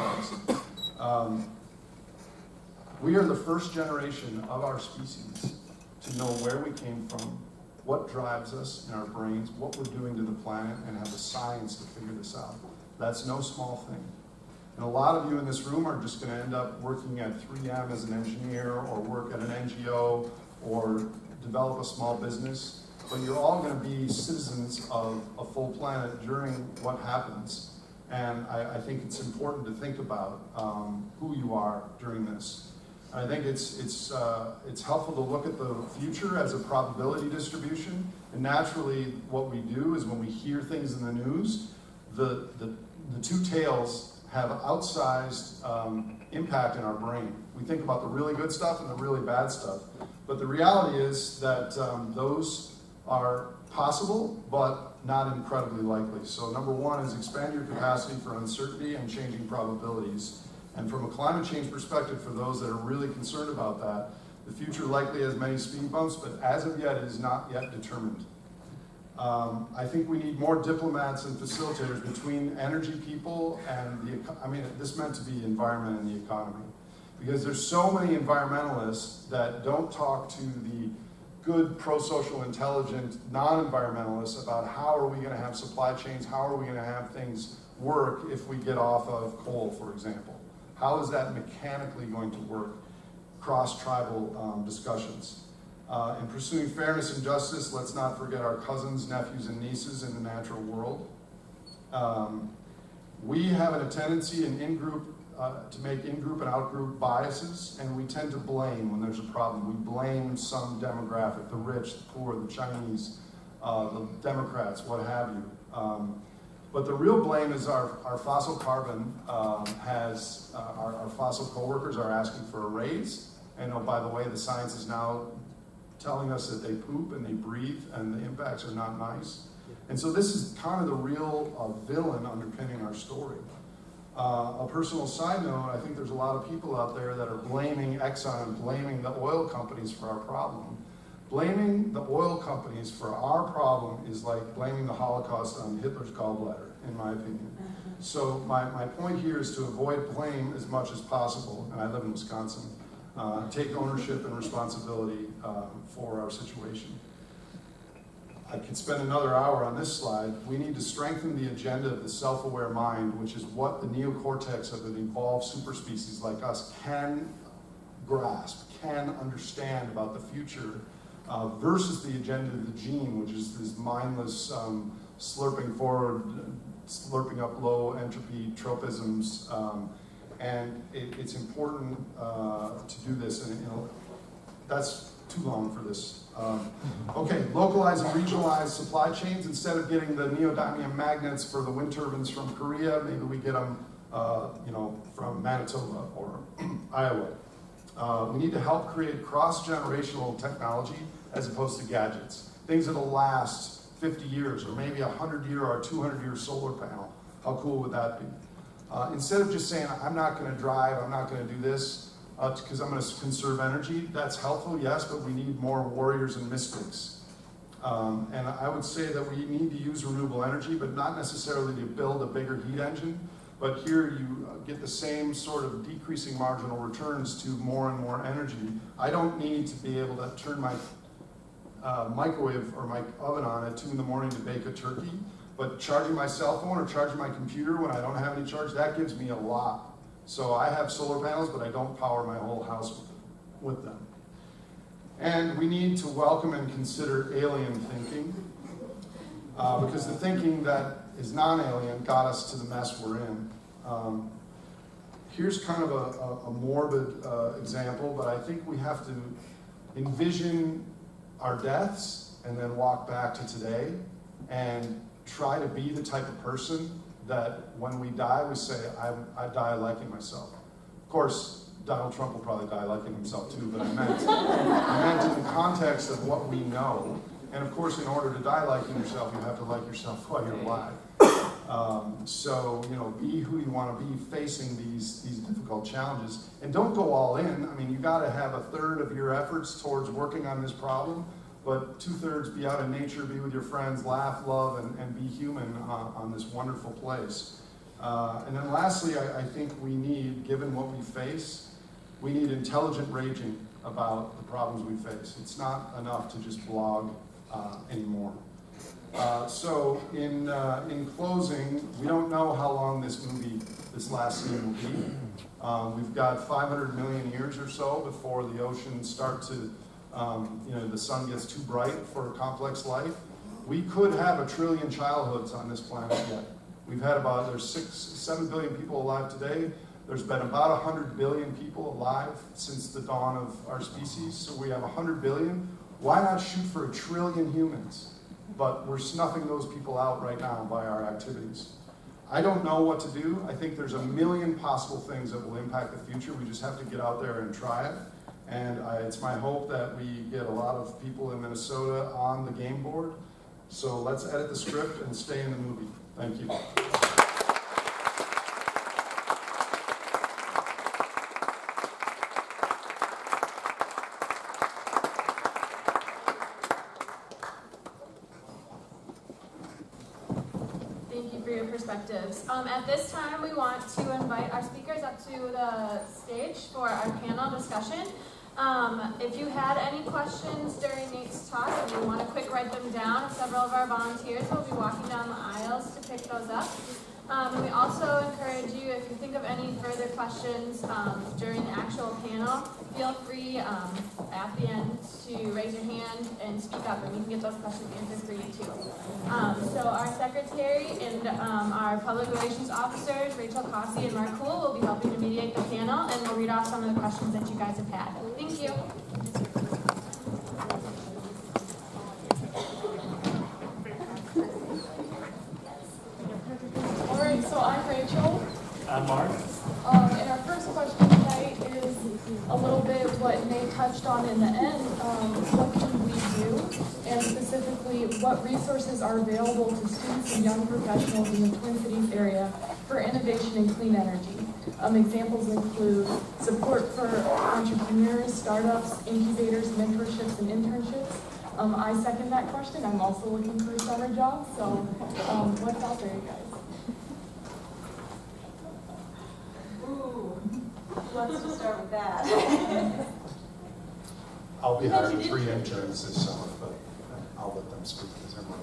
fast. We are the first generation of our species to know where we came from, what drives us in our brains, what we're doing to the planet, and have the science to figure this out. That's no small thing. And a lot of you in this room are just going to end up working at 3M as an engineer, or work at an NGO, or develop a small business. But you're all going to be citizens of a full planet during what happens. And I think it's important to think about who you are during this. I think it's helpful to look at the future as a probability distribution. And naturally, what we do is when we hear things in the news, the the two tails have outsized impact in our brain. We think about the really good stuff and the really bad stuff. But the reality is that those are possible, but not incredibly likely. So number one is expand your capacity for uncertainty and changing probabilities. And from a climate change perspective, for those that are really concerned about that, the future likely has many speed bumps, but as of yet, it is not yet determined. I think we need more diplomats and facilitators between energy people and this meant to be environment and the economy. Because there's so many environmentalists that don't talk to the good pro-social intelligent non-environmentalists about how are we going to have supply chains, how are we going to have things work if we get off of coal, for example. How is that mechanically going to work? Cross-tribal discussions. In pursuing fairness and justice, let's not forget our cousins, nephews, and nieces in the natural world. We have a tendency in in-group to make in-group and out-group biases, and we tend to blame when there's a problem. We blame some demographic, the rich, the poor, the Chinese, the Democrats, what have you. But the real blame is our fossil carbon our fossil coworkers are asking for a raise. And oh, by the way, the science is now telling us that they poop and they breathe and the impacts are not nice. And so this is kind of the real villain underpinning our story. A personal side note, I think there's a lot of people out there that are blaming Exxon and blaming the oil companies for our problem. Blaming the oil companies for our problem is like blaming the Holocaust on Hitler's gallbladder, in my opinion. So my point here is to avoid blame as much as possible, and I live in Wisconsin. Take ownership and responsibility for our situation. I could spend another hour on this slide. We need to strengthen the agenda of the self-aware mind, which is what the neocortex of an evolved superspecies like us can grasp, can understand about the future, versus the agenda of the gene, which is this mindless slurping forward, slurping up low entropy tropisms. And it's important to do this, and that's too long for this. Okay, localize and regionalize supply chains. Instead of getting the neodymium magnets for the wind turbines from Korea, maybe we get them, from Manitoba or Iowa. We need to help create cross-generational technology as opposed to gadgets. Things that'll last 50 years, or maybe a 100-year or 200-year solar panel. How cool would that be? Instead of just saying, I'm not going to drive, I'm not going to do this, because I'm going to conserve energy, that's helpful, yes, but we need more warriors and mystics. And I would say that we need to use renewable energy, but not necessarily to build a bigger heat engine. But here you get the same sort of decreasing marginal returns to more and more energy. I don't need to be able to turn my microwave or my oven on at 2 in the morning to bake a turkey. But charging my cell phone or charging my computer when I don't have any charge, that gives me a lot. So I have solar panels, but I don't power my whole house with them. And we need to welcome and consider alien thinking, because the thinking that is non-alien got us to the mess we're in. Here's kind of a morbid example, but I think we have to envision our deaths and then walk back to today and try to be the type of person that when we die, we say, I die liking myself. Of course, Donald Trump will probably die liking himself too, but I meant in the context of what we know. And of course, in order to die liking yourself, you have to like yourself while you're alive. So, be who you want to be facing these difficult challenges. And don't go all in. I mean, you got to have 1/3 of your efforts towards working on this problem, but 2/3 be out in nature, be with your friends, laugh, love, and be human on this wonderful place. And then lastly, I think we need, given what we face, we need intelligent raging about the problems we face. It's not enough to just blog anymore. So in closing, we don't know how long this last scene will be. We've got 500 million years or so before the oceans start to, the sun gets too bright for complex life. We could have 1 trillion childhoods on this planet yet. We've had there's 7 billion people alive today. There's been about 100 billion people alive since the dawn of our species. So we have 100 billion. Why not shoot for 1 trillion humans? But we're snuffing those people out right now by our activities. I don't know what to do. I think there's a million possible things that will impact the future. We just have to get out there and try it. And it's my hope that we get a lot of people in Minnesota on the game board. So let's edit the script and stay in the movie. Thank you. Thank you for your perspectives. At this time, we want to invite our speakers up to the stage for our panel discussion. If you had any questions during Nate's talk and you want to quick write them down, several of our volunteers will be walking down the aisles to pick those up. And we also encourage you, if you think of any further questions during the actual panel, feel free at the end to raise your hand and speak up, and we can get those questions answered for you too. So our secretary and our public relations officers, Rachel Cossey and Mark Cool, will be helping to mediate the panel, and we'll read off some of the questions that you guys have had. Thank you. All right, so I'm Rachel. I'm Mark. And our first question tonight is a little bit what Nate touched on in the end. What can we do? And specifically, what resources are available to students and young professionals in the Twin Cities area for innovation in clean energy? Examples include support for entrepreneurs, startups, incubators, mentorships, and internships. I second that question. I'm also looking for a summer job, so what's out there, you guys? Ooh, let's just start with that. I'll be hiring 3 interns this summer, but I'll let them speak because they're more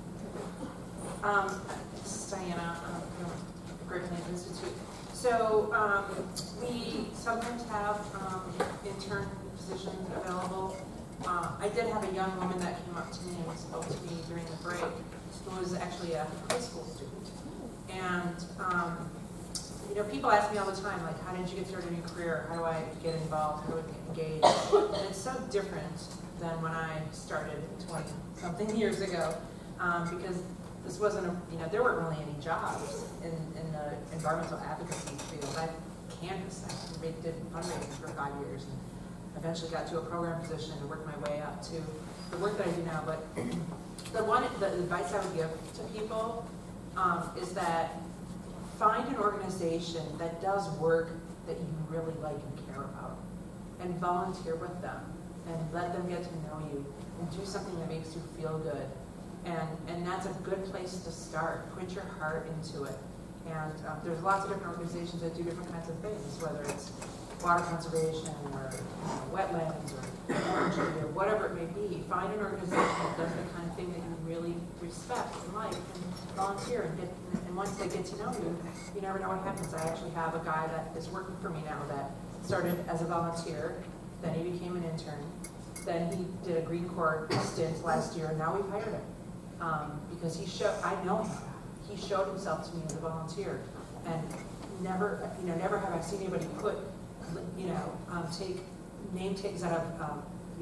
open. This is Diana from Great Plains Institute. So we sometimes have intern positions available. I did have a young woman that came up to me and spoke to me during the break, who was actually a high school student. And you know, people ask me all the time, like, how did you get started in your career? How do I get involved? How do I get engaged? And it's so different than when I started 20-something years ago, because this wasn't there weren't really any jobs in the environmental advocacy field. I canvassed, I did fundraising for 5 years, and eventually got to a program position and worked my way up to the work that I do now. But the advice I would give to people is that find an organization that does work that you really like and care about, and volunteer with them, and let them get to know you, and do something that makes you feel good. And that's a good place to start. Put your heart into it. And there's lots of different organizations that do different kinds of things, whether it's water conservation or wetlands or energy or whatever it may be. Find an organization that does the kind of thing that you really respect and like, and volunteer. And once they get to know you, you never know what happens. I actually have a guy that is working for me now that started as a volunteer, then he became an intern, then he did a Green Corps stint last year, and now we've hired him. Because I know him. He showed himself to me as a volunteer, and never have I seen anybody put, take name tags out of,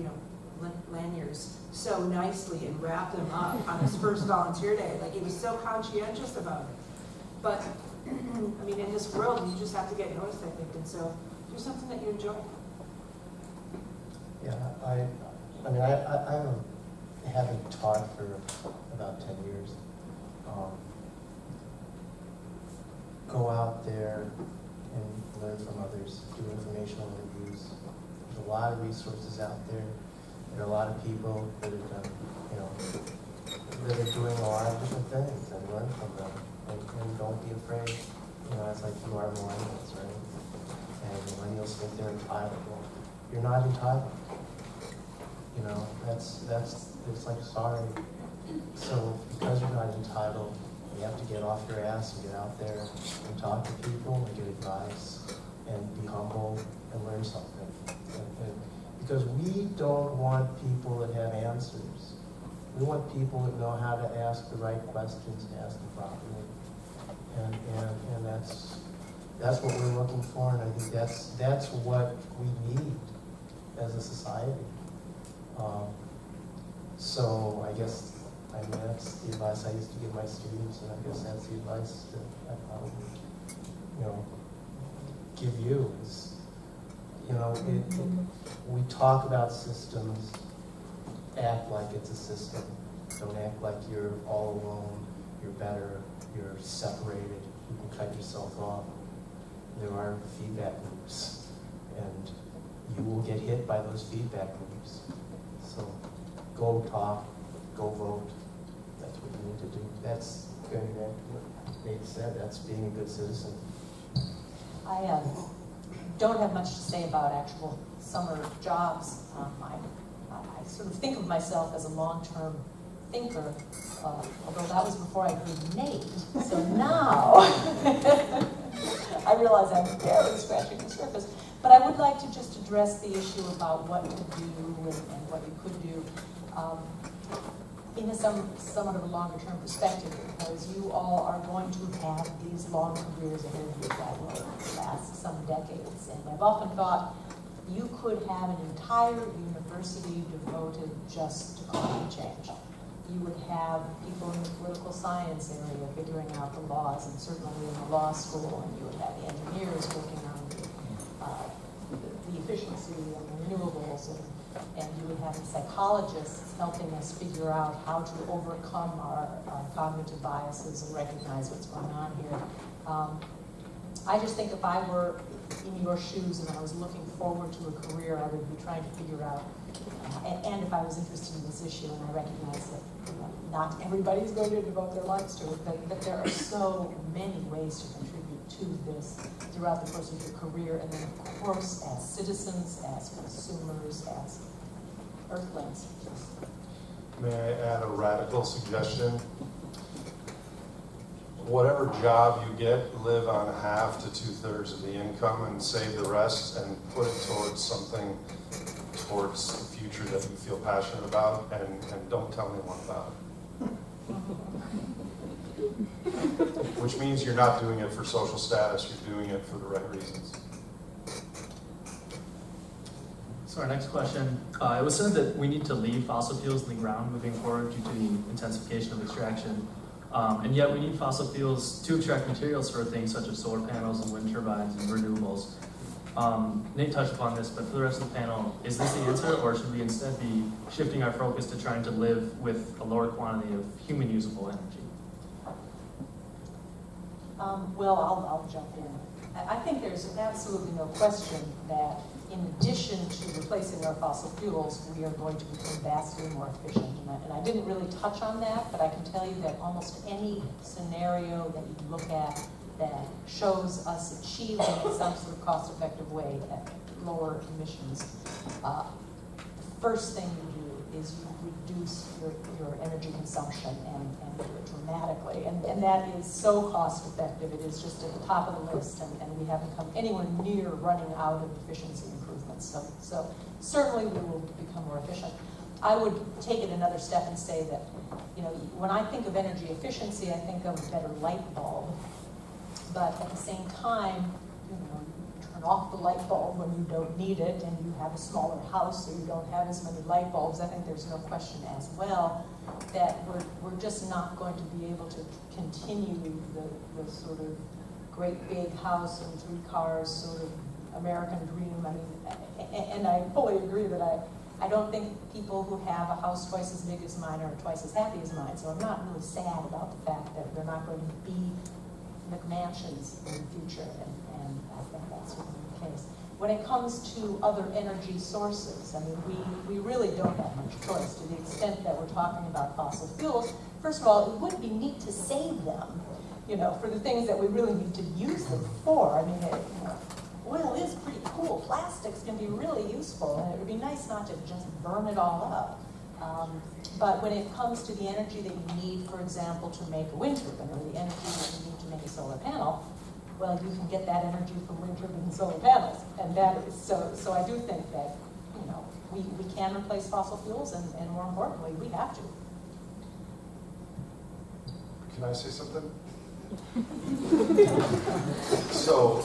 lanyards so nicely and wrap them up on his first volunteer day. Like, he was so conscientious about it. But, I mean, in this world, you just have to get noticed, I think, and so do something that you enjoy. Yeah, I haven't taught for about 10 years. Go out there and learn from others, do informational interviews. There's a lot of resources out there. There are a lot of people that have done, that are doing a lot of different things, and learn from them. And don't be afraid. It's like you are millennials, right? And millennials think they're entitled. Well, you're not entitled. It's like, sorry. So because you're not entitled, you have to get off your ass and get out there and talk to people and get advice and be humble and learn something. Because we don't want people that have answers. We want people that know how to ask the right questions and ask them properly. And that's what we're looking for, and I think that's what we need as a society. So I guess I mean, that's the advice I used to give my students, and I guess that's the advice that I probably, give you is, we talk about systems, act like it's a system. Don't act like you're all alone, you're better, you're separated, you can cut yourself off. There are feedback loops, and you will get hit by those feedback loops. So go talk, go vote. That's what you need to do. That's going back to what Nate said, that's being a good citizen. I don't have much to say about actual summer jobs. I sort of think of myself as a long-term thinker, although that was before I heard Nate. So now I realize I'm barely scratching the surface. But I would like to just address the issue about what to do and what you could do in a somewhat of a longer-term perspective, because you all are going to have these long careers ahead of you that will last some decades. And I've often thought you could have an entire university devoted just to climate change. You would have people in the political science area figuring out the laws, and certainly in the law school, and you would have the engineers working on the efficiency and the renewables, and you would have the psychologists helping us figure out how to overcome our cognitive biases and recognize what's going on here. I just think if I were in your shoes and I was looking forward to a career, I would be trying to figure out, and if I was interested in this issue, and I recognize that not everybody's going to devote their lives to it, but there are so many ways to contribute to this throughout the course of your career, and then of course as citizens, as consumers, as earthlings. May I add a radical suggestion? Whatever job you get, live on half to 2/3 of the income and save the rest and put it towards something, towards the future that you feel passionate about, and don't tell anyone about it. Which means you're not doing it for social status, you're doing it for the right reasons. So our next question, it was said that we need to leave fossil fuels in the ground moving forward due to the intensification of extraction. And yet we need fossil fuels to extract materials for things such as solar panels and wind turbines and renewables. Nate touched upon this, but for the rest of the panel, is this the answer, or should we instead be shifting our focus to trying to live with a lower quantity of human usable energy? Well, I'll jump in. I think there's absolutely no question that in addition to replacing our fossil fuels, we are going to become vastly more efficient. And I didn't really touch on that, but I can tell you that almost any scenario that you look at that shows us achieving in some sort of cost-effective way at lower emissions, the first thing you do is you reduce your energy consumption and do it dramatically. And that is so cost-effective. It is just at the top of the list, and we haven't come anywhere near running out of efficiency improvements. So certainly we will become more efficient. I would take it another step and say that, when I think of energy efficiency, I think of a better light bulb. But at the same time, you turn off the light bulb when you don't need it, and you have a smaller house so you don't have as many light bulbs. I think there's no question as well that we're just not going to be able to continue the sort of great big house and 3 cars sort of American dream. I mean, and I fully agree that I don't think people who have a house twice as big as mine are twice as happy as mine, so I'm not really sad about the fact that they're not going to be McMansions in the future, and I think that's certainly the case. When it comes to other energy sources, I mean, we really don't have much choice to the extent that we're talking about fossil fuels. First of all, it would be neat to save them, for the things that we really need to use them for. I mean, oil is pretty cool. Plastics can be really useful, and it would be nice not to just burn it all up. But when it comes to the energy that you need, for example, to make a wind turbine, or the energy that you need to make a solar panel, well, you can get that energy from wind turbines and solar panels. And that is, so I do think that, we can replace fossil fuels, and more importantly, we have to. Can I say something? So,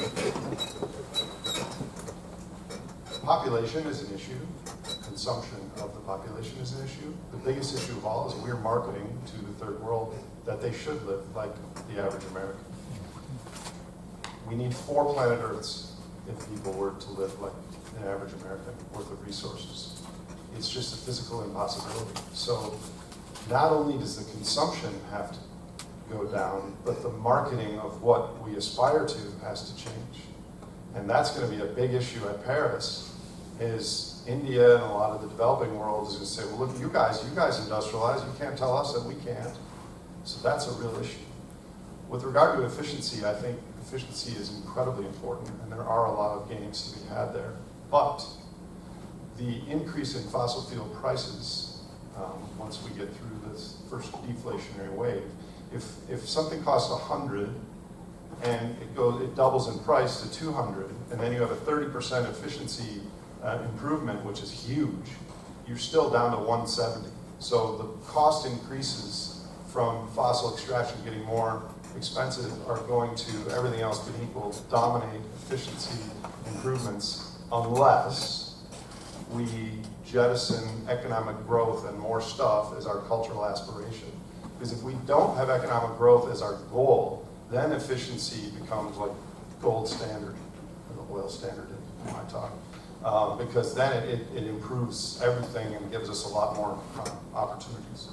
population is an issue. Consumption of the population is an issue. The biggest issue of all is we're marketing to the third world that they should live like the average American. We need 4 planet Earths if people were to live like an average American worth of resources. It's just a physical impossibility. So not only does the consumption have to go down, but the marketing of what we aspire to has to change. And that's going to be a big issue at Paris, is India and a lot of the developing world is going to say, well, look, you guys industrialize, you can't tell us that we can't. So that's a real issue. With regard to efficiency, I think efficiency is incredibly important, and there are a lot of gains to be had there. But the increase in fossil fuel prices, once we get through this first deflationary wave, if something costs 100 and it doubles in price to 200, and then you have a 30% efficiency improvement, which is huge, you're still down to 170. So the cost increases from fossil extraction getting more expensive are going to, everything else being equal, dominate efficiency improvements unless we jettison economic growth and more stuff as our cultural aspiration. Because if we don't have economic growth as our goal, then efficiency becomes like gold standard, or the oil standard in my talk. Because then it improves everything and gives us a lot more opportunities.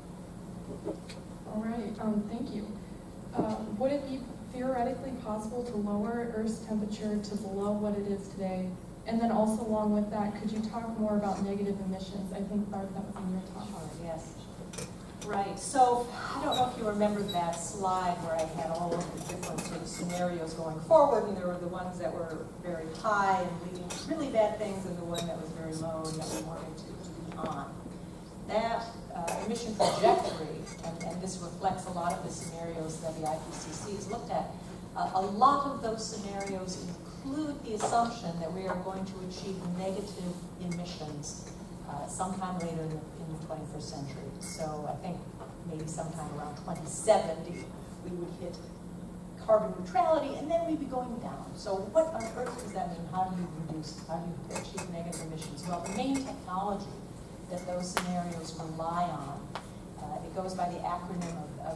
All right, thank you. Would it be theoretically possible to lower Earth's temperature to below what it is today? And then also along with that, could you talk more about negative emissions? I think, Barb, that was in your talk. Sure, yes. Right, so I don't know if you remember that slide where I had all of the different sort of scenarios going forward, and there were the ones that were very high and leading to really bad things, and the one that was very low and that we wanted to be on. That emission trajectory, and this reflects a lot of the scenarios that the IPCC has looked at, a lot of those scenarios include the assumption that we are going to achieve negative emissions sometime later in the 21st century. So I think maybe sometime around 2070 we would hit carbon neutrality, and then we'd be going down. So what on earth does that mean? How do you reduce, how do you achieve negative emissions? Well, the main technology that those scenarios rely on, it goes by the acronym of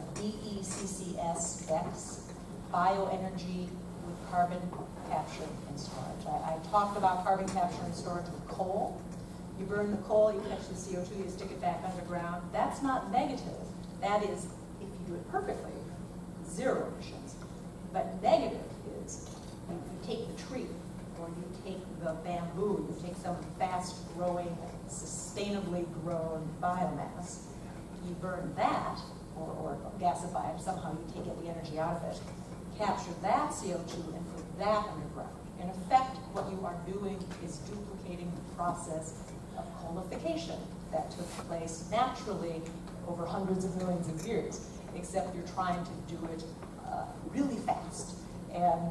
BECCS, BECCS, bioenergy with carbon capture and storage. I talked about carbon capture and storage with coal. You burn the coal, you catch the CO2, you stick it back underground. That's not negative. That is, if you do it perfectly, zero emissions. But negative is you take the tree, or you take the bamboo, you take some fast-growing, sustainably grown biomass, you burn that, or gasify it, somehow you take the energy out of it, capture that CO2 and put that underground. In effect, what you are doing is duplicating the process of coalification that took place naturally over hundreds of millions of years, except you're trying to do it really fast. And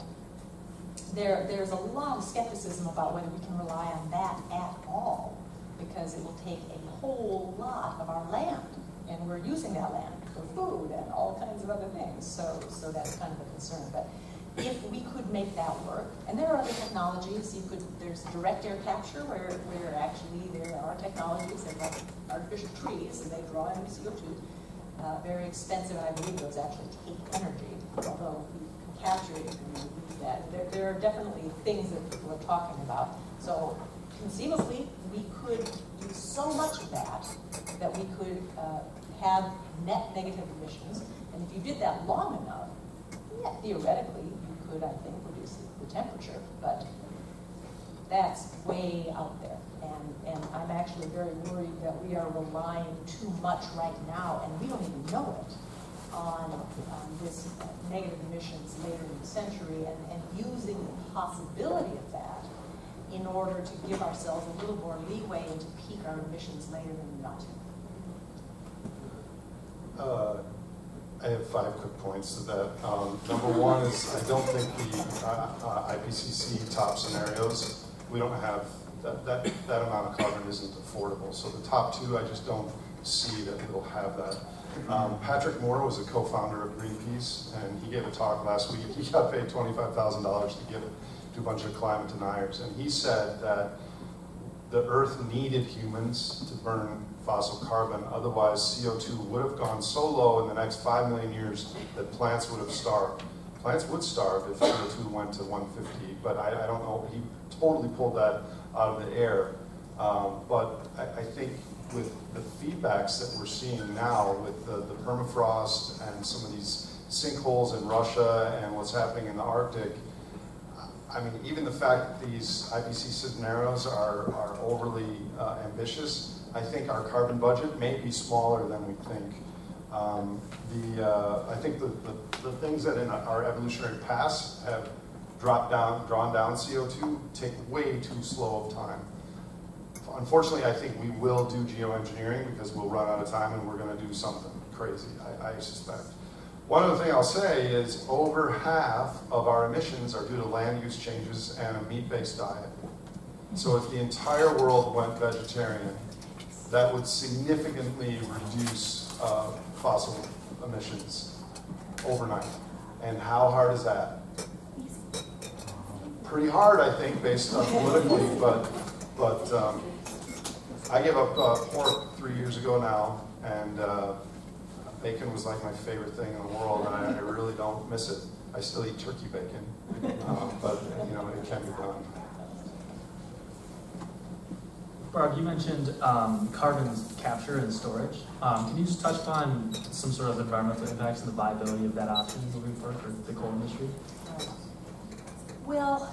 there's a lot of skepticism about whether we can rely on that at all, because it will take a whole lot of our land, and we're using that land for food and all kinds of other things. So that's kind of a concern. But if we could make that work, and there are other technologies, there's direct air capture where actually there are technologies that like artificial trees and they draw in the CO2. Very expensive, and I believe those actually take energy, although we can capture it and use that. There are definitely things that people are talking about. So conceivably, we could do so much of that we could have net negative emissions. And if you did that long enough, yeah, theoretically, you could, I think, reduce the temperature, but that's way out there. And I'm actually very worried that we are relying too much right now, and we don't even know it, on this negative emissions later in the century, and using the possibility of that in order to give ourselves a little more leeway and to peak our emissions later than not. I have 5 quick points to that. Number one is I don't think the IPCC top scenarios, we don't have, that amount of carbon isn't affordable. So the top 2, I just don't see that we'll have that. Patrick Moore was a co-founder of Greenpeace, and he gave a talk last week. He got paid $25,000 to give it to a bunch of climate deniers. And he said that the Earth needed humans to burn fossil carbon. Otherwise, CO2 would have gone so low in the next 5 million years that plants would have starved. Plants would starve if CO2 went to 150, but I don't know. He totally pulled that out of the air. But I think with the feedbacks that we're seeing now with the permafrost and some of these sinkholes in Russia and what's happening in the Arctic, I mean, even the fact that these IPCC scenarios are overly ambitious, I think our carbon budget may be smaller than we think. I think the things that in our evolutionary past have drawn down CO2 take way too slow of time. Unfortunately, I think we will do geoengineering because we'll run out of time and we're going to do something crazy, I suspect. One other thing I'll say is over half of our emissions are due to land use changes and a meat-based diet. So if the entire world went vegetarian, that would significantly reduce fossil emissions overnight. And how hard is that? Pretty hard, I think, based on politically, but I gave up pork 3 years ago now, and bacon was like my favorite thing in the world, and I really don't miss it. I still eat turkey bacon, but you know, it can be done. Barb, you mentioned carbon capture and storage. Can you just touch upon some sort of environmental impacts and the viability of that option moving forward for the coal industry? Well,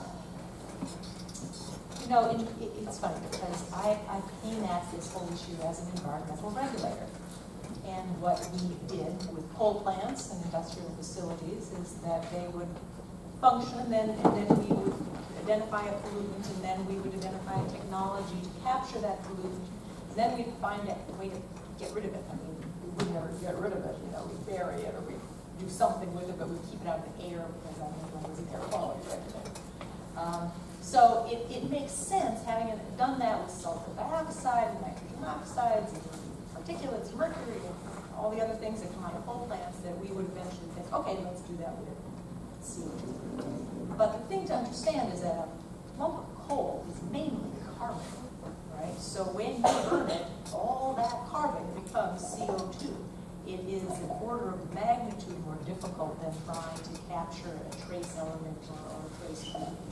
you know, it's funny because I came at this whole issue as an environmental regulator. And what we did with coal plants and industrial facilities is that they would function, and then we would identify a pollutant, and then we would identify a technology to capture that pollutant, and then we'd find a way to get rid of it. I mean, we would never get rid of it, you know, we'd bury it or we'd do something with it, but we'd keep it out of the air because I mean, it was an air quality regulation. So it makes sense, having done that with sulfur dioxide and nitrogen oxides and particulates, mercury, and all the other things that come out of coal plants, that we would eventually think, okay, let's do that with CO2. But the thing to understand is that a lump of coal is mainly carbon, right? So when you burn it, all that carbon becomes CO2. It is an order of magnitude more difficult than trying to capture a trace element or a trace pollutant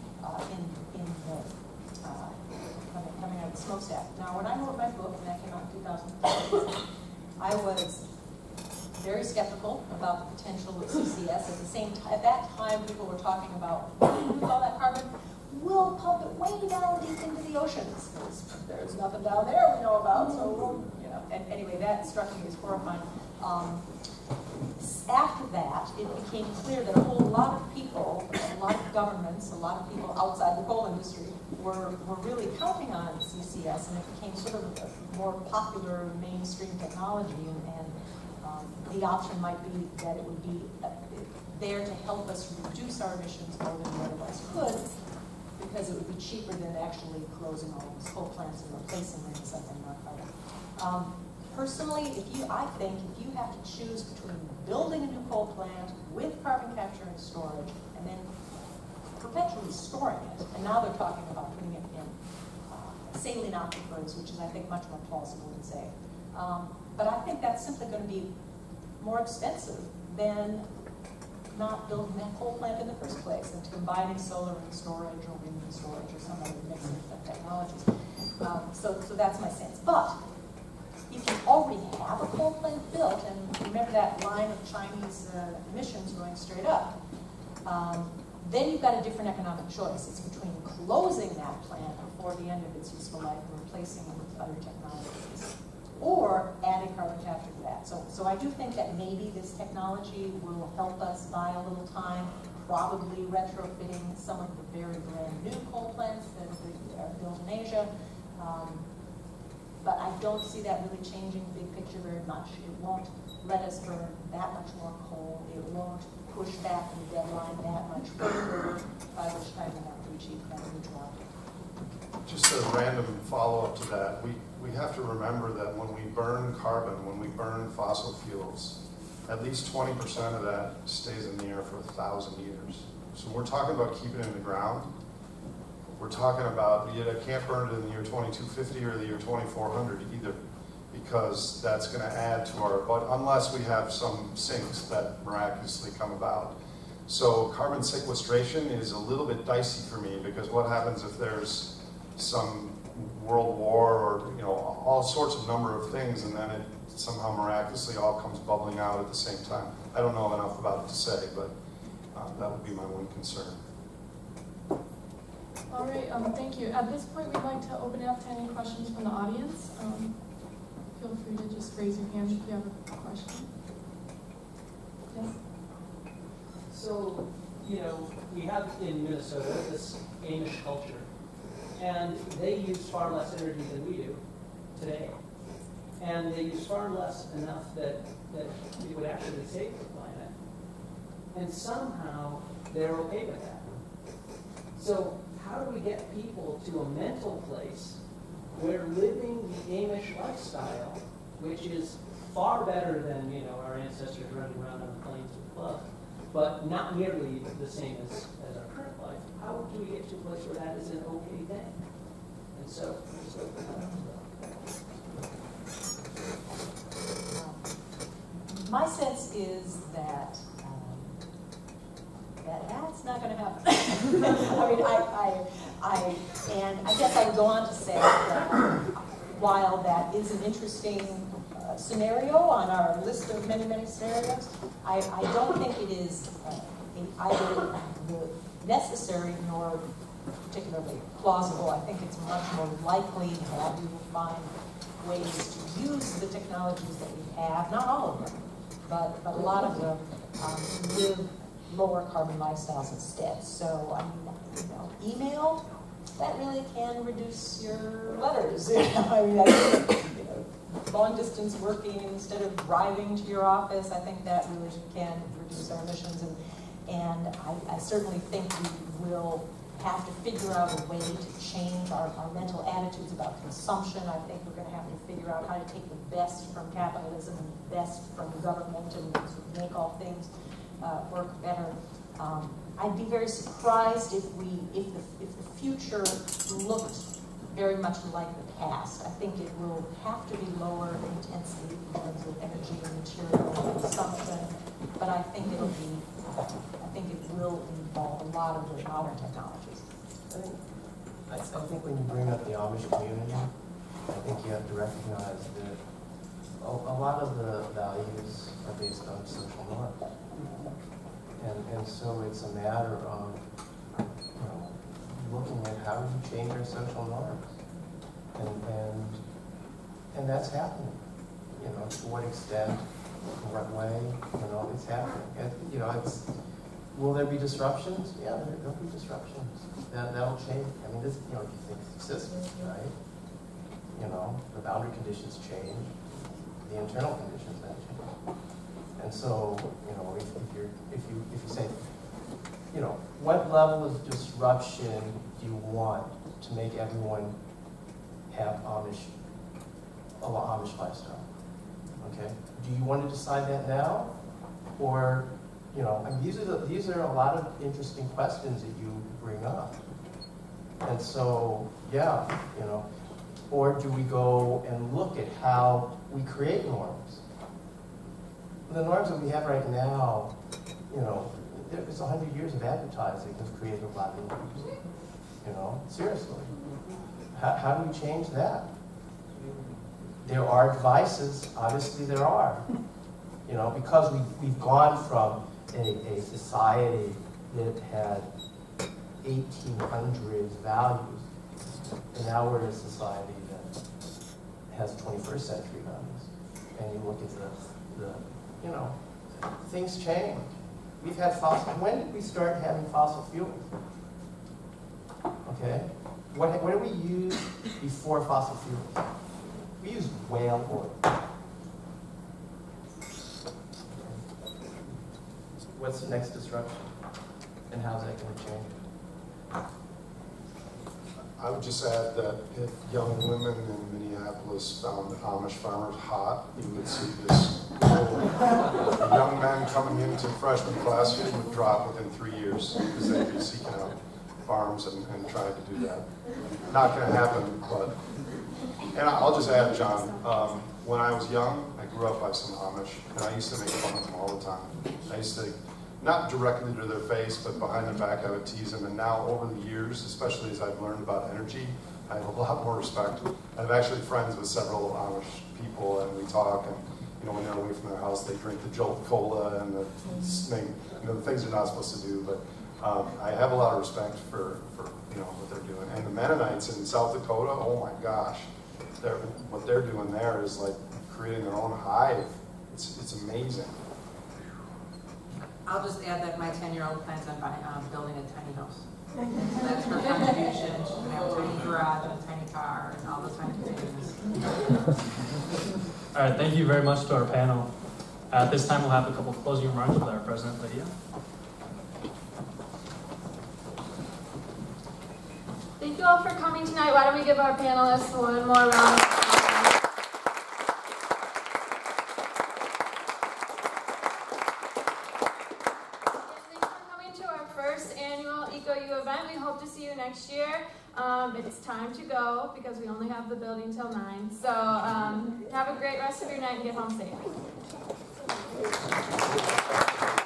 coming out of the smokestack. Now, when I wrote my book, and that came out in 2005, I was very skeptical about the potential of CCS. At that time, people were talking about, with all that carbon, we'll pump it way down deep into the oceans. There's nothing down there we know about, so we'll, you know. And anyway, that struck me as horrifying. After that, it became clear that a whole lot of people, a lot of governments, a lot of people outside the coal industry were really counting on CCS, and it became sort of a more popular mainstream technology, and the option might be that it would be there to help us reduce our emissions more than we otherwise could, because it would be cheaper than actually closing all these coal plants and replacing them with something more carbon. Personally, I think if you have to choose between building a new coal plant with carbon capture and storage, and then perpetually storing it, and now they're talking about putting it in saline aquifers, which is, I think, much more plausible than say. But I think that's simply going to be more expensive than not building that coal plant in the first place, and combining solar and storage or wind and storage or some other mix of technologies. So that's my sense. But if you already have a coal plant built, and remember that line of Chinese emissions going straight up, then you've got a different economic choice. It's between closing that plant before the end of its useful life and replacing it with other technologies, or adding carbon capture to that. So I do think that maybe this technology will help us buy a little time, probably retrofitting some of the very brand new coal plants that are built in Asia. But I don't see that really changing the big picture very much. It won't let us burn that much more coal. It won't push back the deadline that much further, by which time we have to achieve carbon neutrality. Just a random follow-up to that. We have to remember that when we burn carbon, when we burn fossil fuels, at least 20% of that stays in the air for 1,000 years. So we're talking about keeping it in the ground. we're talking about, you can't burn it in the year 2250 or the year 2400 either, because that's going to add to our, but unless we have some sinks that miraculously come about. So carbon sequestration is a little bit dicey for me, because what happens if there's some world war or, you know, all sorts of number of things, and then it somehow miraculously all comes bubbling out at the same time. I don't know enough about it to say, but that would be my one concern. All right, thank you. At this point, we'd like to open it up to any questions from the audience. Feel free to just raise your hand if you have a question. Yes? So, you know, we have in Minnesota this Amish culture, and they use far less energy than we do today. And they use far less enough that it would actually save the planet. And somehow they're okay with that. So how do we get people to a mental place where living the Amish lifestyle, which is far better than, you know, our ancestors running around on the plains with clubs, but not nearly the same as our current life, how do we get to a place where that is an okay thing? And so, just open that up. My sense is that that's not going to happen. I mean, and I guess I would go on to say that while that is an interesting scenario on our list of many, many scenarios, I don't think it is either necessary nor particularly plausible. I think it's much more likely that we will find ways to use the technologies that we have, not all of them, but a lot of them live lower carbon lifestyles instead. So, I mean, you know, email, that really can reduce your letters. I mean, I think, you know, long distance working instead of driving to your office, I think that really can reduce our emissions. And I certainly think we will have to figure out a way to change our mental attitudes about consumption. I think we're going to have to figure out how to take the best from capitalism and the best from government and sort of make all things work better. I'd be very surprised if the future looked very much like the past. I think it will have to be lower intensity in terms of energy and material consumption, but I think it will involve a lot of the modern technologies. I think when you bring up the Amish community, I think you have to recognize that a lot of the values are based on social norms. And so it's a matter of, you know, looking at how do you change our social norms. And that's happening. You know, to what extent, in what way, you know, it's happening. And, you know, will there be disruptions? Yeah, there'll be disruptions. That'll change. I mean, this, you know, if you think systems, right? You know, the boundary conditions change, the internal conditions then change. And so, you know, if you say, you know, what level of disruption do you want to make everyone have a Amish lifestyle? Okay. Do you want to decide that now, or, you know, I mean, these are a lot of interesting questions that you bring up. And so, yeah, you know, or do we go and look at how we create norms? The norms that we have right now, you know, there's 100 years of advertising that's created a lot of norms. You know, seriously. How do we change that? There are devices, obviously there are. You know, because we've gone from a society that had 1800s values, and now we're in a society that has 21st century values. And you look at the you know, things change. We've had when did we start having fossil fuels? Okay? What did we use before fossil fuels? We used whale oil. What's the next disruption? And how's that going to change? I would just add that if young women in Minneapolis found Amish farmers hot, you would see this young men coming into freshman class would drop within 3 years because they'd be seeking out farms and tried to do that. Not going to happen, but, and I'll just add, John, when I was young, I grew up by some Amish, and I used to make fun of them all the time. I used to, not directly to their face, but behind their back I would tease them, and now over the years, especially as I've learned about energy, I have a lot more respect. I'm actually friends with several Amish people, and we talk, and when they're away from their house, they drink the Jolt Cola and the things they're not supposed to do, but I have a lot of respect for what they're doing. And the Mennonites in South Dakota, oh my gosh, what they're doing there is like creating their own hive. It's amazing. I'll just add that my 10-year-old plans on building a tiny house. That's her contribution. She's going to have a tiny garage and a tiny car and all those kinds of things. All right, thank you very much to our panel. At this time, we'll have a couple of closing remarks with our President, Lydia. Thank you all for coming tonight. Why don't we give our panelists one more round of applause. Thanks for coming to our first annual EcoU event. We hope to see you next year. It's time to go because we only have the building till 9. So have a great rest of your night and get home safe.